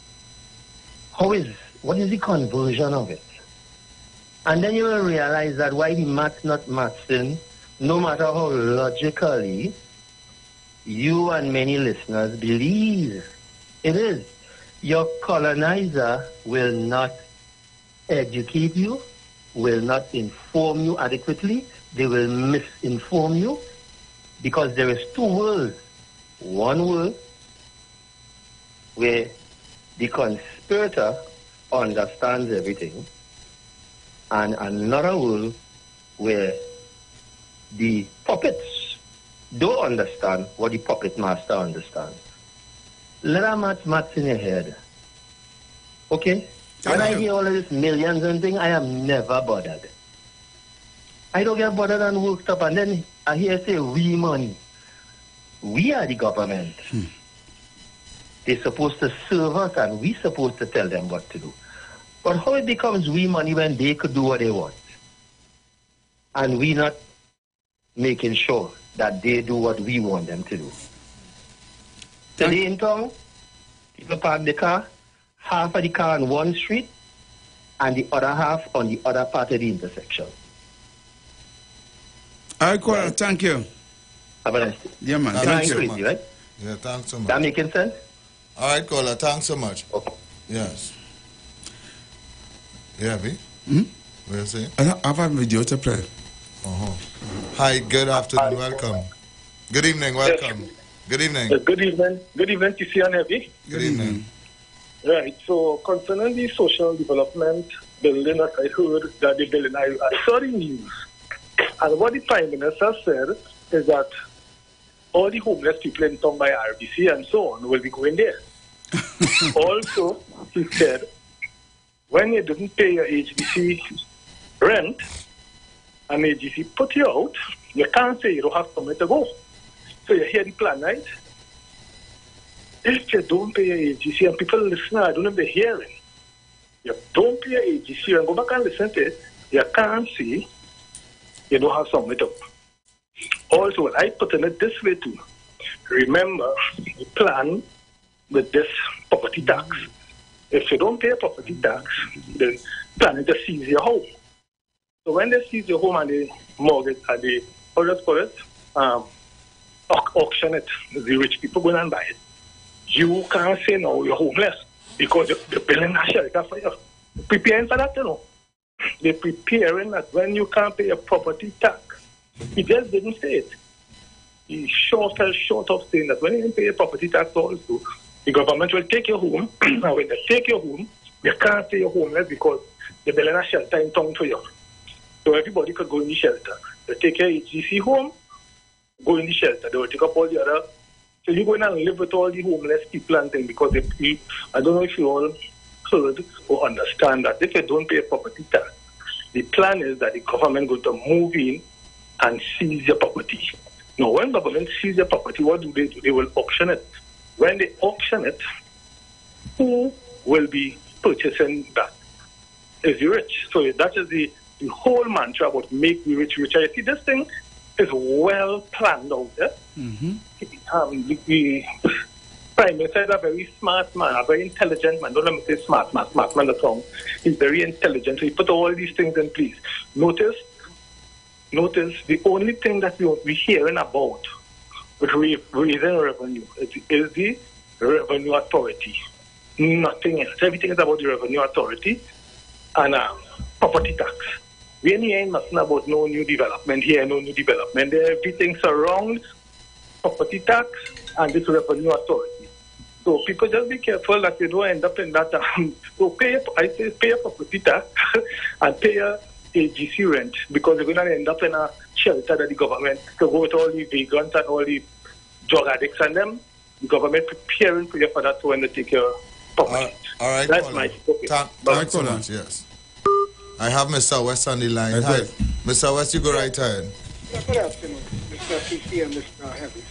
[SPEAKER 8] What is the conversion of it? And then you will realize that why the math not matching, no matter how logically you and many listeners believe it is. Your colonizer will not educate you, will not inform you adequately. They will misinform you because there is two worlds. One world where the conspirator understands everything, and another world where the puppets don't understand what the puppet master understands. Let that match in your head. Okay? When I hear all of this millions and things, I am never bothered. I don't get bothered and worked up, and then I hear say we money. We are the government. They're supposed to serve us and we're supposed to tell them what to do. But how it becomes we money when they could do what they want? And we not making sure that they do what we want them to do. Today in town, people park the car, half of the car on one street and the other half on the other part of the intersection.
[SPEAKER 12] All right, caller. Thank you.
[SPEAKER 8] Have a nice day.
[SPEAKER 12] Yeah, man.
[SPEAKER 2] Thanks so
[SPEAKER 12] Thank you.
[SPEAKER 2] much.
[SPEAKER 8] Right?
[SPEAKER 2] Yeah, thanks so much.
[SPEAKER 8] That making sense?
[SPEAKER 2] All right, caller. Thanks so much.
[SPEAKER 8] Okay.
[SPEAKER 2] Yes. Yeah, V? What you saying?
[SPEAKER 12] I have a video to play.
[SPEAKER 2] Hi, good afternoon. Welcome. Good evening. Welcome. Good evening.
[SPEAKER 9] Good evening. Good evening, TC and Heavy.
[SPEAKER 2] Good evening.
[SPEAKER 9] Right, so concerning the social development building that I heard that the building, I saw the news. And what the Prime Minister said is that all the homeless people in town by RBC and so on will be going there. Also, he said, when you didn't pay your HDC rent and HDC put you out, you can't say you don't have somewhere to go. So you hear the plan, right? If you don't pay your AGC, and people listen, I don't know if they're hearing, you don't pay your AGC and go back and listen to it, you can't see, you don't have somewhere to go. Also, I put in it this way too. Remember, the plan with this property tax. If you don't pay a property tax, the plan is to seize your home. So when they seize your home and they mortgage, and they, auction it, the rich people go and buy it. You can't say no, you're homeless because they're building a shelter for you. Preparing for that, you know. They're preparing that when you can't pay a property tax. He just didn't say it. He fell short of saying that when you pay a property tax also, the government will take you home, and when they take you home, you can't say you're homeless because they're building a shelter in town for you. So everybody could go in the shelter. They take your HGC home, go in the shelter. They will take up all the other. So you go in and live with all the homeless people and things because I don't know if you all heard or understand that if you don't pay a property tax, the plan is that the government going to move in and seize your property. Now, when government seize your property, what do? They will auction it. When they auction it, who will be purchasing that? Is the rich. So that is the whole mantra about make the rich richer. You see, this thing is well planned out there. The Prime Minister is a very smart man, a very intelligent man. Don't let me say smart man, that's wrong. He's very intelligent. So he put all these things in place. Notice the only thing that we're hearing about with raising revenue is the revenue authority. Nothing else. Everything is about the revenue authority and property tax. We ain't hearing nothing about no new development here, no new development there. Everything surrounds property tax and this revenue authority. So people just be careful that you don't end up in that. So pay a property tax and pay a AGC rent because you're going to end up in a shelter that the government to go with all the vagrants and all the drug addicts and them. The government preparing for you for that when they take your property.
[SPEAKER 2] All right,
[SPEAKER 9] that's
[SPEAKER 2] Colin.
[SPEAKER 9] my okay.
[SPEAKER 2] Thanks so much, yes. I have Mr. West on the line. Hi. Mr. West, you go right ahead.
[SPEAKER 13] Good afternoon, Mr. TC and Mr. Heavy.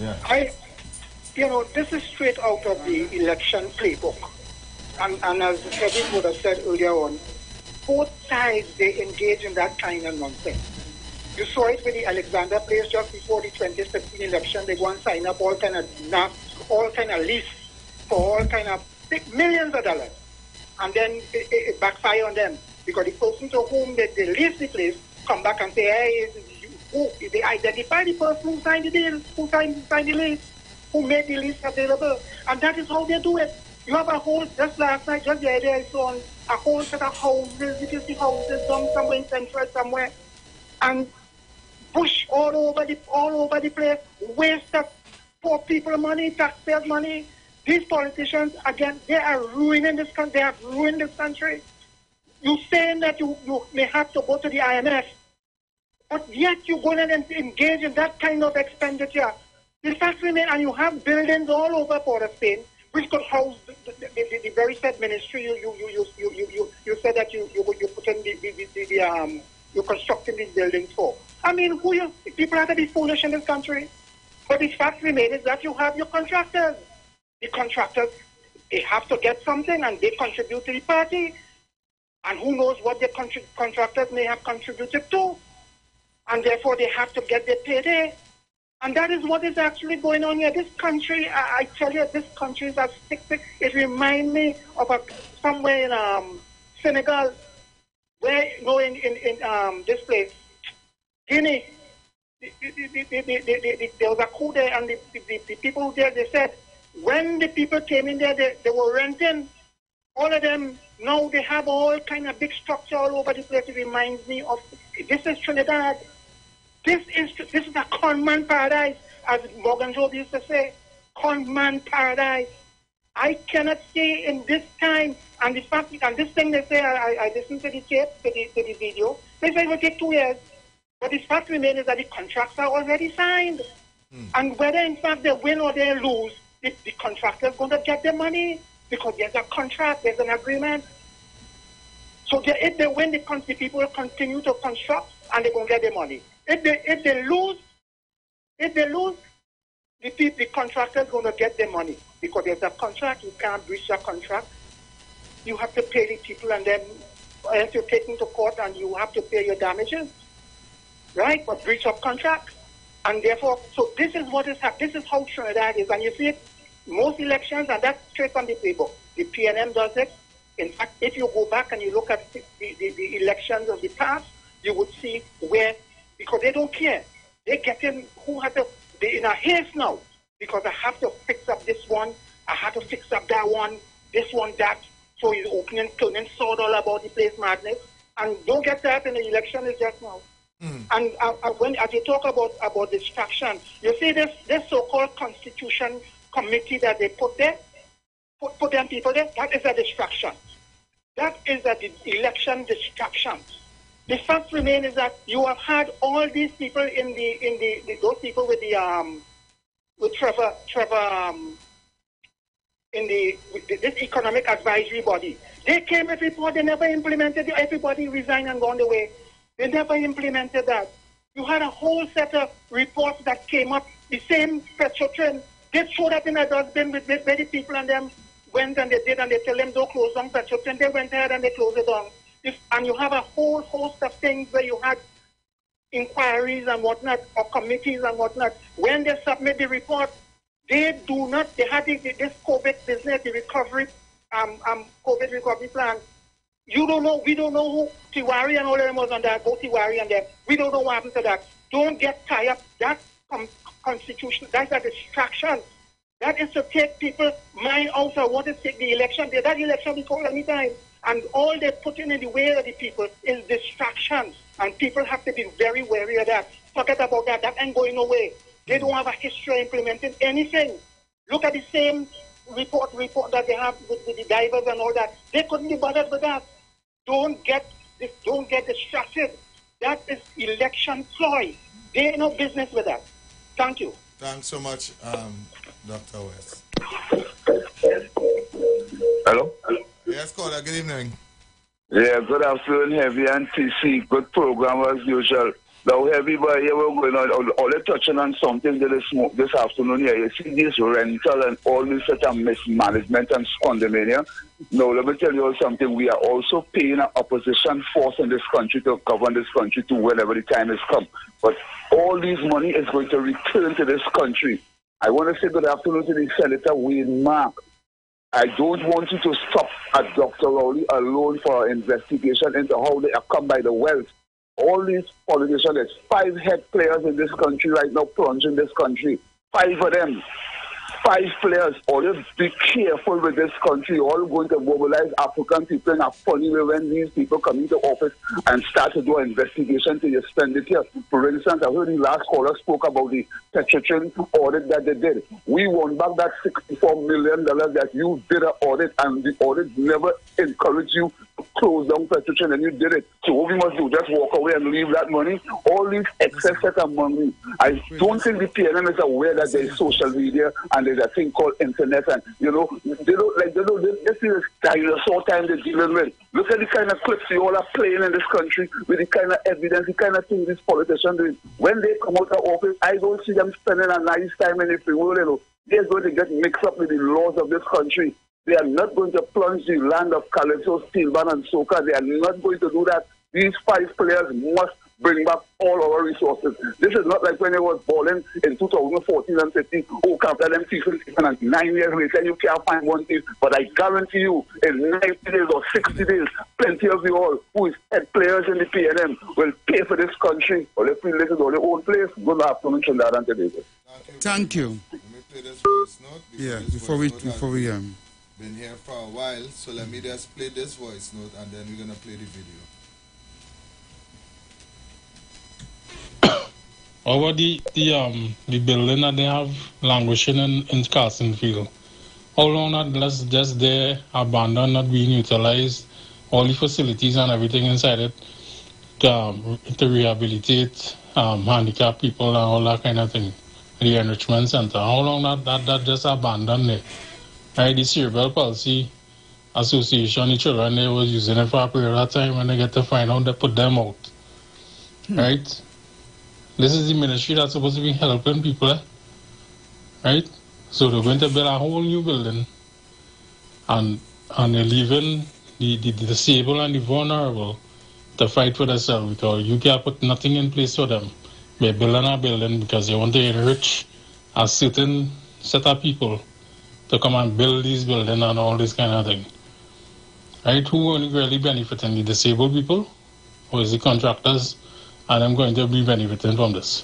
[SPEAKER 2] Yeah.
[SPEAKER 13] This is straight out of the election playbook. And as Heavy would have said earlier on, both sides, they engage in that kind of nonsense. You saw it with the Alexander Place just before the 2015 election. They go and sign up all kind of lease for all kind of millions of dollars. And then it backfire on them. Because the person to whom they lease the place come back and say, hey, they identify the person who signed the deal, who signed the lease, who made the lease available. And that is how they do it. You have a whole, just last night, just the idea I saw a whole set of houses, you can see houses down somewhere in Central somewhere, and push all over the place, waste of poor people money, taxpayers money. These politicians, again, they are ruining this country. They have ruined this country. You're saying that you may have to go to the IMF, but yet you go in and engage in that kind of expenditure. The fact remains, and you have buildings all over Port of Spain, which could house the very said ministry you said that you put in you're constructing these buildings for. I mean, people have to be foolish in this country. But the fact remains is that you have your contractors. The contractors, they have to get something and they contribute to the party. And who knows what the contractors may have contributed to. And therefore they have to get their payday. And that is what is actually going on here. This country, I tell you, this country is a sick. It reminds me of somewhere in Senegal, where in this place, Guinea, there was a coup there, and the people there, they said, when the people came in there, they were renting. All of them, now they have all kind of big structure all over the place. It reminds me of, this is Trinidad. This is a conman paradise, as Morgan Job used to say. Conman paradise. I cannot say in this time, and the fact, and this thing they say, I listened to the tape, to the video, they say it will take 2 years. But the fact remains is that the contracts are already signed. And whether in fact they win or they lose, the contractor is going to get their money because there's a contract, there's an agreement. So if they win, the people will continue to construct and they're going to get their money. If they lose, the contractor is going to get their money because there's a contract. You can't breach a contract. You have to pay the people, and then if you're taken to court and you have to pay your damages, right? For breach of contract. And therefore, so this is what is happening. This is how Trinidad is. And you see it, most elections, and that's straight from the playbook. The PNM does it. In fact, if you go back and you look at the elections of the past, you would see where, because they don't care. They're getting, they're in a haste now, because I have to fix up this one, I have to fix up that one, this one, that. So he's opening, turning sword all about the place madness. And don't get that in the election is just now. And as you talk about distraction, you see this so-called constitution committee that they put there, put them people there, that is a distraction. That is the election distraction. The fact remains is that you have had all these people in those people with Trevor this economic advisory body. They came with report, they never implemented it. Everybody resigned and gone away. They never implemented that. You had a whole set of reports that came up, the same Petrotrin. They threw that in a dustbin with the people, and them went and they did, and they tell them don't close down Petrotrin. They went ahead and they closed it down. And you have a whole host of things where you had inquiries and whatnot, or committees and whatnot. When they submit the report, they had this COVID business, the recovery, COVID recovery plan. You don't know, we don't know who Tiwari and all of them was on that, both Tiwari and them. We don't know what happened to that. Don't get tied up. That constitution, that's a distraction. That is to take people's mind out of what is take the election. That election we call any time. And all they put in the way of the people is distractions. And people have to be very wary of that. Forget about that. That ain't going away. They don't have a history of implementing anything. Look at the same report that they have with the divers and all that. They couldn't be bothered with that. Don't get distracted. That is election ploy. They have no business with that. Thank you.
[SPEAKER 2] Thanks so much, Dr. West.
[SPEAKER 15] Hello?
[SPEAKER 2] Yes, caller. Good evening.
[SPEAKER 15] Yeah, good afternoon, Heavy and TC. Good program as usual. Now, everybody here, we're going on, all touching on something this afternoon here. You see this rental and all this sort of mismanagement and condominium. Now, let me tell you something. We are also paying an opposition force in this country to govern this country to whenever the time has come. But all this money is going to return to this country. I want to say good afternoon to the Senator Wayne Mark. I don't want you to stop at Dr. Rowley alone for an investigation into how they have come by the wealth. All these politicians, there's 5 head players in this country right now, plunging this country. 5 of them. 5 players. Always be careful with this country. All going to mobilize African people in a funny way when these people come into office and start to do an investigation to your expenditure. For instance, I heard the last caller spoke about the Petrotrin audit that they did. We won back that $64 million that you did an audit, and the audit never encouraged you to close down Petrotrin, and you did it. So what we must do, just walk away and leave that money. All these excess set of money. I don't think the PNM is aware that there is social media and there's a thing called internet, and they don't this is dinosaur time they're dealing with. Look at the kind of clips you all are playing in this country with the kind of evidence, the kind of thing these politicians do. When they come out of office, I don't see them spending a nice time in the world. They're going to get mixed up with the laws of this country. They are not going to plunge the land of Calypso, Steelman, and Soca. They are not going to do that. These 5 players must bring back all our resources. This is not like when it was balling in 2014 and 15. Oh, after them season and 9 years later, you can't find one thing. But I guarantee you, in 90 days or 60 days, plenty of you all who is head players in the PNM will pay for this country. Or if we live in our own place, good afternoon, Trinidad and Tobago.
[SPEAKER 12] Thank you.
[SPEAKER 2] Let me play this voice note.
[SPEAKER 12] Yeah, before we
[SPEAKER 2] been here for a while, so let me just play this voice note and then we're gonna play the video.
[SPEAKER 4] Over the building that they have languishing in Carsonfield. How long that that's just there, abandoned, not being utilized, all the facilities and everything inside it to rehabilitate handicapped people and all that kind of thing. The enrichment center. How long that just abandoned there? Right, the Cerebral Palsy Association, the children, they was using it for a period of time. When they get to find out, they put them out. Right? This is the ministry that's supposed to be helping people. Right? So they're going to build a whole new building. And they're leaving the disabled and the vulnerable to fight for themselves, because you can't put nothing in place for them. They're building a building because they want to enrich a certain set of people to come and build these buildings and all this kind of thing. Right? Who are really benefiting? The disabled people? Or is the contractors? And I'm going to be benefiting from this.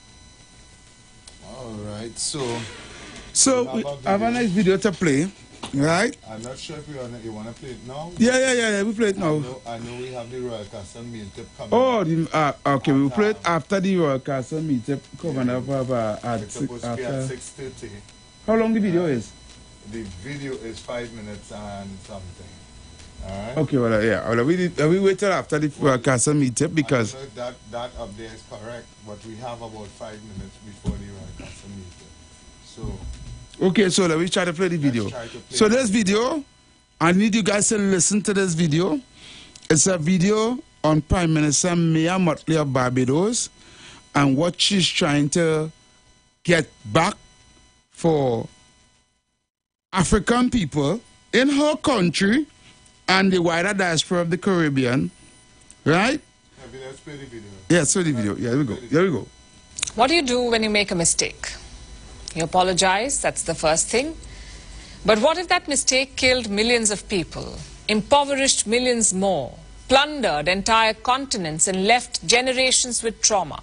[SPEAKER 2] All right, so
[SPEAKER 12] we have a nice video to play, right?
[SPEAKER 2] I'm not sure if you want to play it now.
[SPEAKER 12] Yeah, we play it now.
[SPEAKER 2] I know we have the Royal Castle meal tip coming.
[SPEAKER 12] Oh, okay, we'll play it after the Royal Castle meal tip coming up at
[SPEAKER 2] it's supposed to be at 6:30.
[SPEAKER 12] How long the video is?
[SPEAKER 2] The video is 5 minutes and something. All right.
[SPEAKER 12] Okay, well, yeah. We wait till after the Royal Castle meal tip because
[SPEAKER 2] I don't know if that up there is correct, but we have about 5 minutes before the Royal Castle meal tip. So.
[SPEAKER 12] Okay, so let me try to play the video. So this video, I need you guys to listen to this video. It's a video on Prime Minister Mia Mottley of Barbados and what she's trying to get back for African people in her country and the wider diaspora of the Caribbean, right?
[SPEAKER 2] Let's play the video.
[SPEAKER 12] Yeah, so the video. Yeah, here we go.
[SPEAKER 16] What do you do when you make a mistake? You apologize, that's the first thing. But what if that mistake killed millions of people, impoverished millions more, plundered entire continents and left generations with trauma?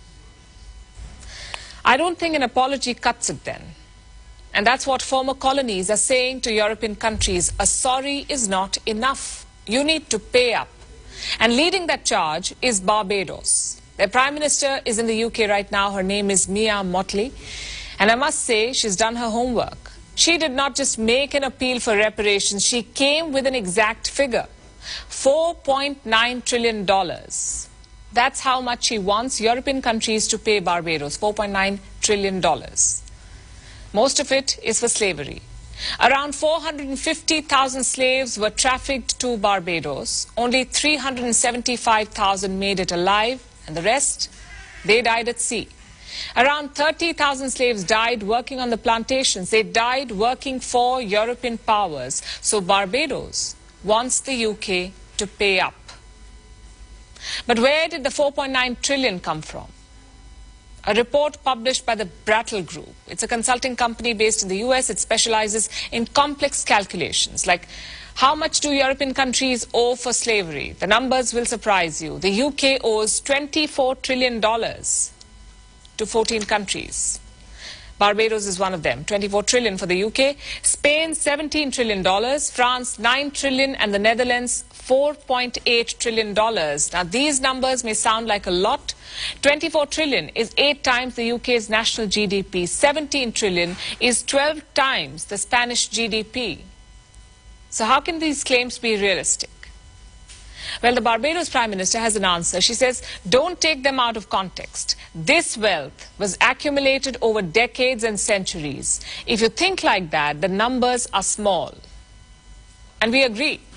[SPEAKER 16] I don't think an apology cuts it then. And that's what former colonies are saying to European countries. A sorry is not enough. You need to pay up. And leading that charge is Barbados. Their Prime Minister is in the UK right now. Her name is Mia Mottley. And I must say, she's done her homework. She did not just make an appeal for reparations. She came with an exact figure. $4.9 trillion. That's how much she wants European countries to pay Barbados. $4.9 trillion. Most of it is for slavery. Around 450,000 slaves were trafficked to Barbados. Only 375,000 made it alive, and the rest, they died at sea. Around 30,000 slaves died working on the plantations. They died working for European powers. So Barbados wants the UK to pay up. But where did the 4.9 trillion come from? A report published by the Brattle Group. It's a consulting company based in the US. It specializes in complex calculations, like how much do European countries owe for slavery? The numbers will surprise you. The UK owes $24 trillion to 14 countries. Barbados is one of them. 24 trillion for the UK, Spain $17 trillion, France $9 trillion, and the Netherlands $4.8 trillion. Now these numbers may sound like a lot. 24 trillion is 8 times the UK's national GDP. 17 trillion is 12 times the Spanish GDP. So how can these claims be realistic? Well, the Barbados Prime Minister has an answer. She says, don't take them out of context. This wealth was accumulated over decades and centuries. If you think like that, the numbers are small. And we agree.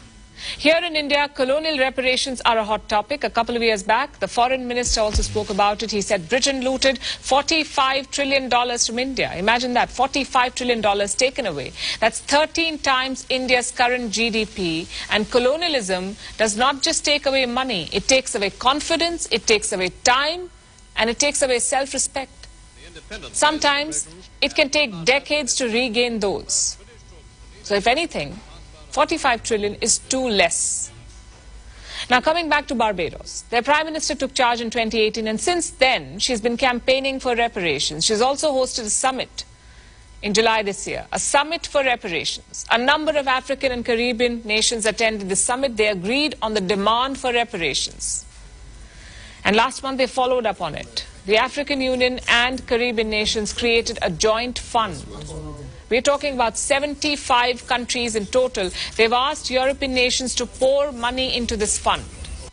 [SPEAKER 16] Here in India, colonial reparations are a hot topic. A couple of years back, the foreign minister also spoke about it. He said Britain looted $45 trillion from India. Imagine that, $45 trillion taken away. That's 13 times India's current GDP. And colonialism does not just take away money. It takes away confidence, it takes away time, and it takes away self-respect. Sometimes it can take decades to regain those. So if anything, 45 trillion is too less. Now coming back to Barbados, their Prime Minister took charge in 2018 and since then she's been campaigning for reparations. She's also hosted a summit in July this year, a summit for reparations. A number of African and Caribbean nations attended the summit. They agreed on the demand for reparations. And last month they followed up on it. The African Union and Caribbean nations created a joint fund. We're talking about 75 countries in total. They've asked European nations to pour money into this fund.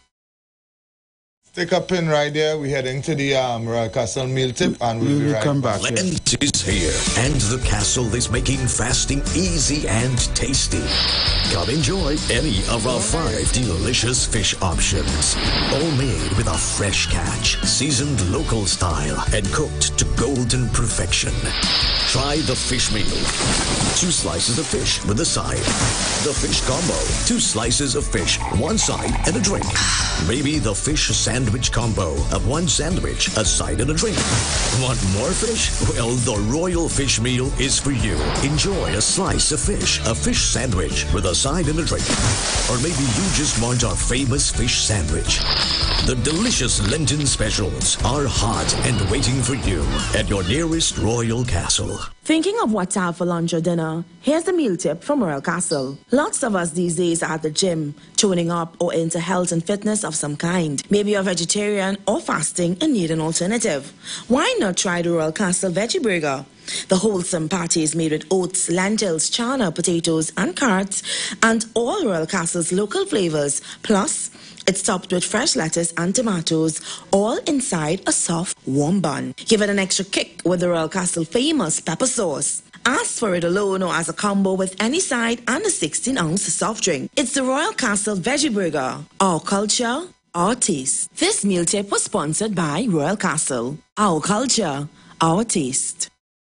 [SPEAKER 2] Stick a pin right there. We're heading to the Royal Castle meal tip and we'll be right
[SPEAKER 24] come back. Lent is here and the castle is making fasting easy and tasty. Come enjoy any of our 5 delicious fish options. All made with a fresh catch, seasoned local style and cooked to golden perfection. Try the fish meal. 2 slices of fish with a side. The fish combo. 2 slices of fish, 1 side and a drink. Maybe the fish sandwich combo of 1 sandwich, a side and a drink. Want more fish? Well, the Royal Fish Meal is for you. Enjoy a slice of fish, a fish sandwich with a side and a drink. Or maybe you just want our famous fish sandwich. The delicious Lenten specials are hot and waiting for you at your nearest Royal Castle.
[SPEAKER 11] Thinking of what to have for lunch or dinner? Here's the meal tip from Royal Castle. Lots of us these days are at the gym, tuning up or into health and fitness of some kind. Maybe you're vegetarian or fasting and need an alternative. Why not try the Royal Castle Veggie Burger? The wholesome patty is made with oats, lentils, chana, potatoes and carrots and all Royal Castle's local flavors. Plus, it's topped with fresh lettuce and tomatoes, all inside a soft, warm bun. Give it an extra kick with the Royal Castle famous pepper sauce. Ask for it alone or as a combo with any side and a 16-ounce soft drink. It's the Royal Castle Veggie Burger. Our culture, our taste. This meal tip was sponsored by Royal Castle. Our culture, our taste.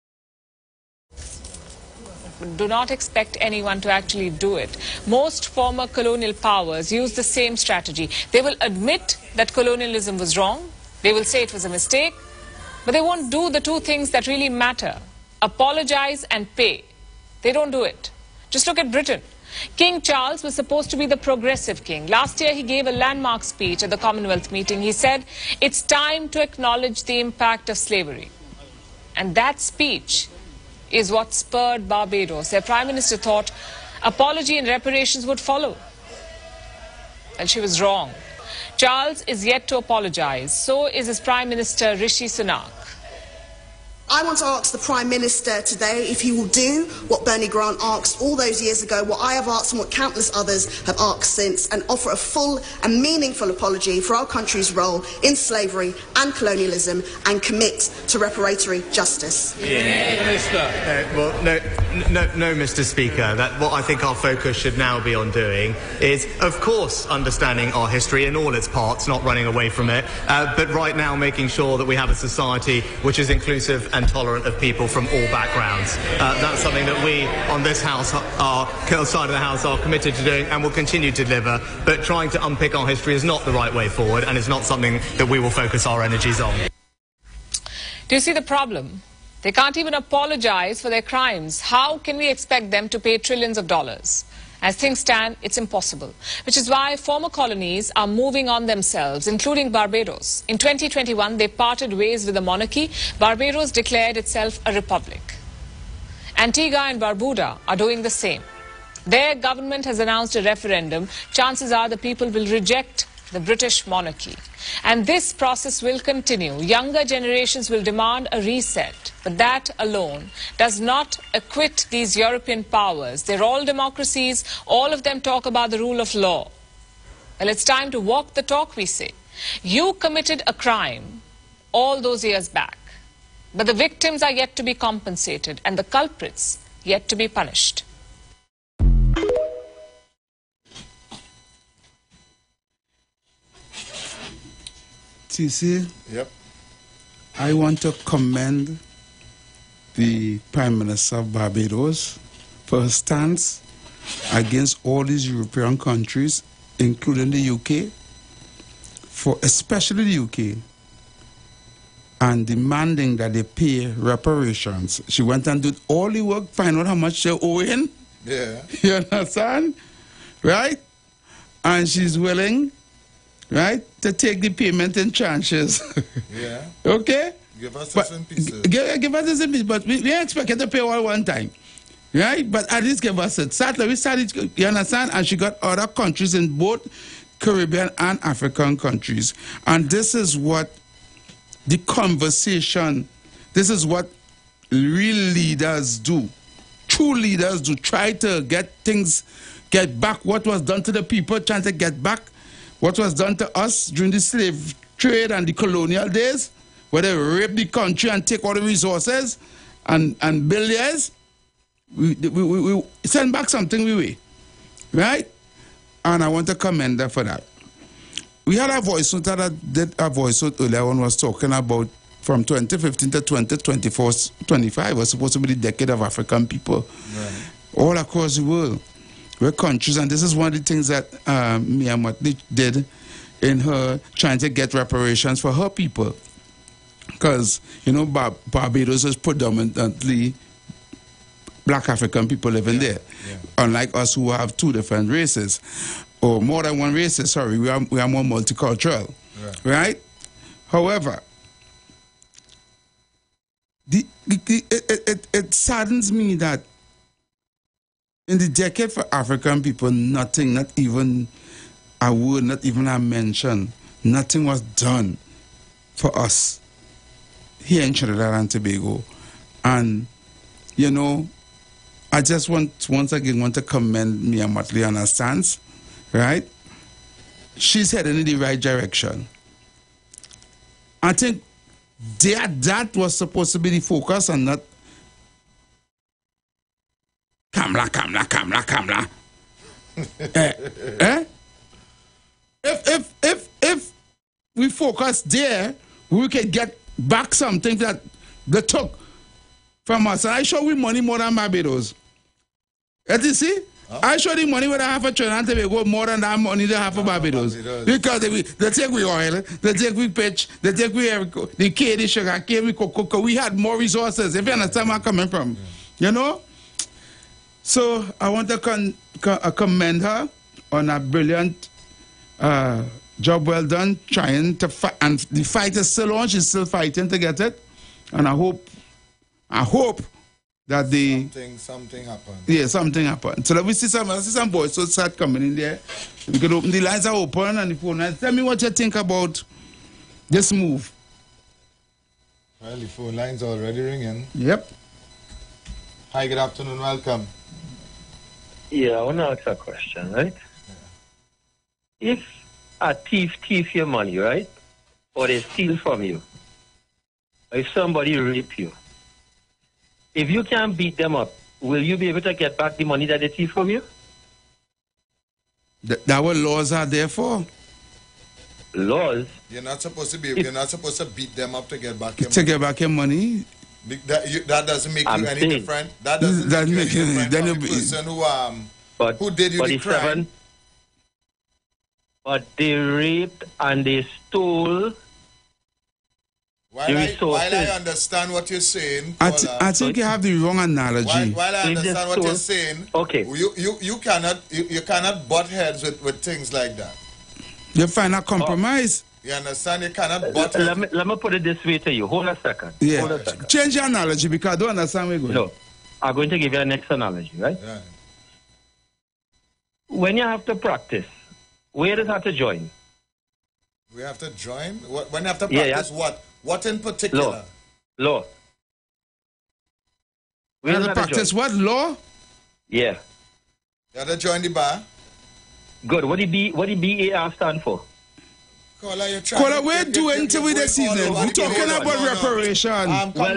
[SPEAKER 16] Do not expect anyone to actually do it. Most former colonial powers use the same strategy. They will admit that colonialism was wrong. They will say it was a mistake. But they won't do the 2 things that really matter. Apologize and pay. They don't do it. Just look at Britain. King Charles was supposed to be the progressive king. Last year he gave a landmark speech at the Commonwealth meeting. He said, it's time to acknowledge the impact of slavery. And that speech is what spurred Barbados. Their Prime Minister thought apology and reparations would follow. And she was wrong. Charles is yet to apologize. So is his Prime Minister Rishi Sunak.
[SPEAKER 5] I want to ask the Prime Minister today if he will do what Bernie Grant asked all those years ago, what I have asked and what countless others have asked since, and offer a full and meaningful apology for our country's role in slavery and colonialism and commit to reparatory justice.
[SPEAKER 17] No, Mr. Speaker. What I think our focus should now be on doing is, of course, understanding our history in all its parts, not running away from it, but right now making sure that we have a society which is inclusive and tolerant of people from all backgrounds. That's something that we on this house, our side of the house, are committed to doing and will continue to deliver. But trying to unpick our history is not the right way forward, and it's not something that we will focus our energies on.
[SPEAKER 16] Do you see the problem? They can't even apologize for their crimes. How can we expect them to pay trillions of dollars? As things stand, it's impossible, which is why former colonies are moving on themselves, including Barbados. In 2021, they parted ways with the monarchy. Barbados declared itself a republic. Antigua and Barbuda are doing the same. Their government has announced a referendum. Chances are the people will reject the British monarchy. And this process will continue. Younger generations will demand a reset. But that alone does not acquit these European powers. They're all democracies. All of them talk about the rule of law. Well, it's time to walk the talk, we say. You committed a crime all those years back. But the victims are yet to be compensated and the culprits yet to be punished.
[SPEAKER 12] TC?
[SPEAKER 2] Yep.
[SPEAKER 12] I want to commend the Prime Minister of Barbados for her stance against all these European countries, including the UK, for especially the UK, and demanding that they pay reparations. She went and did all the work, find out how much they're owing.
[SPEAKER 2] Yeah.
[SPEAKER 12] You understand? Right? And she's willing, right, to take the payment in tranches.
[SPEAKER 2] Yeah.
[SPEAKER 12] Okay?
[SPEAKER 2] Give us this in pieces.
[SPEAKER 12] Give us this in pieces, but we expect her to pay all one time. Right? But at least give us it. Sadly, we started, you understand? And she got other countries in both Caribbean and African countries. And this is what the conversation, this is what real leaders do. True leaders do. Try to get things, get back what was done to the people, trying to get back what was done to us during the slave trade and the colonial days, where they rape the country and take all the resources and build theirs. We send back something we right? And I want to commend her for that. We had a voice note that did a voice note earlier on, was talking about from 2015 to 2024, 25 was supposed to be the decade of African people. Right. All across the world. We're countries, and this is one of the things that Mia Mottley did in her trying to get reparations for her people. Because, you know, Barbados is predominantly black African people living there, unlike us who have two different races, or more than one race, sorry, we are more multicultural, right? However, it saddens me that in the decade for African people, nothing, not even a word, not even a mention, nothing was done for us here in Trinidad and Tobago. And, you know, I just once again want to commend Mia Mottley on her stance, right? She's heading in the right direction. I think that was supposed to be the focus and not Kamla. If we focus there, we can get back something that they took from us. And I show we money more than Barbados. You see? I show the money with a half a Trinidad and Tobago more than that money they have for Barbados. Because they take we oil, they take we pitch, they take we the cane, the sugar cane, we cocoa. We had more resources. If you understand where I'm coming from. You know? So I want to commend her on a brilliant job well done, trying to fight. And the fight is still on. She's still fighting to get it. And I hope that
[SPEAKER 2] something happened.
[SPEAKER 12] Yeah, something happened. So that we see some boys so start coming in there. We can open the lines are open and the phone lines. Tell me what you think about this move.
[SPEAKER 2] Well, the phone lines are already ringing.
[SPEAKER 12] Yep.
[SPEAKER 2] Hi, good afternoon, welcome.
[SPEAKER 8] Yeah, I want to ask a question, right? Yeah. If a thief your money, right? Or they steal from you, or if somebody rape you, if you can't beat them up, will you be able to get back the money that they thief from you?
[SPEAKER 12] That what laws are there for?
[SPEAKER 8] Laws?
[SPEAKER 2] You're not supposed to beat them up to get back your money.
[SPEAKER 12] To get back your money?
[SPEAKER 2] That doesn't make you any different. That doesn't make you any different from the person who did you the crime. But
[SPEAKER 8] they raped and they stole.
[SPEAKER 2] While I understand what you're saying,
[SPEAKER 12] I think you have the wrong analogy.
[SPEAKER 2] While I understand what you're saying,
[SPEAKER 8] okay,
[SPEAKER 2] you cannot butt heads with things like that.
[SPEAKER 12] You find a compromise.
[SPEAKER 2] You understand? You cannot butt heads.
[SPEAKER 8] Let me put it this way to you. Hold a second.
[SPEAKER 12] Yeah.
[SPEAKER 8] Hold a second.
[SPEAKER 12] Change your analogy because I don't understand where you're going.
[SPEAKER 8] No, I'm going to give you a next analogy, right?
[SPEAKER 2] Yeah.
[SPEAKER 8] When you have to practice, where does that to join?
[SPEAKER 2] We have to join? When you have to practice what? What in particular?
[SPEAKER 8] Law.
[SPEAKER 12] We have to practice what? Law?
[SPEAKER 8] Yeah.
[SPEAKER 2] You have to join the bar?
[SPEAKER 8] Good. What the BAR stand for?
[SPEAKER 12] Caller, we're doing till we this evening. We're talking about reparation.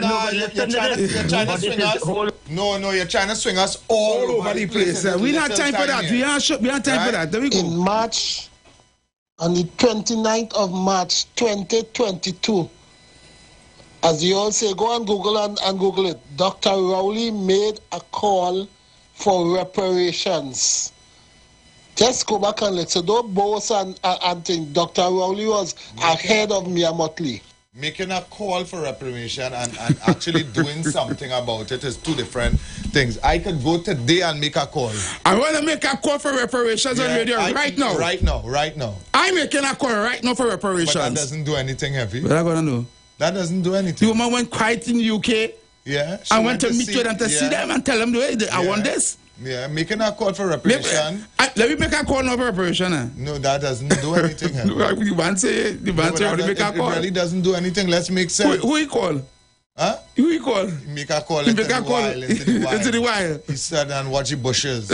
[SPEAKER 2] You're trying to swing us all over the place.
[SPEAKER 12] We don't have time for that. We don't have time for that. There we go.
[SPEAKER 18] In March on the 29th of March 2022. As you all say, go on Google and Google it. Dr. Rowley made a call for reparations. Just go back and let's don't boast and think. Dr. Rowley was ahead of Mia Motley.
[SPEAKER 2] Making a call for reparation and actually doing something about it is two different things. I could go today and make a call.
[SPEAKER 12] I want to make a call for reparations on radio right now.
[SPEAKER 2] Right now.
[SPEAKER 12] I'm making a call right now for reparations.
[SPEAKER 2] But that doesn't do anything heavy.
[SPEAKER 12] What am I going to do?
[SPEAKER 2] That doesn't do anything.
[SPEAKER 12] The woman went quiet in the UK.
[SPEAKER 2] Yeah.
[SPEAKER 12] I went to meet with them to see them and tell them, I want this.
[SPEAKER 2] Yeah, making a call for reparation.
[SPEAKER 12] Let me make a call now for reparation.
[SPEAKER 2] No, that doesn't do anything.
[SPEAKER 12] The man say how to make a call.
[SPEAKER 2] It really doesn't do anything. Let's make sense.
[SPEAKER 12] Who he call?
[SPEAKER 2] Huh?
[SPEAKER 12] Who he call?
[SPEAKER 2] Make a call into the wild. He said and watch the bushes.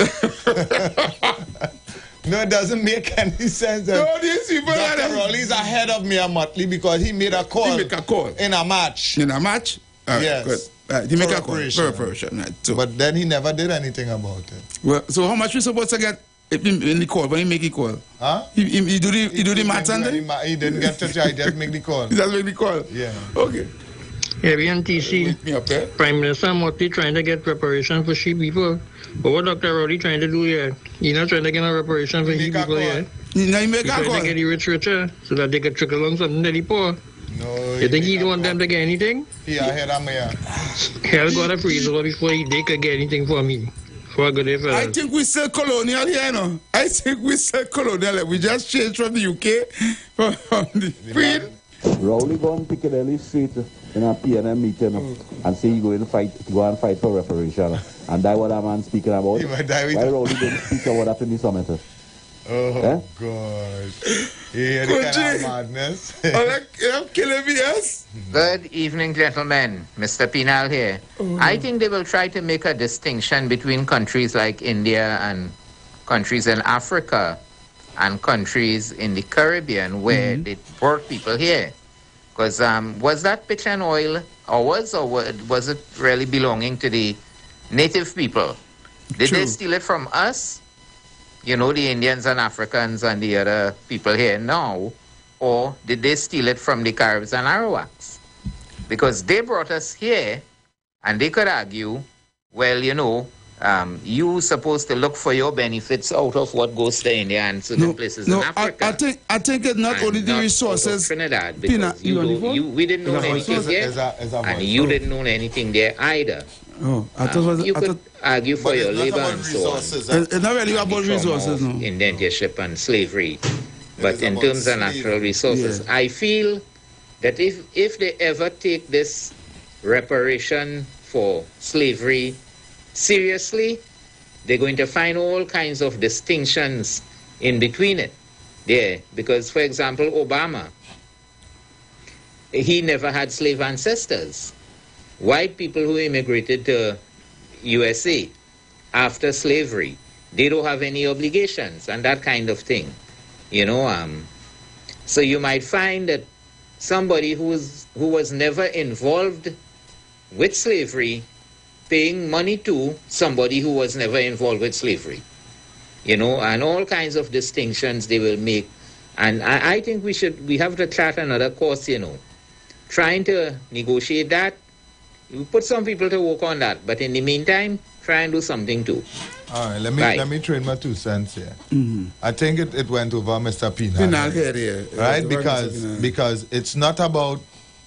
[SPEAKER 2] No, it doesn't make any sense.
[SPEAKER 12] No, these people
[SPEAKER 2] Dr. Rowley's ahead of Mia Motley because he made a call. In a match.
[SPEAKER 12] In a match? All right,
[SPEAKER 2] yes.
[SPEAKER 12] Good. Right, he make a call for reparation. Right, so.
[SPEAKER 2] But then he never did anything about it.
[SPEAKER 12] Well, so how much we supposed to get in the call when he make the call?
[SPEAKER 2] Huh?
[SPEAKER 12] He do the maths and then?
[SPEAKER 2] He didn't get to try, just make the call.
[SPEAKER 12] He just make the call?
[SPEAKER 2] Yeah.
[SPEAKER 12] Okay.
[SPEAKER 19] Heavy and TC, Prime Minister Motley trying to get reparation for she people. But what Dr. Rowley trying to do here? He's not trying to get a reparation for he people here.
[SPEAKER 12] Now he make
[SPEAKER 19] He's trying to get the rich richer so that they can trickle along something to the poor.
[SPEAKER 2] No,
[SPEAKER 19] you think he don't want them to get anything?
[SPEAKER 2] Yeah, ahead of me.
[SPEAKER 19] Hell got a freeze over before they could get anything for me. For a good day for
[SPEAKER 12] I think we still colonial here, no? I think we still colonial. We just changed from the UK from the Queen.
[SPEAKER 20] Rowley go on Piccadilly Street in a PNM meeting and say he go and fight for reparation. And that's what that man speaking about. Why Rowley didn't speak about that in the summit?
[SPEAKER 2] Oh, God. Yeah, the kind of madness.
[SPEAKER 12] You're killing me, yes?
[SPEAKER 21] Good evening, gentlemen. Mr. Pinal here. I think they will try to make a distinction between countries like India and countries in Africa and countries in the Caribbean where they brought people here. Because was that pitch and oil, or was it really belonging to the native people? Did they steal it from us? You know, the Indians and Africans and the other people here now, or did they steal it from the Caribs and Arawaks? Because they brought us here, and they could argue, well, you know, you supposed to look for your benefits out of what goes to India and certain places in Africa.
[SPEAKER 12] I think it's not only the resources.
[SPEAKER 21] Trinidad, because we didn't know anything there, and you didn't know anything there either.
[SPEAKER 12] Oh,
[SPEAKER 21] you could argue for your labor and so on.
[SPEAKER 12] It's not really about resources, no.
[SPEAKER 21] Indentureship and slavery. But in terms of natural resources, I feel that if they ever take this reparation for slavery seriously, they're going to find all kinds of distinctions in between it. Yeah, because, for example, Obama, he never had slave ancestors. White people who immigrated to USA after slavery, they don't have any obligations and that kind of thing. You know, so you might find that somebody who was never involved with slavery paying money to somebody who was never involved with slavery. You know, and all kinds of distinctions they will make. And I think we have to chart another course, you know, trying to negotiate that. We put some people to work on that, but in the meantime, try and do something too.
[SPEAKER 2] All right, let me trade my 2 cents here. I think it went over Mr. Pinal.
[SPEAKER 12] Pinal here,
[SPEAKER 2] right? Because it's not about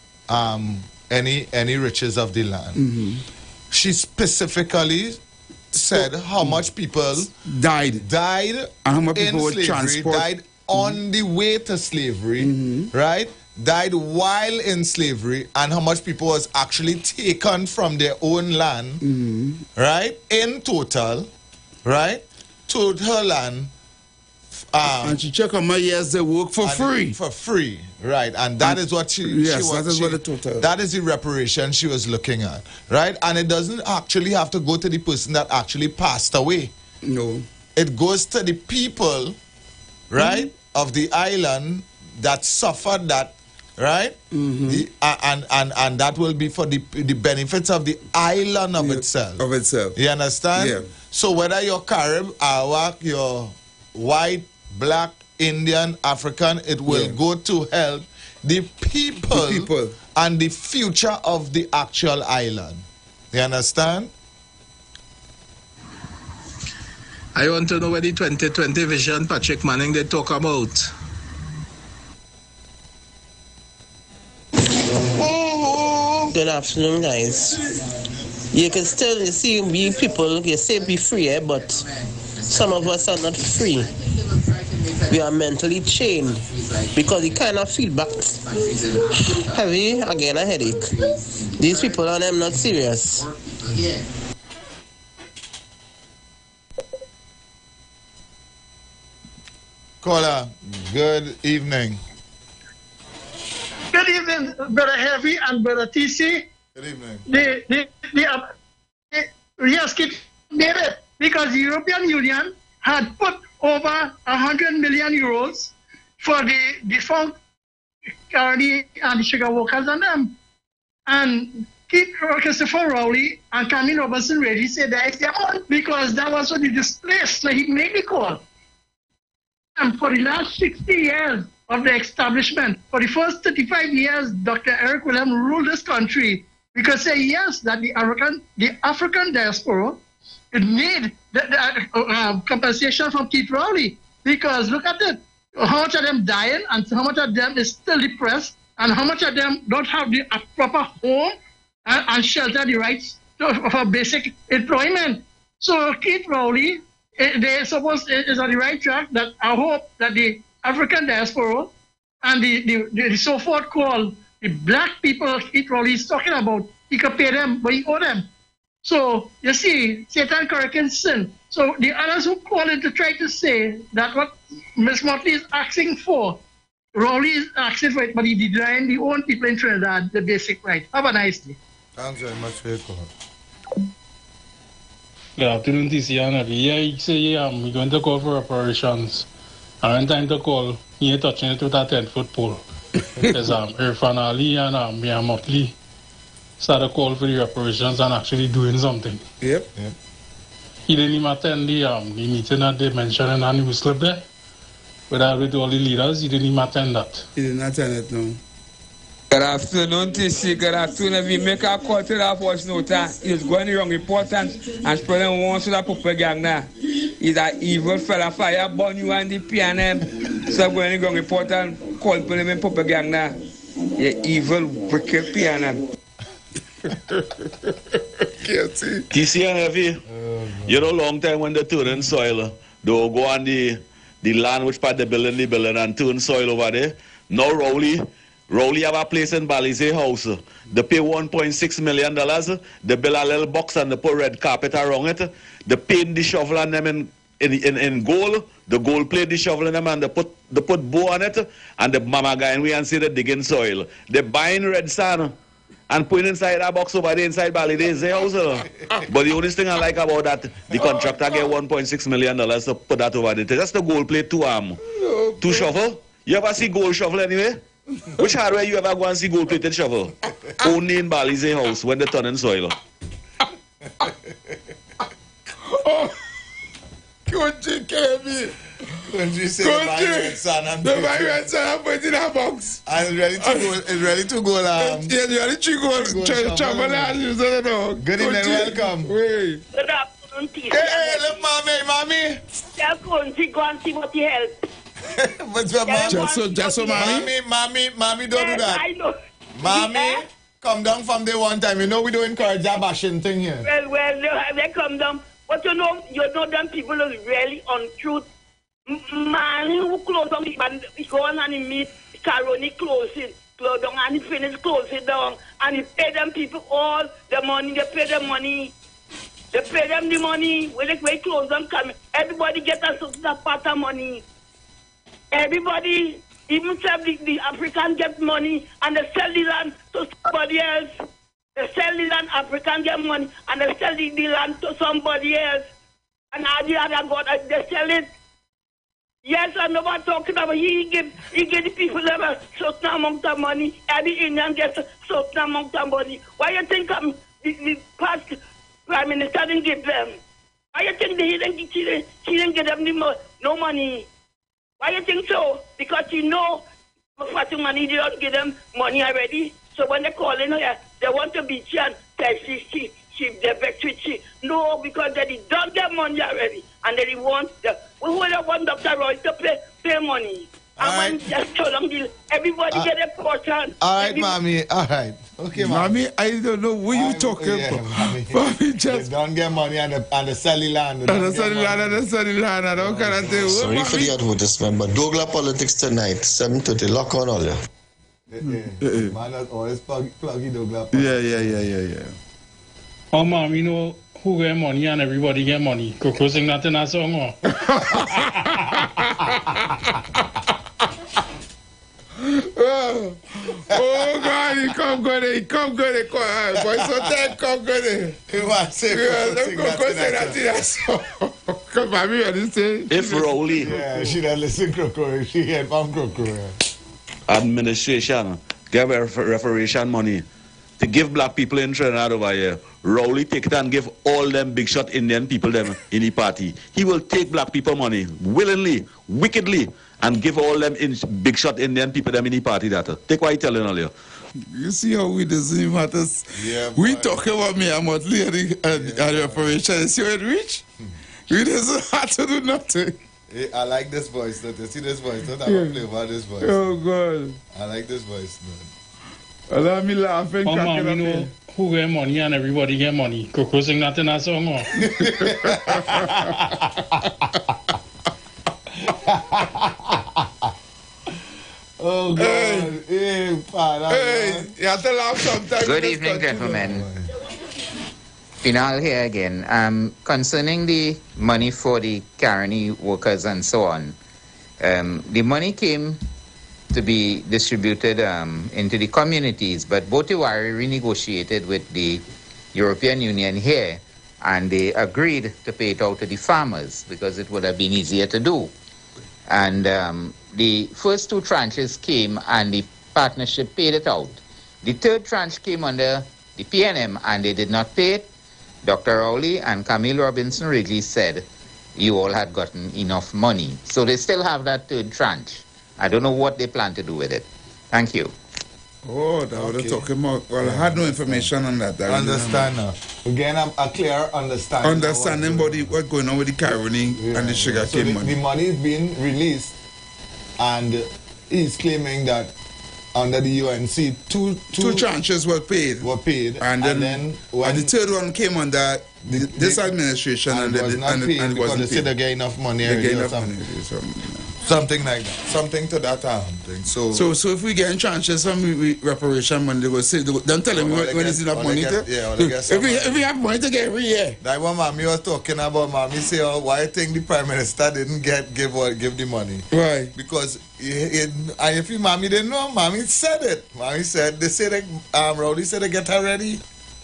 [SPEAKER 2] any riches of the land. She specifically said how much people
[SPEAKER 12] died
[SPEAKER 2] and
[SPEAKER 12] how much people
[SPEAKER 2] in slavery, died on the way to slavery, right? Died while in slavery, and how much people was actually taken from their own land, right? In total, right? Total land.
[SPEAKER 12] And she check on my years they work for free.
[SPEAKER 2] For free, right? And that is what that is the reparation she was looking at, right? And it doesn't actually have to go to the person that actually passed away.
[SPEAKER 12] No.
[SPEAKER 2] It goes to the people, right, of the island that suffered that, right? And that will be for the benefits of the island of itself.
[SPEAKER 12] Of itself.
[SPEAKER 2] You understand?
[SPEAKER 12] Yeah.
[SPEAKER 2] So whether you're Carib, Arawak, you're white, black, Indian, African. It will go to help the people and the future of the actual island. You understand?
[SPEAKER 1] I want to know where the 2020 vision Patrick Manning they talk about.
[SPEAKER 3] Good afternoon, guys. You can still see we people, you say be free, but some of us are not free. We are mentally chained because you cannot feel back heavy, again a headache. These people are them not serious.
[SPEAKER 2] Caller, good evening.
[SPEAKER 13] Good evening, Brother Heavy and Brother TC.
[SPEAKER 2] Good evening.
[SPEAKER 13] Yes, made it because the European Union had put over 100 million euros for the defunct Carney and the sugar workers and them. And Christopher Rowley and Camille Robertson really said that it's their own because that was what he displaced, so he made the call. And for the last 60 years of the establishment, for the first 35 years, Dr. Eric Williams ruled this country because say yes, that the African diaspora it need the compensation from Keith Rowley because look at it, how much of them dying and how much of them is still depressed and how much of them don't have the proper home and shelter, the rights for basic employment. So Keith Rowley, they suppose is on the right track. That I hope that the African diaspora and the so-forth called the black people Keith Rowley is talking about, he could pay them, but he owe them. So, you see, Satan corrects sin. So, the others who call it to try to say that what Ms. Motley is asking for, Rowley is asking for it, but he denied the own people in Trinidad the basic right. Have a nice day.
[SPEAKER 2] Thanks very much for your call.
[SPEAKER 4] Good afternoon, TC and Heavy. Yeah, you say we're going to call for reparations. And when time to call, he ain't touching it with a 10-foot pole. Because Irfan Ali and Mia Motley started call for the reparations and actually doing something.
[SPEAKER 12] Yep.
[SPEAKER 4] He didn't even attend the meeting that they mentioned in a news clip there. With all the leaders, he didn't even attend that.
[SPEAKER 12] He didn't attend it, no.
[SPEAKER 22] Good afternoon, TC. Good afternoon. If we make a call to that voice note, he's going the wrong report and spreading one to that propaganda. He's an evil fella, fire burn you and the PNM. So going the wrong report and call him in propaganda. You evil, wicked PNM.
[SPEAKER 23] TC and Heavy, you know, long time when they turn in soil, they'll go on the land which part they building and turn soil over there. Now Rowley have a place in Balize house. They pay $1.6 million. They build a little box and they put red carpet around it. They paint the shovel on them in gold. The gold plate the shovel in them and they put bow on it. And the mama guy and we and see they digging soil. They buying red sand and put it inside that box over there inside Balize house. But the only thing I like about that, the contractor get $1.6 million to put that over there. That's the gold plate two shovel. You ever see gold shovel anyway? Which hardware you ever go and see gold plated shovel? Only in Balize house when they turn in soil.
[SPEAKER 12] Oh, country KB.
[SPEAKER 2] Country say the red sand and
[SPEAKER 12] put it in a box.
[SPEAKER 2] And it's ready to go.
[SPEAKER 12] It's ready to go. Travel and use it.
[SPEAKER 2] Good evening, welcome.
[SPEAKER 12] Wait.
[SPEAKER 25] Good afternoon, TC.
[SPEAKER 2] Hey, look, mommy.
[SPEAKER 25] Tell country, go and see what he help.
[SPEAKER 2] But
[SPEAKER 12] just so
[SPEAKER 2] mommy, don't do that.
[SPEAKER 25] I know.
[SPEAKER 2] Mommy, come down from day one time. You know we don't encourage that bashing thing here.
[SPEAKER 25] Well, they come down. But you know them people is really untruth. Man who close down, man, he go on and he meet Caroni close down and he finish close it down. And he pay them people all the money, they pay them money. They pay them the money. When they close them, come. Everybody get a certain part of money. Everybody, even the African get money and they sell the land to somebody else. They sell the land, African get money and they sell the land to somebody else. And all the other God, they sell it. Yes, I know what I'm talking about. He give the people a certain amount of money. Every Indian gets a certain amount of money. Why you think the past Prime Minister didn't give them? Why you think he didn't give them no money? Why you think so? Because you know Fatu money, they don't give them money already. So when they call in here, they want to be and tell she they vex with she. No, because they don't get money already. And they want we will want Dr. Roy to pay money. And when just so long everybody get a portion.
[SPEAKER 2] All right, mommy. All right. Okay,
[SPEAKER 12] mommy, I don't know what you talking about. Mommy, just
[SPEAKER 2] they don't get money on the selling land.
[SPEAKER 12] And the selling land. I don't care.
[SPEAKER 6] Sorry for the advertisement, but Douglas Politics tonight, 7:30. Lock on all you.
[SPEAKER 2] Man has always pluggy Douglas.
[SPEAKER 12] Yeah.
[SPEAKER 4] Oh, mom, you know who get money and everybody get money. Coco sing that in a song.
[SPEAKER 12] Oh God, he come good. Boy, so that come good.
[SPEAKER 2] He want to say
[SPEAKER 12] Coco sing that in a song. Because mommy, what you say?
[SPEAKER 23] If Rowley.
[SPEAKER 2] Yeah, she don't listen Coco. She heard from Coco.
[SPEAKER 23] Administration give reparation money to give black people in Trinidad over here. Rowley take it and give all them big shot Indian people them in the party. He will take black people money willingly, wickedly, and give all them big shot Indian people them in the party that. Take what I telling all you.
[SPEAKER 12] You see how we doesn't matter.
[SPEAKER 2] Yeah,
[SPEAKER 12] we talk about me and Motley and the reparation. You see how it reach? We doesn't have to do nothing.
[SPEAKER 2] Hey, I like this voice. You see this voice? Don't have a play about this voice.
[SPEAKER 12] Oh God!
[SPEAKER 2] I like this voice, man.
[SPEAKER 12] Allow me laughing.
[SPEAKER 4] Oh, mom, you know who get money and everybody get money. Coco sing that in a song.
[SPEAKER 2] Oh God!
[SPEAKER 12] Hey, you have to laugh sometimes.
[SPEAKER 21] Good evening, gentlemen. Pinal here again. Concerning the money for the Caroni workers and so on, the money came to be distributed into the communities, but Botiwari renegotiated with the European Union here, and they agreed to pay it out to the farmers because it would have been easier to do. And the first two tranches came and the partnership paid it out. The third tranche came under the PNM and they did not pay it. Dr. Rowley and Camille Robinson Wrigley said you all had gotten enough money. So they still have that third tranche. I don't know what they plan to do with it. Thank you.
[SPEAKER 12] Oh, that was talking about. Well, I had no information on that.
[SPEAKER 2] I understand now. Again, a clear understanding.
[SPEAKER 12] Understanding about what's going on with the Caroni and the sugar cane money.
[SPEAKER 2] The money is being released, and he's claiming that under the UNC, two
[SPEAKER 12] tranches were paid. And then when the third one came under this administration
[SPEAKER 2] and it was not paid because they said they get enough money. Something like that. Something to that thing. So
[SPEAKER 12] if we get tranches from reparation money, they will say, don't tell them when is enough money to. If we have money to get every year.
[SPEAKER 2] That's what Mommy was talking about. Mommy say, why I think the Prime Minister didn't give the money.
[SPEAKER 12] Right.
[SPEAKER 2] Because if you Mommy didn't know, Mommy said it. Mommy said, they said, Rowley said they get her ready.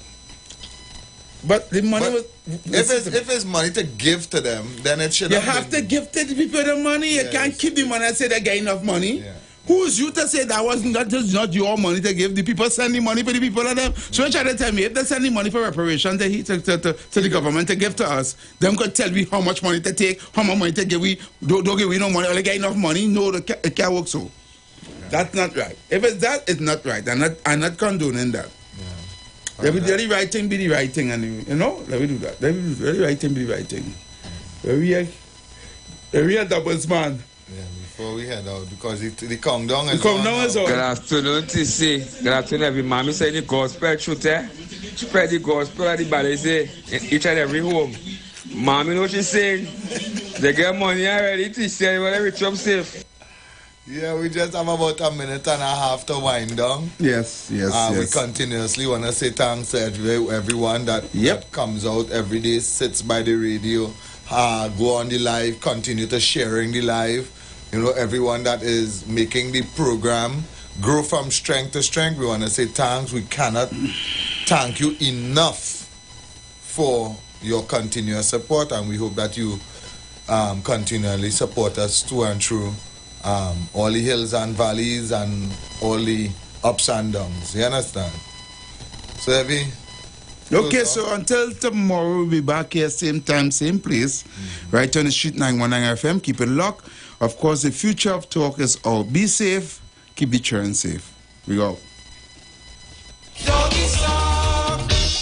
[SPEAKER 12] But the money was...
[SPEAKER 2] If it's money to give to them, then it should
[SPEAKER 12] have to give to the people the money. You can't keep the money and say they get enough money. Yeah. Who's you to say that was not your money to give? The people send the money for the people of them. So you try to tell me, if they send the money for reparation to the government to give to us, them could tell me how much money to take, how much money to give. We don't give we no money, or they get enough money. No, it can't work so. Yeah. That's not right. If it's that, it's not right. I'm not condoning that. Let the right thing be the right thing, anyway. You know, let me do that. Let the right thing be the right thing. We are doubles, man.
[SPEAKER 2] Yeah, before we head out, because the countdown is
[SPEAKER 22] on. Good afternoon, TC. Good afternoon, every man. We say the gospel truth, spread the gospel at the body, say, in each and every home. Mommy, know what she's saying? They get money already, TC, when they reach up safe.
[SPEAKER 2] Yeah, we just have about a minute and a half to wind down.
[SPEAKER 12] Yes.
[SPEAKER 2] We continuously want to say thanks to everyone that comes out every day, sits by the radio, go on the live, continue to sharing the live. You know, everyone that is making the program grow from strength to strength. We want to say thanks. We cannot thank you enough for your continuous support, and we hope that you continually support us through and through. All the hills and valleys and all the ups and downs. You understand? So, Evie?
[SPEAKER 12] Okay, so until tomorrow, we'll be back here, same time, same place, right on the street, 919 FM. Keep it locked. Of course, the future of talk is all be safe, keep the children safe. We go.
[SPEAKER 7] Doggy song.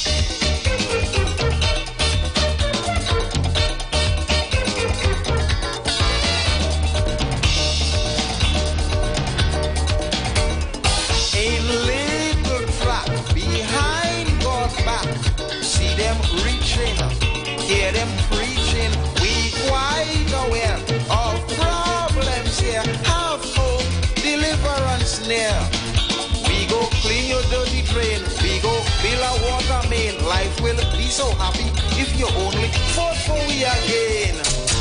[SPEAKER 9] In little trap behind God's back, see them reaching, hear them preaching. We quite aware of problems here. Have hope, deliverance near. We go clean your dirty drain. We go fill our water main. Life will be so happy if you only fought for we again.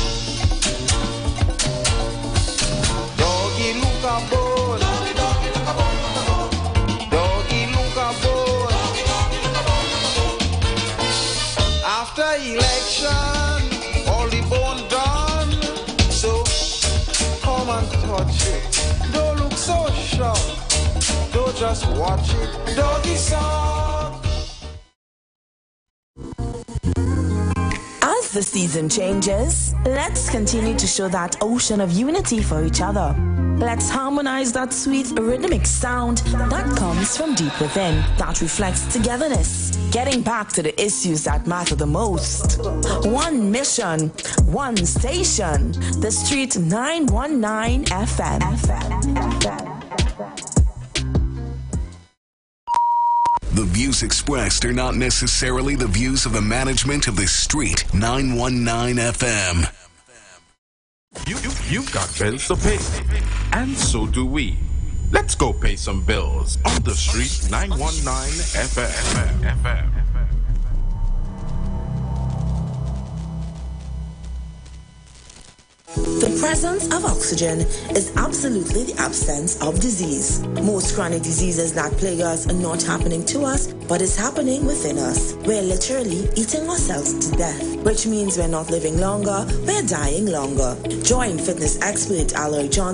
[SPEAKER 9] Doggy look a bone. Doggy look a bone. After election, all the bone done. So come and touch it. Don't look so shocked. Don't just watch it. Doggy song.
[SPEAKER 11] As the season changes, let's continue to show that ocean of unity for each other. Let's harmonize that sweet rhythmic sound that comes from deep within, that reflects togetherness, getting back to the issues that matter the most. One mission, one station, the Street 919 FM.
[SPEAKER 10] The views expressed are not necessarily the views of the management of the Street 919 FM.
[SPEAKER 14] You've got bills to pay, and so do we. Let's go pay some bills on the Street 919 FM.
[SPEAKER 11] The presence of oxygen is absolutely the absence of disease. Most chronic diseases that plague us are not happening to us, but is happening within us. We're literally eating ourselves to death, which means we're not living longer, we're dying longer. Join fitness expert Aloy Johnson